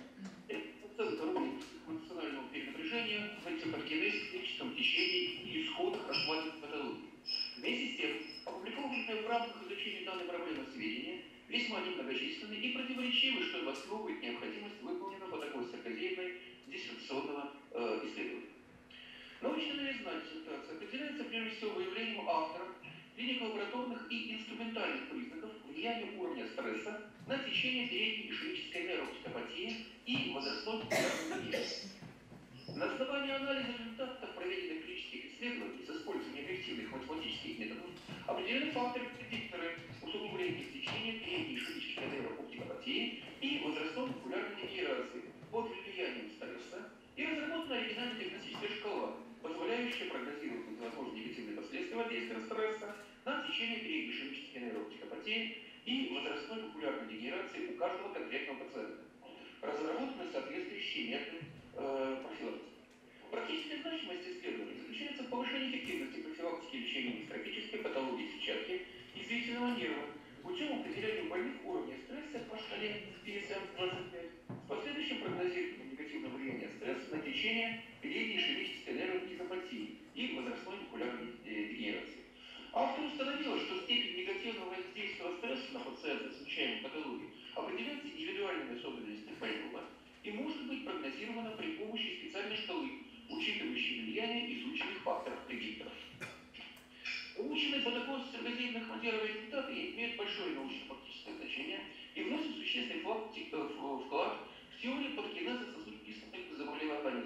эмоционального перенапряжения в энцефалогенезическом течении и исходах расшладных патологий. Вместе с тем, опубликованные в рамках изучения данной проблемы сведения весьма немногочисленны и противоречивы, что обосновывает необходимость выполненного Батагой-Сергазиевной диссертационного э, исследования. Научная новизна диссертации определяется прежде всего выявлением автором клинико-лабораторных и инструментальных признаков влияния уровня стресса на течение передней ишемической нейропатии и возрастной популярной дегенерации. На основании анализа результатов проведенных клинических исследований с использованием объективных математических методов определены факторы-предикторы усугубления течения передней ишемической нейропатии и возрастной популярной дегенерации под влиянием стресса и разработана оригинальная диагностическая шкала, позволяющая прогнозировать возможные негативные последствия воздействия стресса на течение передней ишемической нейропатии и возрастной популярной дегенерации у каждого конкретного пациента. Разработаны соответствующие методы э, профилактики. Практическая значимость исследований заключается в повышении эффективности профилактики лечения дистрофической патологии сетчатки и зрительного нерва путем определения больных уровня стресса по шкале пи эс эм двадцать пять с последующим прогнозированием негативного влияния стресса на течение передней ишемической нейропатии и возрастной популярной дегенерации. Автор установил, что степень негативного воздействия стресса на пациента с изучаемой патологией определяется индивидуальными особенностями больного и может быть прогнозирована при помощи специальной шкалы, учитывающей влияние изученных факторов-предикторов. Полученные Батагой-Сергазиевной Ахмадьяровой результаты имеют большое научно-фактическое значение и вносят существенный вклад в теорию патогенеза сосудистых заболеваний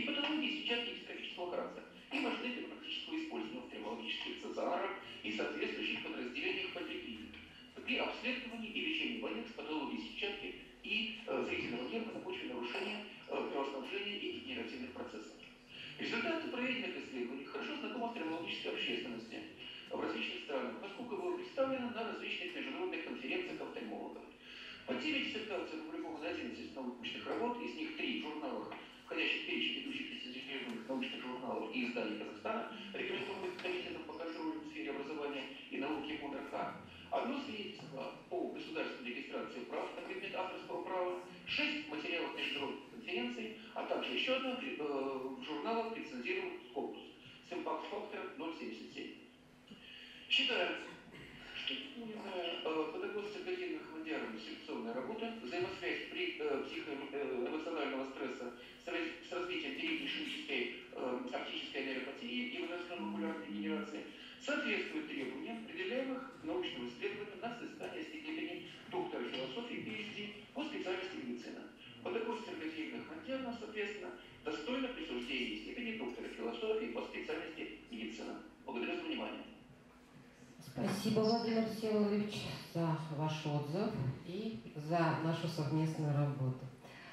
и патологии сетчатки дистрофического характера, и важны для практического использования офтальмологических стационаров и соответствующих подразделениях поликлиник при обследовании и лечении больных с патологией сетчатки и э, зрительного нерва на почве нарушения э, кровоснабжения и дегенеративных процессов. Результаты проведенных исследований хорошо знакомы офтальмологической общественности в различных странах, поскольку было представлено на различных международных конференциях офтальмологов. По теме диссертации опубликовано одиннадцать научных работ, из них три в журналах, входящих в перечень ведущих специализированных научных журналов и изданий Казахстана, рекомендованных комитетом по контролю в сфере образования и науки МОНРК. Одно свидетельство по государственной регистрации прав на предмет авторского права, шесть материалов международных конференций, а также еще одна э, в журналах лицензированных Scopus с импакт-фактором ноль целых семьдесят семь. Считается, что выполненная э, педагогическая академия Ахмадьярова селекционная работа, взаимосвязь при э, психоэмоционального стресса с, раз, с развитием передней ишемической э, оптической нейропатии и возрастной макулярной дегенерации соответствует требованиям, определяемых научным исследованием на создание степени доктора философии пи эйч ди по специальности медицина. Педагогическая академия Ахмадьярова, соответственно, достойна присуждения степени доктора философии по специальности медицина. Благодарю за внимание. Спасибо, Владимир Всеволодович, за ваш отзыв и за нашу совместную работу.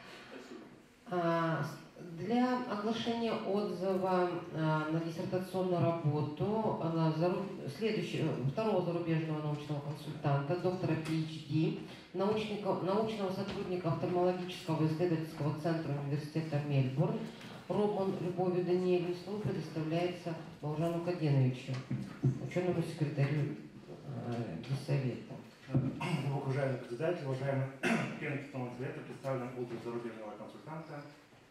А, для оглашения отзыва а, на диссертационную работу на заруб... следующего, второго зарубежного научного консультанта, доктора пи эйч ди, научника, научного сотрудника офтальмологического исследовательского центра университета Мельбурн, Роман Любовью Даниэлю, слово предоставляется Бауыржану Каденовичу, ученому секретарю э, Госсовета. Уважаемый председатель, уважаемый член Конституционного совета, представленный отзыв зарубежного консультанта.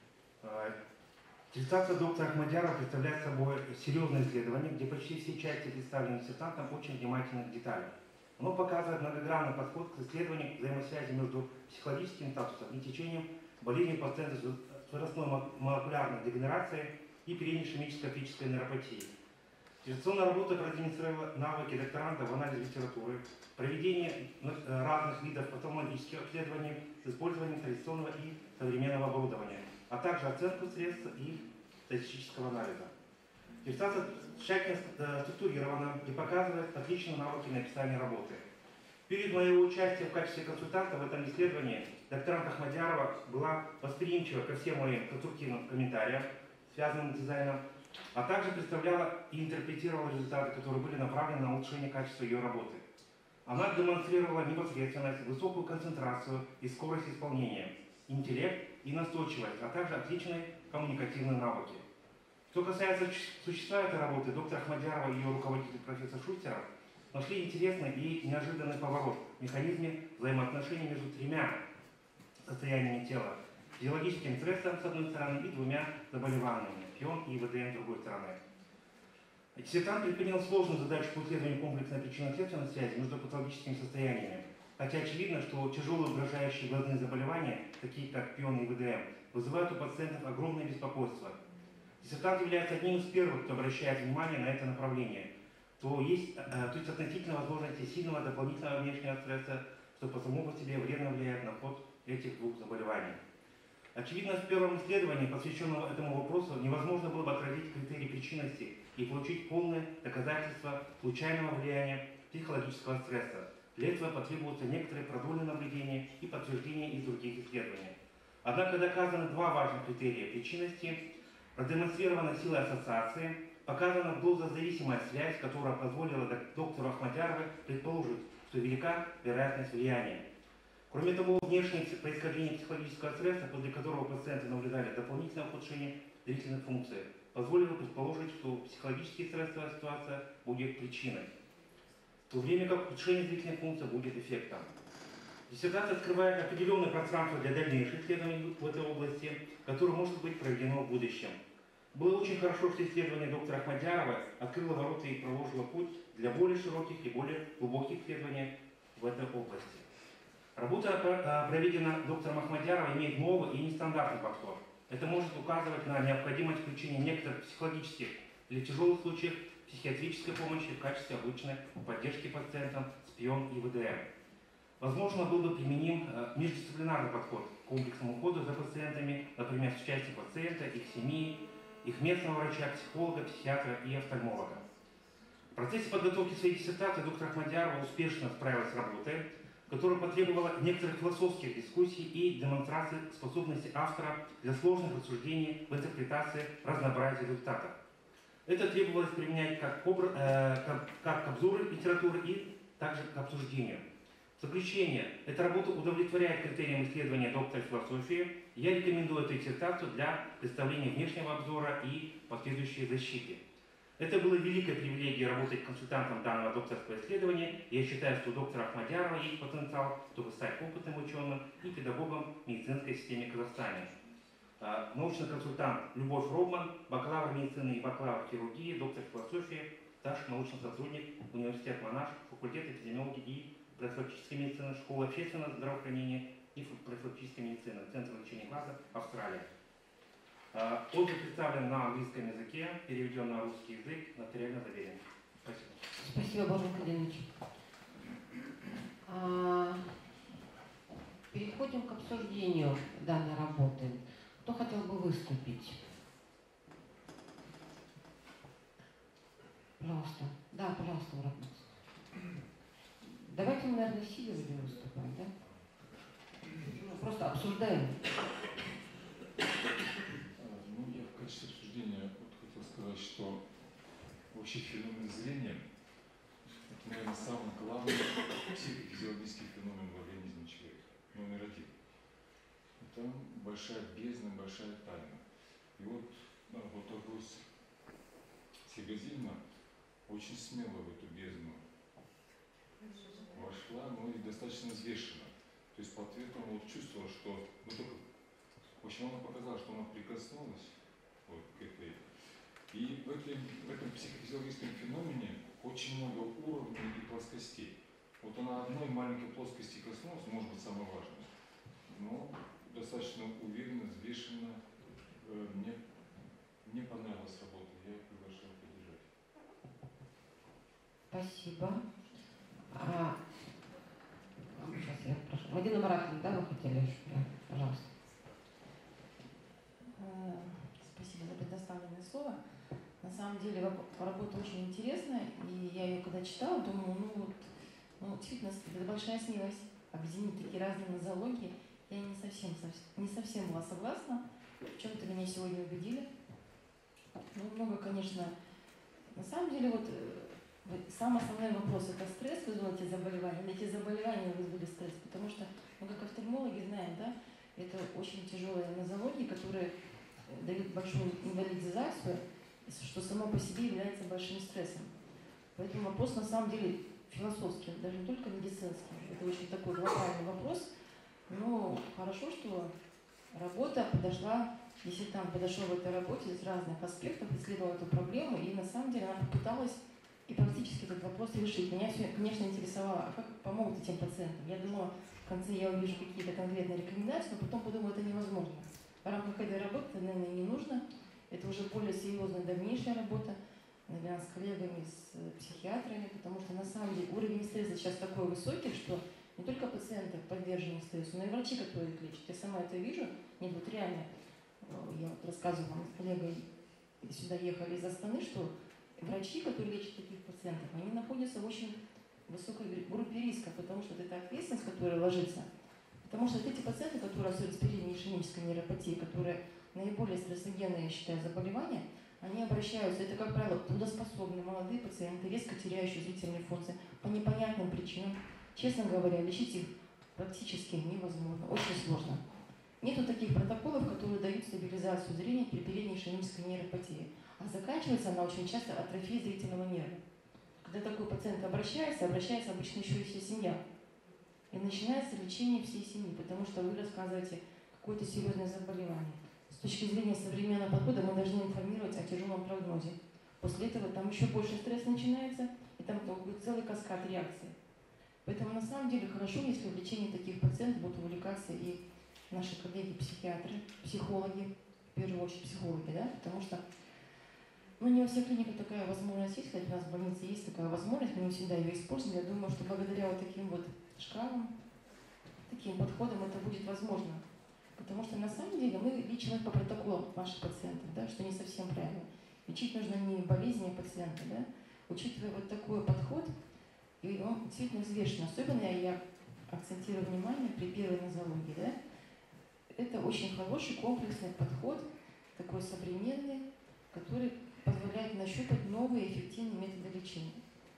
Диссертация доктора Ахмадьярова представляет собой серьезное исследование, где почти все части, представленные диссертантом, очень внимательны к деталям. Оно показывает многогранный подход к исследованию взаимосвязи между психологическим статусом и течением болезни пациента с возрастной молекулярной дегенерацией и передней ишемической оптической нейропатией. Диссертационная работа продемонстрировала навыки докторанта в анализе литературы, проведение разных видов офтальмологических обследований с использованием традиционного и современного оборудования, а также оценку средств и статистического анализа. Диссертация тщательно структурирована и показывает отличные навыки написания работы. В период моего участия в качестве консультанта в этом исследовании докторант Ахмадьярова была восприимчива ко всем моим конструктивным комментариям, связанным с дизайном, а также представляла и интерпретировала результаты, которые были направлены на улучшение качества ее работы. Она демонстрировала непосредственность, высокую концентрацию и скорость исполнения, интеллект и настойчивость, а также отличные коммуникативные навыки. Что касается существа этой работы, доктор Ахмадьярова и ее руководитель профессор Шустеров нашли интересный и неожиданный поворот в механизме взаимоотношений между тремя состояниями тела: физиологическим стрессом с одной стороны и двумя заболеваниями – пион и ВДМ с другой стороны. Диссертант предпринял сложную задачу по исследованию комплексной причинно-следственной связи между патологическими состояниями, хотя очевидно, что тяжелые угрожающие глазные заболевания, такие как пион и ВДМ, вызывают у пациентов огромное беспокойство. Диссертант является одним из первых, кто обращает внимание на это направление, то есть, то есть относительно возможности сильного дополнительного внешнего стресса, что по самому по себе вредно влияет на ход этих двух заболеваний. Очевидно, в первом исследовании, посвященном этому вопросу, невозможно было бы отразить критерии причинности и получить полное доказательство случайного влияния психологического стресса. Для этого потребуются некоторые продольные наблюдения и подтверждения из других исследований. Однако доказаны два важных критерия причинности, продемонстрирована сила ассоциации, показана дозозависимая связь, которая позволила доктору Ахмадьяровой предположить, что велика вероятность влияния. Кроме того, внешнее происхождение психологического стресса, после которого пациенты наблюдали дополнительное ухудшение зрительных функций, позволило предположить, что психологически стрессовая ситуация будет причиной, в то время как ухудшение зрительных функций будет эффектом. Диссертация открывает определенное пространство для дальнейших исследований в этой области, которое может быть проведено в будущем. Было очень хорошо, что исследование доктора Ахмадьярова открыло ворота и проложило путь для более широких и более глубоких исследований в этой области. Работа, проведенная доктором Ахмадьяровой, имеет новый и нестандартный подход. Это может указывать на необходимость включения некоторых психологических или тяжелых случаев психиатрической помощи в качестве обычной поддержки пациентам с пион и ВДМ. Возможно, был бы применим междисциплинарный подход, комплексному уходу за пациентами, например, с участием пациента, их семьи, их местного врача, психолога, психиатра и офтальмолога. В процессе подготовки своей диссертации доктор Ахмадиарова успешно справилась с работой, которая потребовала некоторых философских дискуссий и демонстрации способности автора для сложных рассуждений в интерпретации разнообразия результатов. Это требовалось применять как, образ, э, как, как к обзору литературы и также к обсуждению. В заключение, эта работа удовлетворяет критериям исследования доктора философии. Я рекомендую эту диссертацию для представления внешнего обзора и последующей защиты. Это была великая привилегия работать консультантом данного докторского исследования. Я считаю, что у доктора Ахмадиарова есть потенциал, чтобы стать опытным ученым и педагогом в медицинской системе Казахстана. Научный консультант Любовь Роман, бакалавр медицины и бакалавр хирургии, доктор философии, старший научный сотрудник университета Монаш, факультет эпидемиологии и профилактической медицины, школы общественного здравоохранения и профилактической медицины, Центр лечения глаза, Австралия. Отзыв представлен на английском языке, переведен на русский язык, нотариально заверен. Спасибо. Спасибо, Божен Калинович. Переходим к обсуждению данной работы. Кто хотел бы выступить? Пожалуйста. Да, пожалуйста, Урабнус. Давайте мы, наверное, сидя будем выступать, да? Просто обсуждаем. Ну, я в качестве обсуждения вот хотел сказать, что вообще феномен зрения – это, наверное, самый главный психофизиологический феномен в организме человека, номер один. Это большая бездна, большая тайна. И вот, да, вот Агус Сегазильна очень смело в эту бездну вошла, но и достаточно взвешенно. То есть по ответам вот чувствовала, что ну, только, в общем, она показала, что она прикоснулась вот к этой. И в, этой, в этом психофизиологическом феномене очень много уровней и плоскостей. Вот она одной маленькой плоскости коснулась, может быть, самое важное, но достаточно уверенно, взвешенно. Э, мне, мне понравилась работа, я ее приглашаю поддержать. Спасибо. А, сейчас я прошу. Мадина Маратовна, да, вы хотели? Да, пожалуйста. Спасибо за предоставленное слово. На самом деле работа очень интересная, и я ее когда читала, думаю, ну вот, ну, действительно, это большая смелость объединить такие разные нозологии. Я не совсем, не совсем была согласна, в чем-то меня сегодня убедили. Ну, много, конечно, на самом деле, вот самый основной вопрос – это стресс вызвал эти заболевания, или эти заболевания вызвали стресс, потому что мы, как офтальмологи, знаем, да, это очень тяжелые нозологии, которые дают большую инвалидизацию, что само по себе является большим стрессом. Поэтому вопрос на самом деле философский, даже не только медицинский. Это очень такой глобальный вопрос. Но хорошо, что работа подошла, если там подошел в этой работе с разных аспектов, исследовал эту проблему, и на самом деле она попыталась и практически этот вопрос решить. Меня все, конечно, интересовало, а как помогут этим пациентам. Я думала, в конце я увижу какие-то конкретные рекомендации, но потом подумала, это невозможно. В рамках этой работы это, наверное, не нужно. Это уже более серьезная дальнейшая работа, наверное, с коллегами, с психиатрами, потому что на самом деле уровень стресса сейчас такой высокий, что не только пациенты подвержены стрессу, но и врачи, которые их лечат. Я сама это вижу. Нет, вот реально, я вот рассказывала, мы с коллегой сюда ехали из Астаны, что врачи, которые лечат таких пациентов, они находятся в очень высокой группе риска, потому что это ответственность, которая ложится. Потому что эти пациенты, которые особенно с передней ишемической нейропатией, которые наиболее стрессогенные, я считаю, заболевания, они обращаются, это, как правило, трудоспособные молодые пациенты, резко теряющие зрительные функции по непонятным причинам. Честно говоря, лечить их практически невозможно, очень сложно. Нету таких протоколов, которые дают стабилизацию зрения при передней ишемической нейропатии. А заканчивается она очень часто атрофией зрительного нерва. Когда такой пациент обращается, обращается обычно еще и вся семья. И начинается лечение всей семьи, потому что вы рассказываете какое-то серьезное заболевание. С точки зрения современного подхода мы должны информировать о тяжелом прогнозе. После этого там еще больше стресс начинается, и там будет целый каскад реакций. Поэтому на самом деле хорошо, если в лечении таких пациентов будут увлекаться и наши коллеги-психиатры, психологи, в первую очередь психологи, да, потому что ну, не во всех клиниках такая возможность есть, кстати, у нас в больнице есть такая возможность, мы не всегда ее используем. Я думаю, что благодаря вот таким вот шкалам, таким подходам это будет возможно. Потому что на самом деле мы лечим их по протоколу ваших пациентов, да, что не совсем правильно. Лечить нужно не болезни пациента, да. Учитывая вот такой подход, и он действительно взвешен. Особенно я акцентирую внимание при первой нозологии, да. Это очень хороший комплексный подход, такой современный, который позволяет нащупать новые эффективные методы лечения.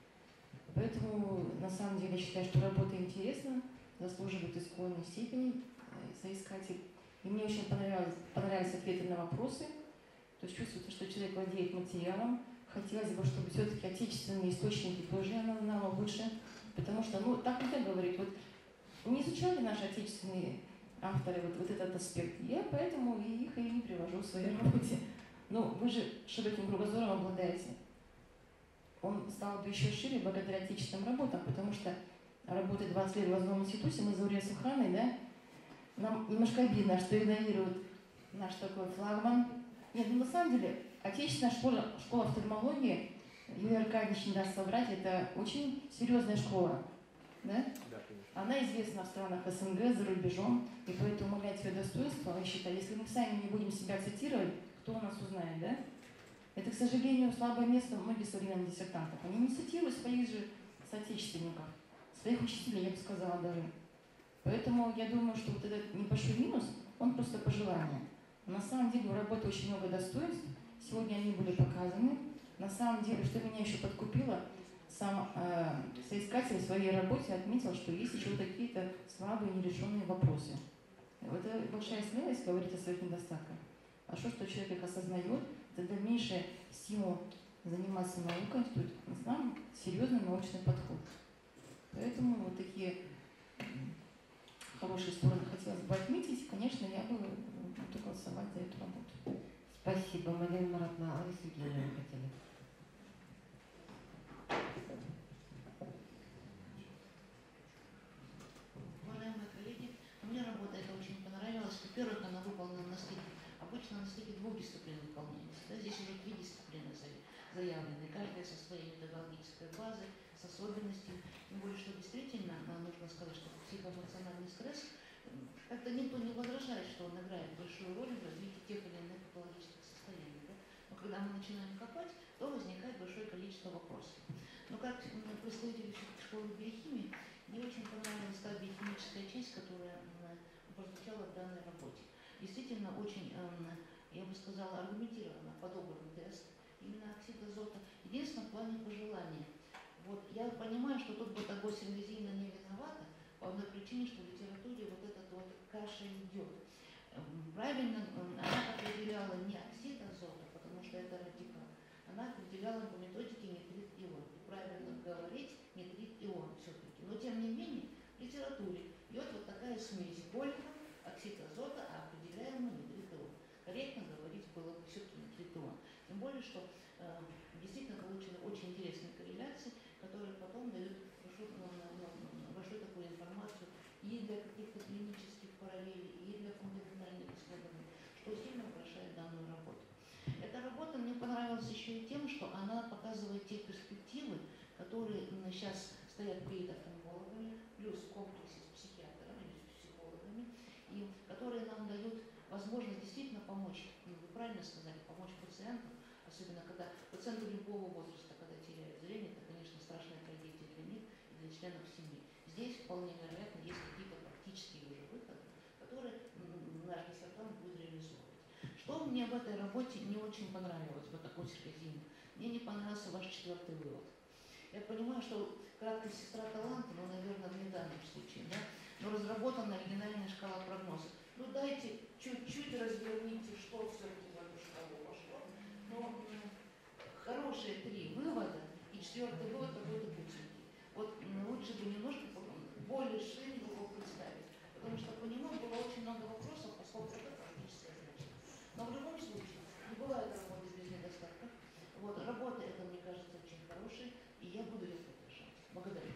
Поэтому на самом деле я считаю, что работа интересна, заслуживает исходной степени соискатель. И мне очень понравилось, понравились ответы на вопросы. То есть чувствуется, что человек владеет материалом. Хотелось бы, чтобы все-таки отечественные источники тоже она знала лучше. Потому что, ну, так нельзя говорить. Вот не изучали наши отечественные авторы вот, вот этот аспект. Я поэтому и их и не привожу в своей работе. Ну, вы же широким кругозором обладаете. Он стал бы еще шире благодаря отечественным работам, потому что работая двадцать лет в глазном институте, мы за Урия Суханой, да, нам немножко обидно, что игнорируют наш такой флагман. Нет, ну на самом деле, отечественная школа, школа офтальмологии, Юрий Аркадьевич не даст соврать, это очень серьезная школа. Да? Она известна в странах СНГ, за рубежом, и поэтому умалять ее достоинство, я считаю, если мы сами не будем себя цитировать, кто у нас узнает, да? Это, к сожалению, слабое место многих современных диссертантов. Они не цитируют своих же соотечественников, своих учителей, я бы сказала даже. Поэтому я думаю, что вот этот небольшой минус, он просто пожелание. На самом деле у работы очень много достоинств, сегодня они были показаны. На самом деле, что меня еще подкупило, сам э, соискатель в своей работе отметил, что есть еще какие-то слабые нерешенные вопросы. Это большая смелость говорить о своих недостатках. А что, что человек их осознает, это дальнейшая стимул заниматься наукой, тут нам серьезный научный подход. Поэтому вот такие хорошие стороны хотелось бы отметить. Конечно, я бы буду голосовать за эту работу. Спасибо, Марина Маратовна. А вы, Сергей, хотели? Уважаемые коллеги, мне работа эта очень понравилась. Во-первых, она выполнена на стыке. Обычно на стыке двух дисциплин выполняется. Да? Здесь уже три дисциплины заявлены, каждая со своей методологической базой, с особенностями. Тем более, что действительно, нужно сказать, что психоэмоциональный стресс, как-то никто не возражает, что он играет большую роль в развитии тех или иных патологических состояний. Да? Но когда мы начинаем копать, то возникает большое количество вопросов. Но как представитель школы биохимии, мне очень понравилась та биохимическая часть, которая прозвучала в данной работе. Действительно, очень, я бы сказала, аргументированно подобран тест именно оксид азота. Единственное, в плане пожелания. Вот, я понимаю, что тут бета-госингазина не виновата по одной причине, что в литературе вот эта вот каша идет. Правильно, она определяла не оксид азота, потому что это радикал. Она определяла по методике нитрит-ион. И правильно говорить нитрит-ион все-таки. Но тем не менее, в литературе идет вот такая смесь гольфа, оксид азота, а определяемый нитрит-ион. Корректно говорить было бы все-таки нитрит-ион. Тем более, что э, действительно получены очень интересные корреляции, которые потом дают большую, большую такую информацию и для каких-то клинических параллелей, и для фундаментальных исследований, что сильно украшает данную работу. Эта работа мне понравилась еще и тем, что она показывает те перспективы, которые сейчас стоят перед офтальмологами, плюс в комплексе с психиатрами или с психологами, и которые нам дают возможность действительно помочь, ну, вы правильно сказали, помочь пациенту, особенно когда пациенты любого возраста, когда теряют зрение, это, конечно, страшная трагедия для них и для членов семьи. Здесь вполне вероятно есть какие-то практические уже выходы, которые наш диссертант будет реализовывать. Что мне в этой работе не очень понравилось, в такой сергазине? Мне не понравился ваш четвертый вывод. Я понимаю, что краткая сестра таланта, ну, наверное, не в данном случае, да? Но разработана оригинальная шкала прогноза. Ну, дайте чуть-чуть разверните, что все-таки в эту шкалу пошло. Но хорошие три вывода, и четвертый вывод какой-то путинский. Вот лучше бы немножко более шире его представить, потому что по нему было очень много вопросов, поскольку это практическое значение. Но в любом случае, не бывает работы без недостатков. Вот, работа эта, мне кажется, очень хорошая, и я буду ее поддерживать. Благодарю.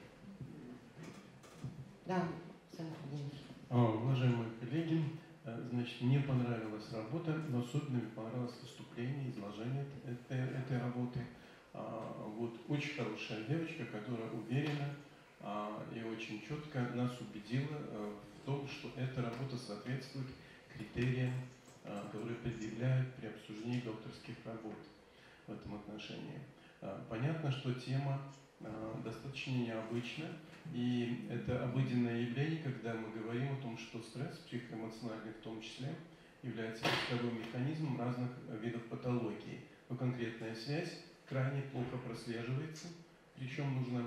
Да, Александр Владимирович. Уважаемые коллеги, значит, мне понравилась работа, но особенно мне понравилось выступление, изложение этой, этой работы. Вот очень хорошая девочка, которая уверена и очень четко нас убедила в том, что эта работа соответствует критериям, которые предъявляют при обсуждении докторских работ в этом отношении. Понятно, что тема достаточно необычна, и это обыденное явление, когда мы говорим о том, что стресс, психоэмоциональный в том числе, является рисковым механизмом разных видов патологии. Но конкретная связь крайне плохо прослеживается, причем нужно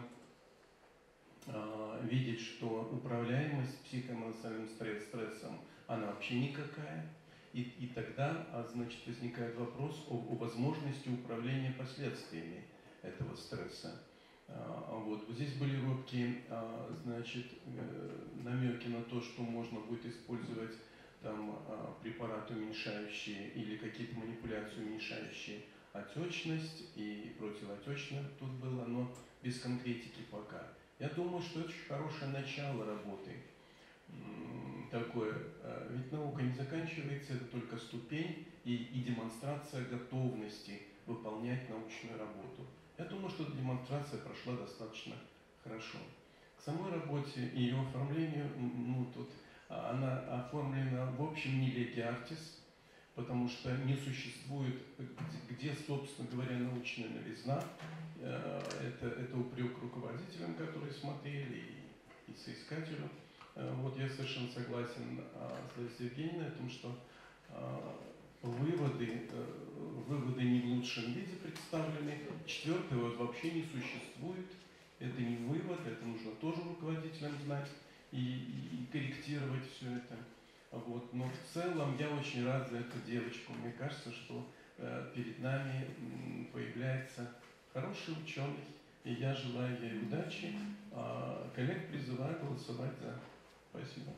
э, видеть, что управляемость психоэмоциональным стресс, стрессом, она вообще никакая. И, и тогда, а, значит, возникает вопрос о, о возможности управления последствиями этого стресса. А, вот. вот здесь были робкие, а, значит, э, намеки на то, что можно будет использовать там, а, препараты, уменьшающие или какие-то манипуляции, уменьшающие отечность и противоотечное тут было, но без конкретики пока. Я думаю, что это очень хорошее начало работы. Такое. Ведь наука не заканчивается, это только ступень и, и демонстрация готовности выполнять научную работу. Я думаю, что эта демонстрация прошла достаточно хорошо. К самой работе и ее оформлению, ну, тут она оформлена в общем не леги артис, потому что не существует, где, собственно говоря, научная новизна. Это, это упрек руководителям, которые смотрели, и, и соискателю. Вот я совершенно согласен с Ларией Евгеньевной о том, что выводы, выводы не в лучшем виде представлены. Четвертый вывод вообще не существует. Это не вывод, это нужно тоже руководителям знать и, и, и корректировать все это. Вот. Но в целом я очень рад за эту девочку. Мне кажется, что э, перед нами появляется хороший ученый, и я желаю ей удачи. А коллег призываю голосовать за. Спасибо.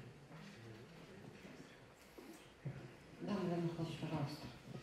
Да, Владимир Михайлович, пожалуйста.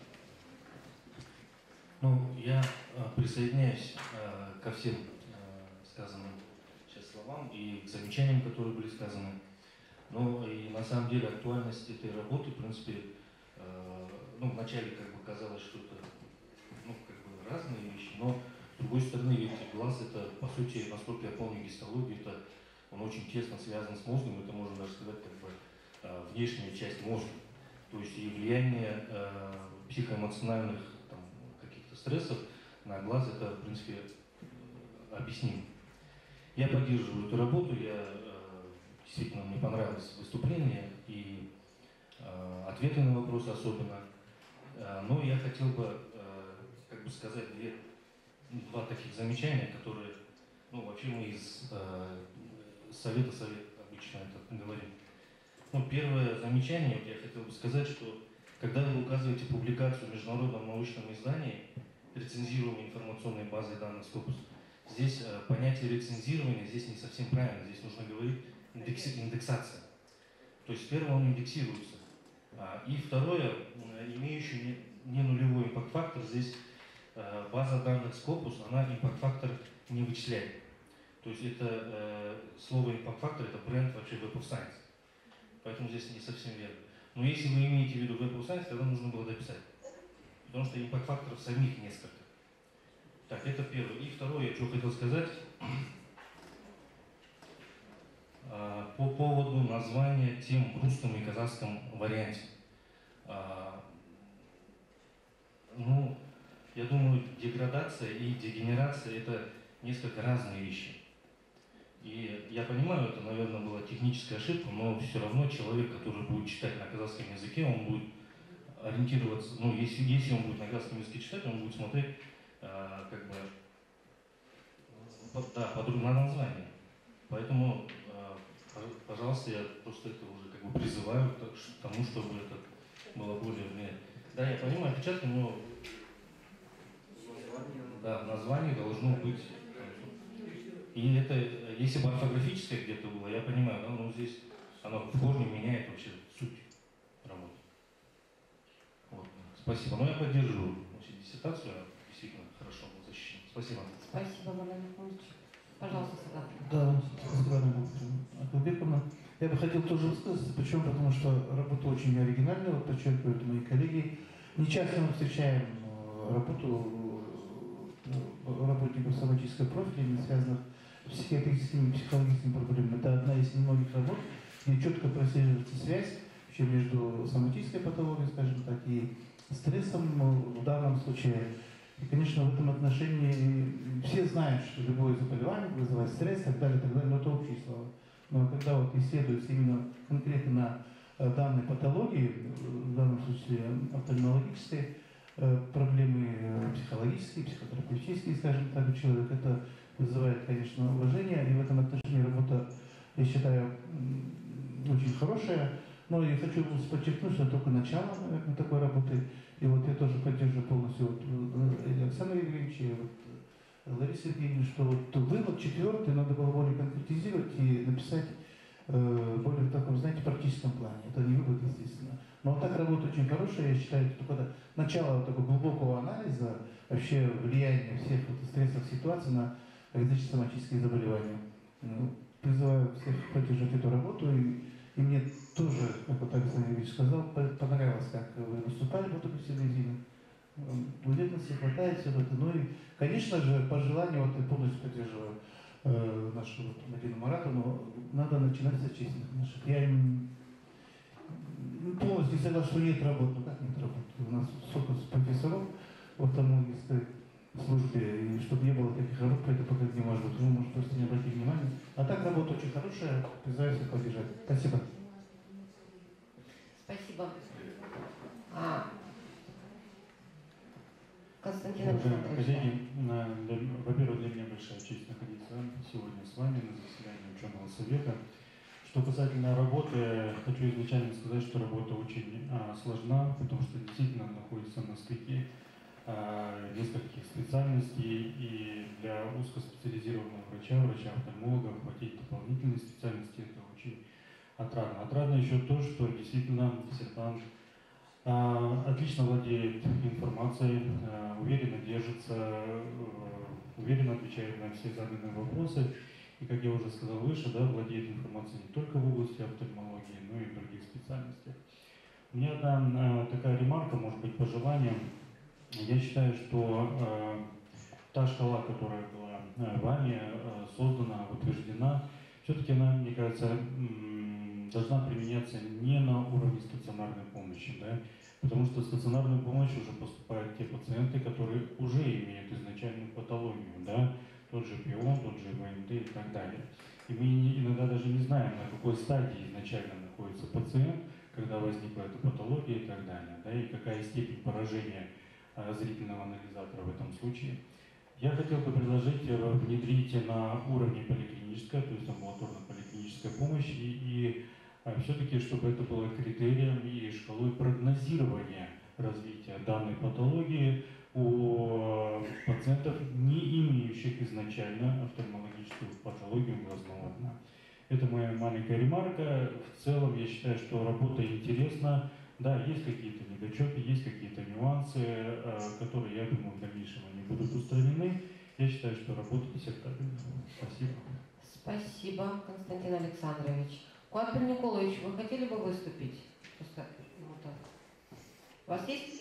Ну, я э, присоединяюсь э, ко всем э, сказанным сейчас словам и к замечаниям, которые были сказаны. Но и на самом деле актуальность этой работы, в принципе, э, ну, вначале как бы казалось, что это ну, как бы разные вещи, но с другой стороны, ведь глаз это, по сути, насколько я помню гистологию, это он очень тесно связан с мозгом, это можно даже сказать как бы э, внешняя часть мозга. То есть и влияние э, психоэмоциональных там, каких-то стрессов на глаз это, в принципе, объяснимо. Я поддерживаю эту работу, я э, действительно мне понравилось выступление и э, ответы на вопросы особенно. Э, но я хотел бы э, как бы сказать две, два таких замечания, которые, ну, вообще мы из э, совета совет обычно это говорим. Ну, первое замечание, вот я хотел бы сказать, что когда вы указываете публикацию в международном научном издании, рецензируемой информационной базой данных Scopus, здесь э, понятие рецензирования здесь не совсем правильно, здесь нужно говорить индекси, индексация. То есть первое он индексируется. А, и второе, имеющий не, не нулевой импакт-фактор, здесь э, база данных Scopus, она импакт-фактор не вычисляет. То есть это э, слово импакт-фактор, это бренд вообще Web of Science. Поэтому здесь не совсем верно. Но если вы имеете в виду Web of Science, тогда нужно было дописать. Потому что импакт-факторов самих несколько. Так, это первое. И второе, я что хотел сказать. По поводу названия тем в русском и казахском варианте. Ну, я думаю, деградация и дегенерация – это несколько разные вещи. И я понимаю, это, наверное, была техническая ошибка, но все равно человек, который будет читать на казахском языке, он будет ориентироваться, ну, если, если он будет на казахском языке читать, он будет смотреть, э, как бы, по, да, по, на название. Поэтому, э, пожалуйста, я просто это уже как бы призываю к тому, чтобы это было более влияние. Да, я понимаю, печатка, но да, название должно быть. И это, если бы орфографическое где-то было, я понимаю, да, но здесь оно в корне меняет вообще суть работы. Вот. Спасибо. Но я поддерживаю значит, диссертацию, действительно хорошо был защищен. Спасибо. Спасибо, Владимир Михайлович. Пожалуйста, Сагат. Да, Светлана Акылбековна. Я бы хотел тоже высказаться, почему? Потому что работа очень оригинальная, вот подчеркивают мои коллеги. Не часто мы встречаем работу работников соматического профиля, не связанных с психиатрическими и психологическими проблемами. Это одна из немногих работ, где четко прослеживается связь, в чем между соматической патологией, скажем так, и стрессом в данном случае. И, конечно, в этом отношении все знают, что любое заболевание вызывает стресс и так далее, и так далее, но это общие слова. Но когда вот исследуется именно конкретно на данной патологии, в данном случае офтальмологической, проблемы психологические, психотерапевтические, скажем так, у человека, это вызывает, конечно, уважение, и в этом отношении работа, я считаю, очень хорошая. Но я хочу подчеркнуть, что это только начало, наверное, такой работы. И вот я тоже поддерживаю полностью вот, Александра Евгеньевича и вот Ларису Евгеньевну, что вот вывод четвертый надо было более конкретизировать и написать э, более в таком, знаете, практическом плане. Это не вывод, естественно. Но вот так работа очень хорошая, я считаю, это только начало вот такого глубокого анализа вообще влияния всех вот стрессовых ситуаций на различные соматические заболевания. Ну, призываю всех поддержать эту работу. И, и мне тоже, как вот Александр Ильич сказал, понравилось, как вы выступали по такой символизме. Уверенности хватает все это. Ну и, конечно же, по желанию, вот я полностью поддерживаю э, нашу вот, Мадину Маратовну, надо начинать с отечественных наших. Я не, полностью не согласен, что нет работы. Ну как нет работы? У нас столько профессоров в офтальмологической службе, и чтобы не было таких работ, это пока не может быть. Вы можете просто не обратить внимания. А так работа очень хорошая, призываю всех поддержать. Спасибо. Спасибо. А, Константин Уважаемые Александрович. коллеги, во-первых, для меня большая честь находиться сегодня с вами на заседании ученого совета. Что касательно работы, хочу изначально сказать, что работа очень а, сложна, потому что действительно находится на стыке а, нескольких специальностей, и для узкоспециализированного врача, врача-офтальмолога охватить дополнительные специальности это очень отрадно. Отрадно еще то, что действительно диссертант а, отлично владеет информацией, а, уверенно держится, а, уверенно отвечает на все заданные вопросы. И, как я уже сказал выше, да, владеет информацией не только в области офтальмологии, но и в других специальностях. У меня одна а, такая ремарка, может быть, пожелание. Я считаю, что а, та шкала, которая была а, вами а, создана, утверждена, все-таки она, мне кажется, м- должна применяться не на уровне стационарной помощи, да, потому что в стационарную помощь уже поступают те пациенты, которые уже имеют изначальную патологию, да, тот же пион, тот же ВМД и так далее. И мы иногда даже не знаем, на какой стадии изначально находится пациент, когда возникла эта патология и так далее, да, и какая степень поражения а, зрительного анализатора в этом случае. Я хотел бы предложить внедрить на уровне поликлинической, то есть амбулаторно-поликлинической помощи, и, и а, все-таки, чтобы это было критерием и шкалой прогнозирования развития данной патологии у пациентов, не имеющих изначально офтальмологическую патологию глазного дна. Это моя маленькая ремарка. В целом я считаю, что работа интересна. Да, есть какие-то недочеты, есть какие-то нюансы, которые, я думаю, в дальнейшем они будут устранены. Я считаю, что работа диссертабельна. Спасибо. Спасибо, Константин Александрович. Куатбер Николаевич, вы хотели бы выступить? Просто, вот так. У вас есть?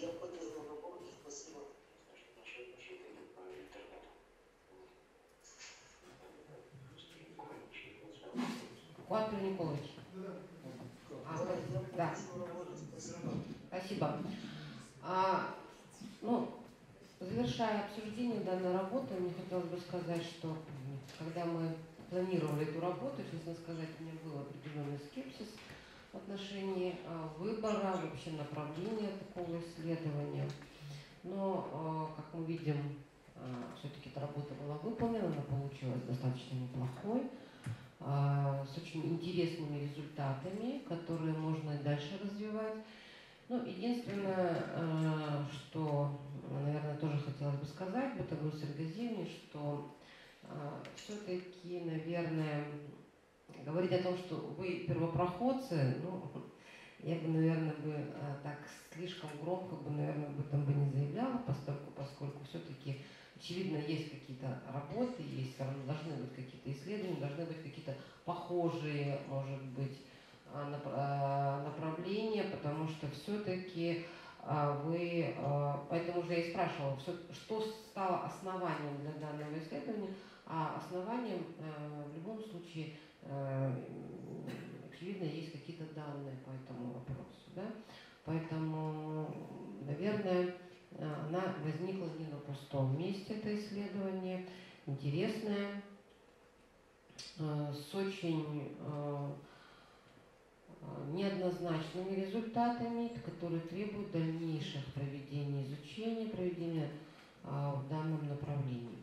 Куатбер Николаевич. А, да. Спасибо. А, ну, завершая обсуждение данной работы, мне хотелось бы сказать, что когда мы планировали эту работу, честно сказать, у меня был определенный скепсис в отношении а, выбора, вообще направления такого исследования. Но, а, как мы видим, а, все-таки эта работа была выполнена, она получилась достаточно неплохой, а, с очень интересными результатами, которые можно и дальше развивать. Ну, единственное, а, что, наверное, тоже хотелось бы сказать Батагу Саргазиевне, что а, все-таки, наверное, говорить о том, что вы первопроходцы, ну, я бы, наверное, бы а, так слишком громко бы, наверное, об этом бы не заявляла, поскольку, поскольку все-таки, очевидно, есть какие-то работы, есть, должны быть какие-то исследования, должны быть какие-то похожие, может быть, направления, потому что все-таки вы, поэтому же я и спрашивала, что стало основанием для данного исследования, а основанием в любом случае очевидно, есть какие-то данные по этому вопросу. Да? Поэтому, наверное, она возникла не на пустом месте, это исследование, интересное, с очень неоднозначными результатами, которые требуют дальнейших проведения изучения, проведения в данном направлении.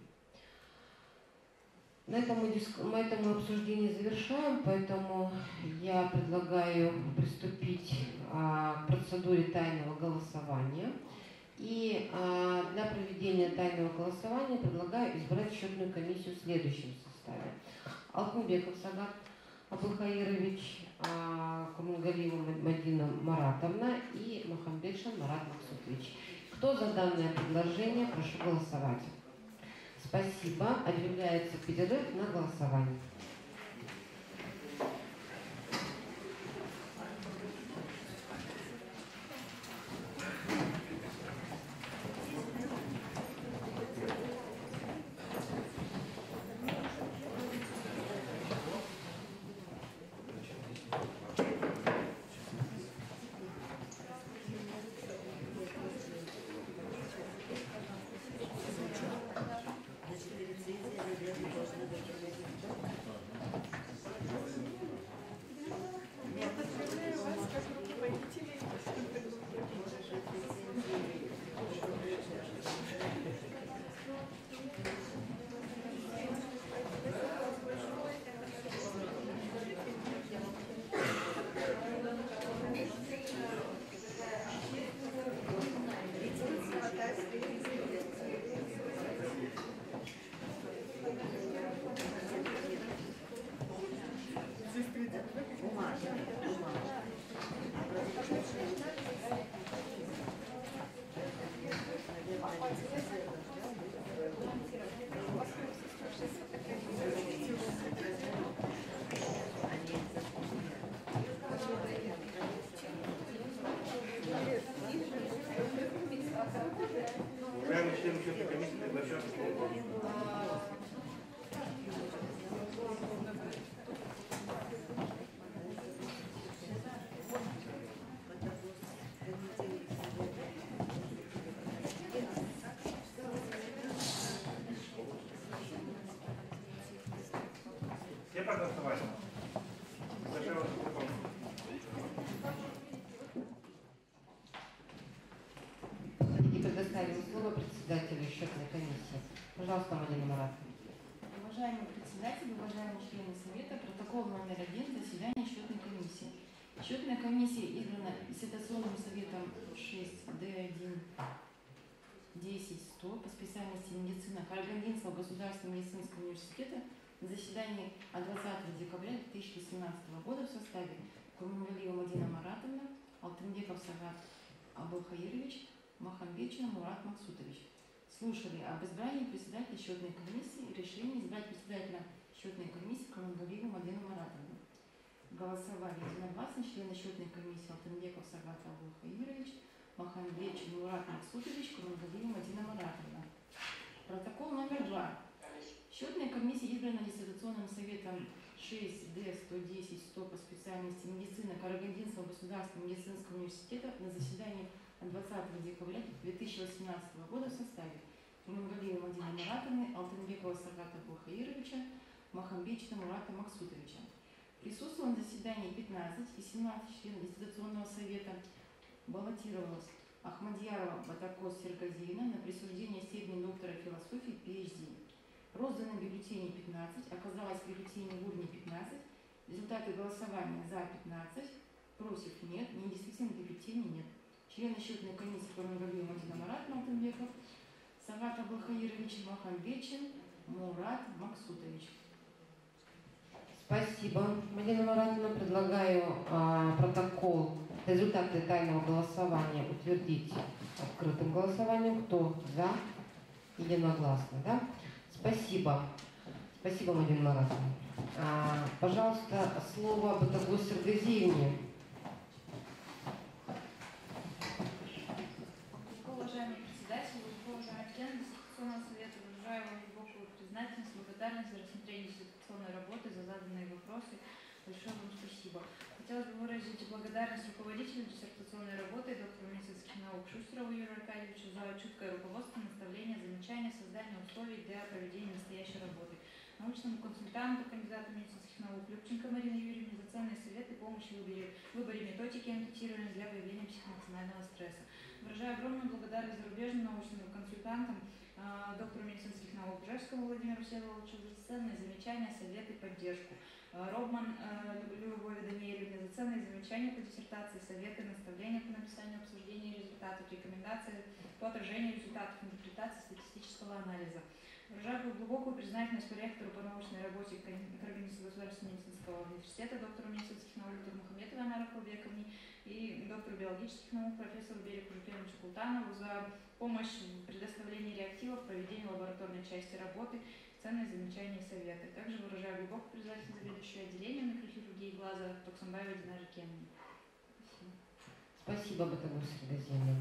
На этом мы, диск... мы это мы обсуждение завершаем, поэтому я предлагаю приступить а, к процедуре тайного голосования. И а, для проведения тайного голосования предлагаю избрать счетную комиссию в следующем составе. Алтынбеков Сагат Абылхаирович, а, Курмангалиева Мадина Маратовна и Махамбетшин Марат Максутович. Кто за данное предложение, прошу голосовать. Спасибо. Объявляется перерыв на голосование. Уважаемые члены счетной комиссии, приглашаю к слову. Все проголосовали? Приглашаю вас к слову. И предоставим слово председателю счетной комиссии. Пожалуйста, Мадина Маратовна. Уважаемый председатель, уважаемые члены Совета, протокол номер один заседания счетной комиссии. Счетная комиссия избрана диссертационным советом шесть Д один десять сто по специальности медицина Карагандинского государственного медицинского университета на заседании от двадцатого декабря две тысячи семнадцатого года в составе Курмангалиева Мадина Маратовна, Алтынбеков Сагат Абылхаирович, Махамбетшин Мурат Максутович. Слушали об избрании председателя счетной комиссии и решении избрать председателя счетной комиссии Курмангалиеву Мадину Маратовну. Голосовали единогласно члены счетной комиссии Алтынбеков Сагат Абылхаирович, Махамбетшин Мурат Максутович, Курмангалиева Мадина Маратовна. Протокол номер два. Счетная комиссия избрана диссертационным советом шесть Д сто десять сто по специальности медицина Карагандинского государственного медицинского университета на заседании от двадцатого декабря две тысячи восемнадцатого года в составе Курмангалиева Мадины Маратовны, Алтынбекова Сагата Абылхаировича, Махамбетшина Мурата Максутовича. Присутствовал на заседании пятнадцать из семнадцати членов диссертационного совета. Баллотировалась Ахмадьярова Батакос Сергазиевна на присуждение степени доктора философии Пи Эйч Ди. Розданы бюллетени пятнадцать, оказалось в бюллетене в урне пятнадцать. Результаты голосования за пятнадцать, против нет, недействительных бюллетеней нет. Члены счетной комиссии Курмангалиева Мадина Маратовна Алтынбеков, Сагат Абылхаирович, Махамбетшин Мурат Максутович. Спасибо, Мадина Маратовна. Предлагаю а, протокол, результаты тайного голосования утвердить открытым голосованием. Кто за? Единогласно, да? Спасибо. Спасибо, Мадина Маратовна. А, пожалуйста, слово Батагос Сергазиевне. Уважаемый председатель, уважаемые члены Диссертационного совета, выражаю вам глубокую признательность, благодарность за рассмотрение диссертационной работы, за заданные вопросы. Большое вам спасибо. Хотелось бы выразить благодарность руководителю диссертационной работы, доктору медицинских наук Шустерову Юрию Аркадьевичу за чуткое руководство, наставление, замечания, создание условий для проведения настоящей работы. Научному консультанту, кандидату медицинских наук Любченко Марине Юрьевне за ценные советы и помощь в выборе, выборе методики анкетирования для выявления психоэмоционального стресса. Выражаю огромную благодарность зарубежным научным консультантам, э, доктору медицинских наук Бжевскому Владимиру Всеволодовичу за ценные замечания, советы и поддержку. Э, Робман э, Любови Даниэлевне за ценные замечания по диссертации, советы, наставления по написанию обсуждения результатов, рекомендации по отражению результатов интерпретации статистического анализа. Выражаю глубокую признательность проректору по научной работе к организации Государственного медицинского университета, доктору медицинских наук Турмухаметовой Анары Хулбековне и доктору биологических наук профессору Берику Жукеновичу Култанову за помощь в предоставлении реактивов, проведении лабораторной части работы, ценные замечания и советы. Также выражаю глубокую признательность заведующей отделением микрохирургии глаза Токсамбаевой Динаре Кемовне. Спасибо. Спасибо, Батагур Сергазина.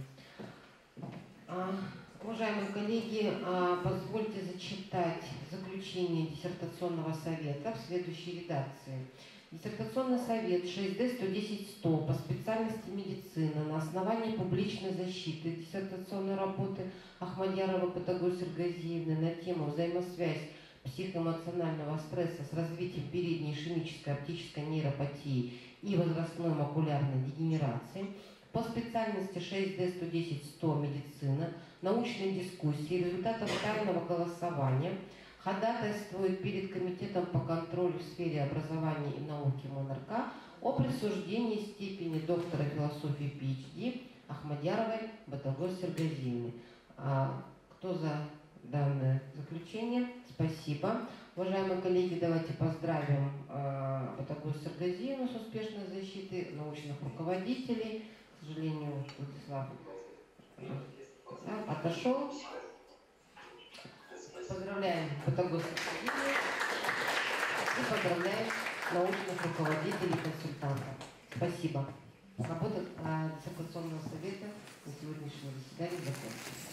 Уважаемые коллеги, позвольте зачитать заключение диссертационного совета в следующей редакции. Диссертационный совет шесть дэ сто десять сто по специальности медицина на основании публичной защиты диссертационной работы Ахмадьярова Батагур Сергазиевны на тему «Взаимосвязь психоэмоционального стресса с развитием передней ишемической оптической нейропатии и возрастной макулярной дегенерации» по специальности шесть дэ сто десять сто медицина, научной дискуссии, результатов тайного голосования ходатайствует перед Комитетом по контролю в сфере образования и науки МОНРК о присуждении степени доктора философии пи эйч ди Ахмадьяровой Батагур Сергазиевны. Кто за данное заключение? Спасибо. Уважаемые коллеги, давайте поздравим Батагур Сергазиевну с успешной защитой, научных руководителей. К сожалению, Владислав да, отошел. Поздравляем Батагур Сергазиевну и поздравляем научных руководителей и консультантов. Спасибо. Работа диссертационного совета на сегодняшнее заседание закончена.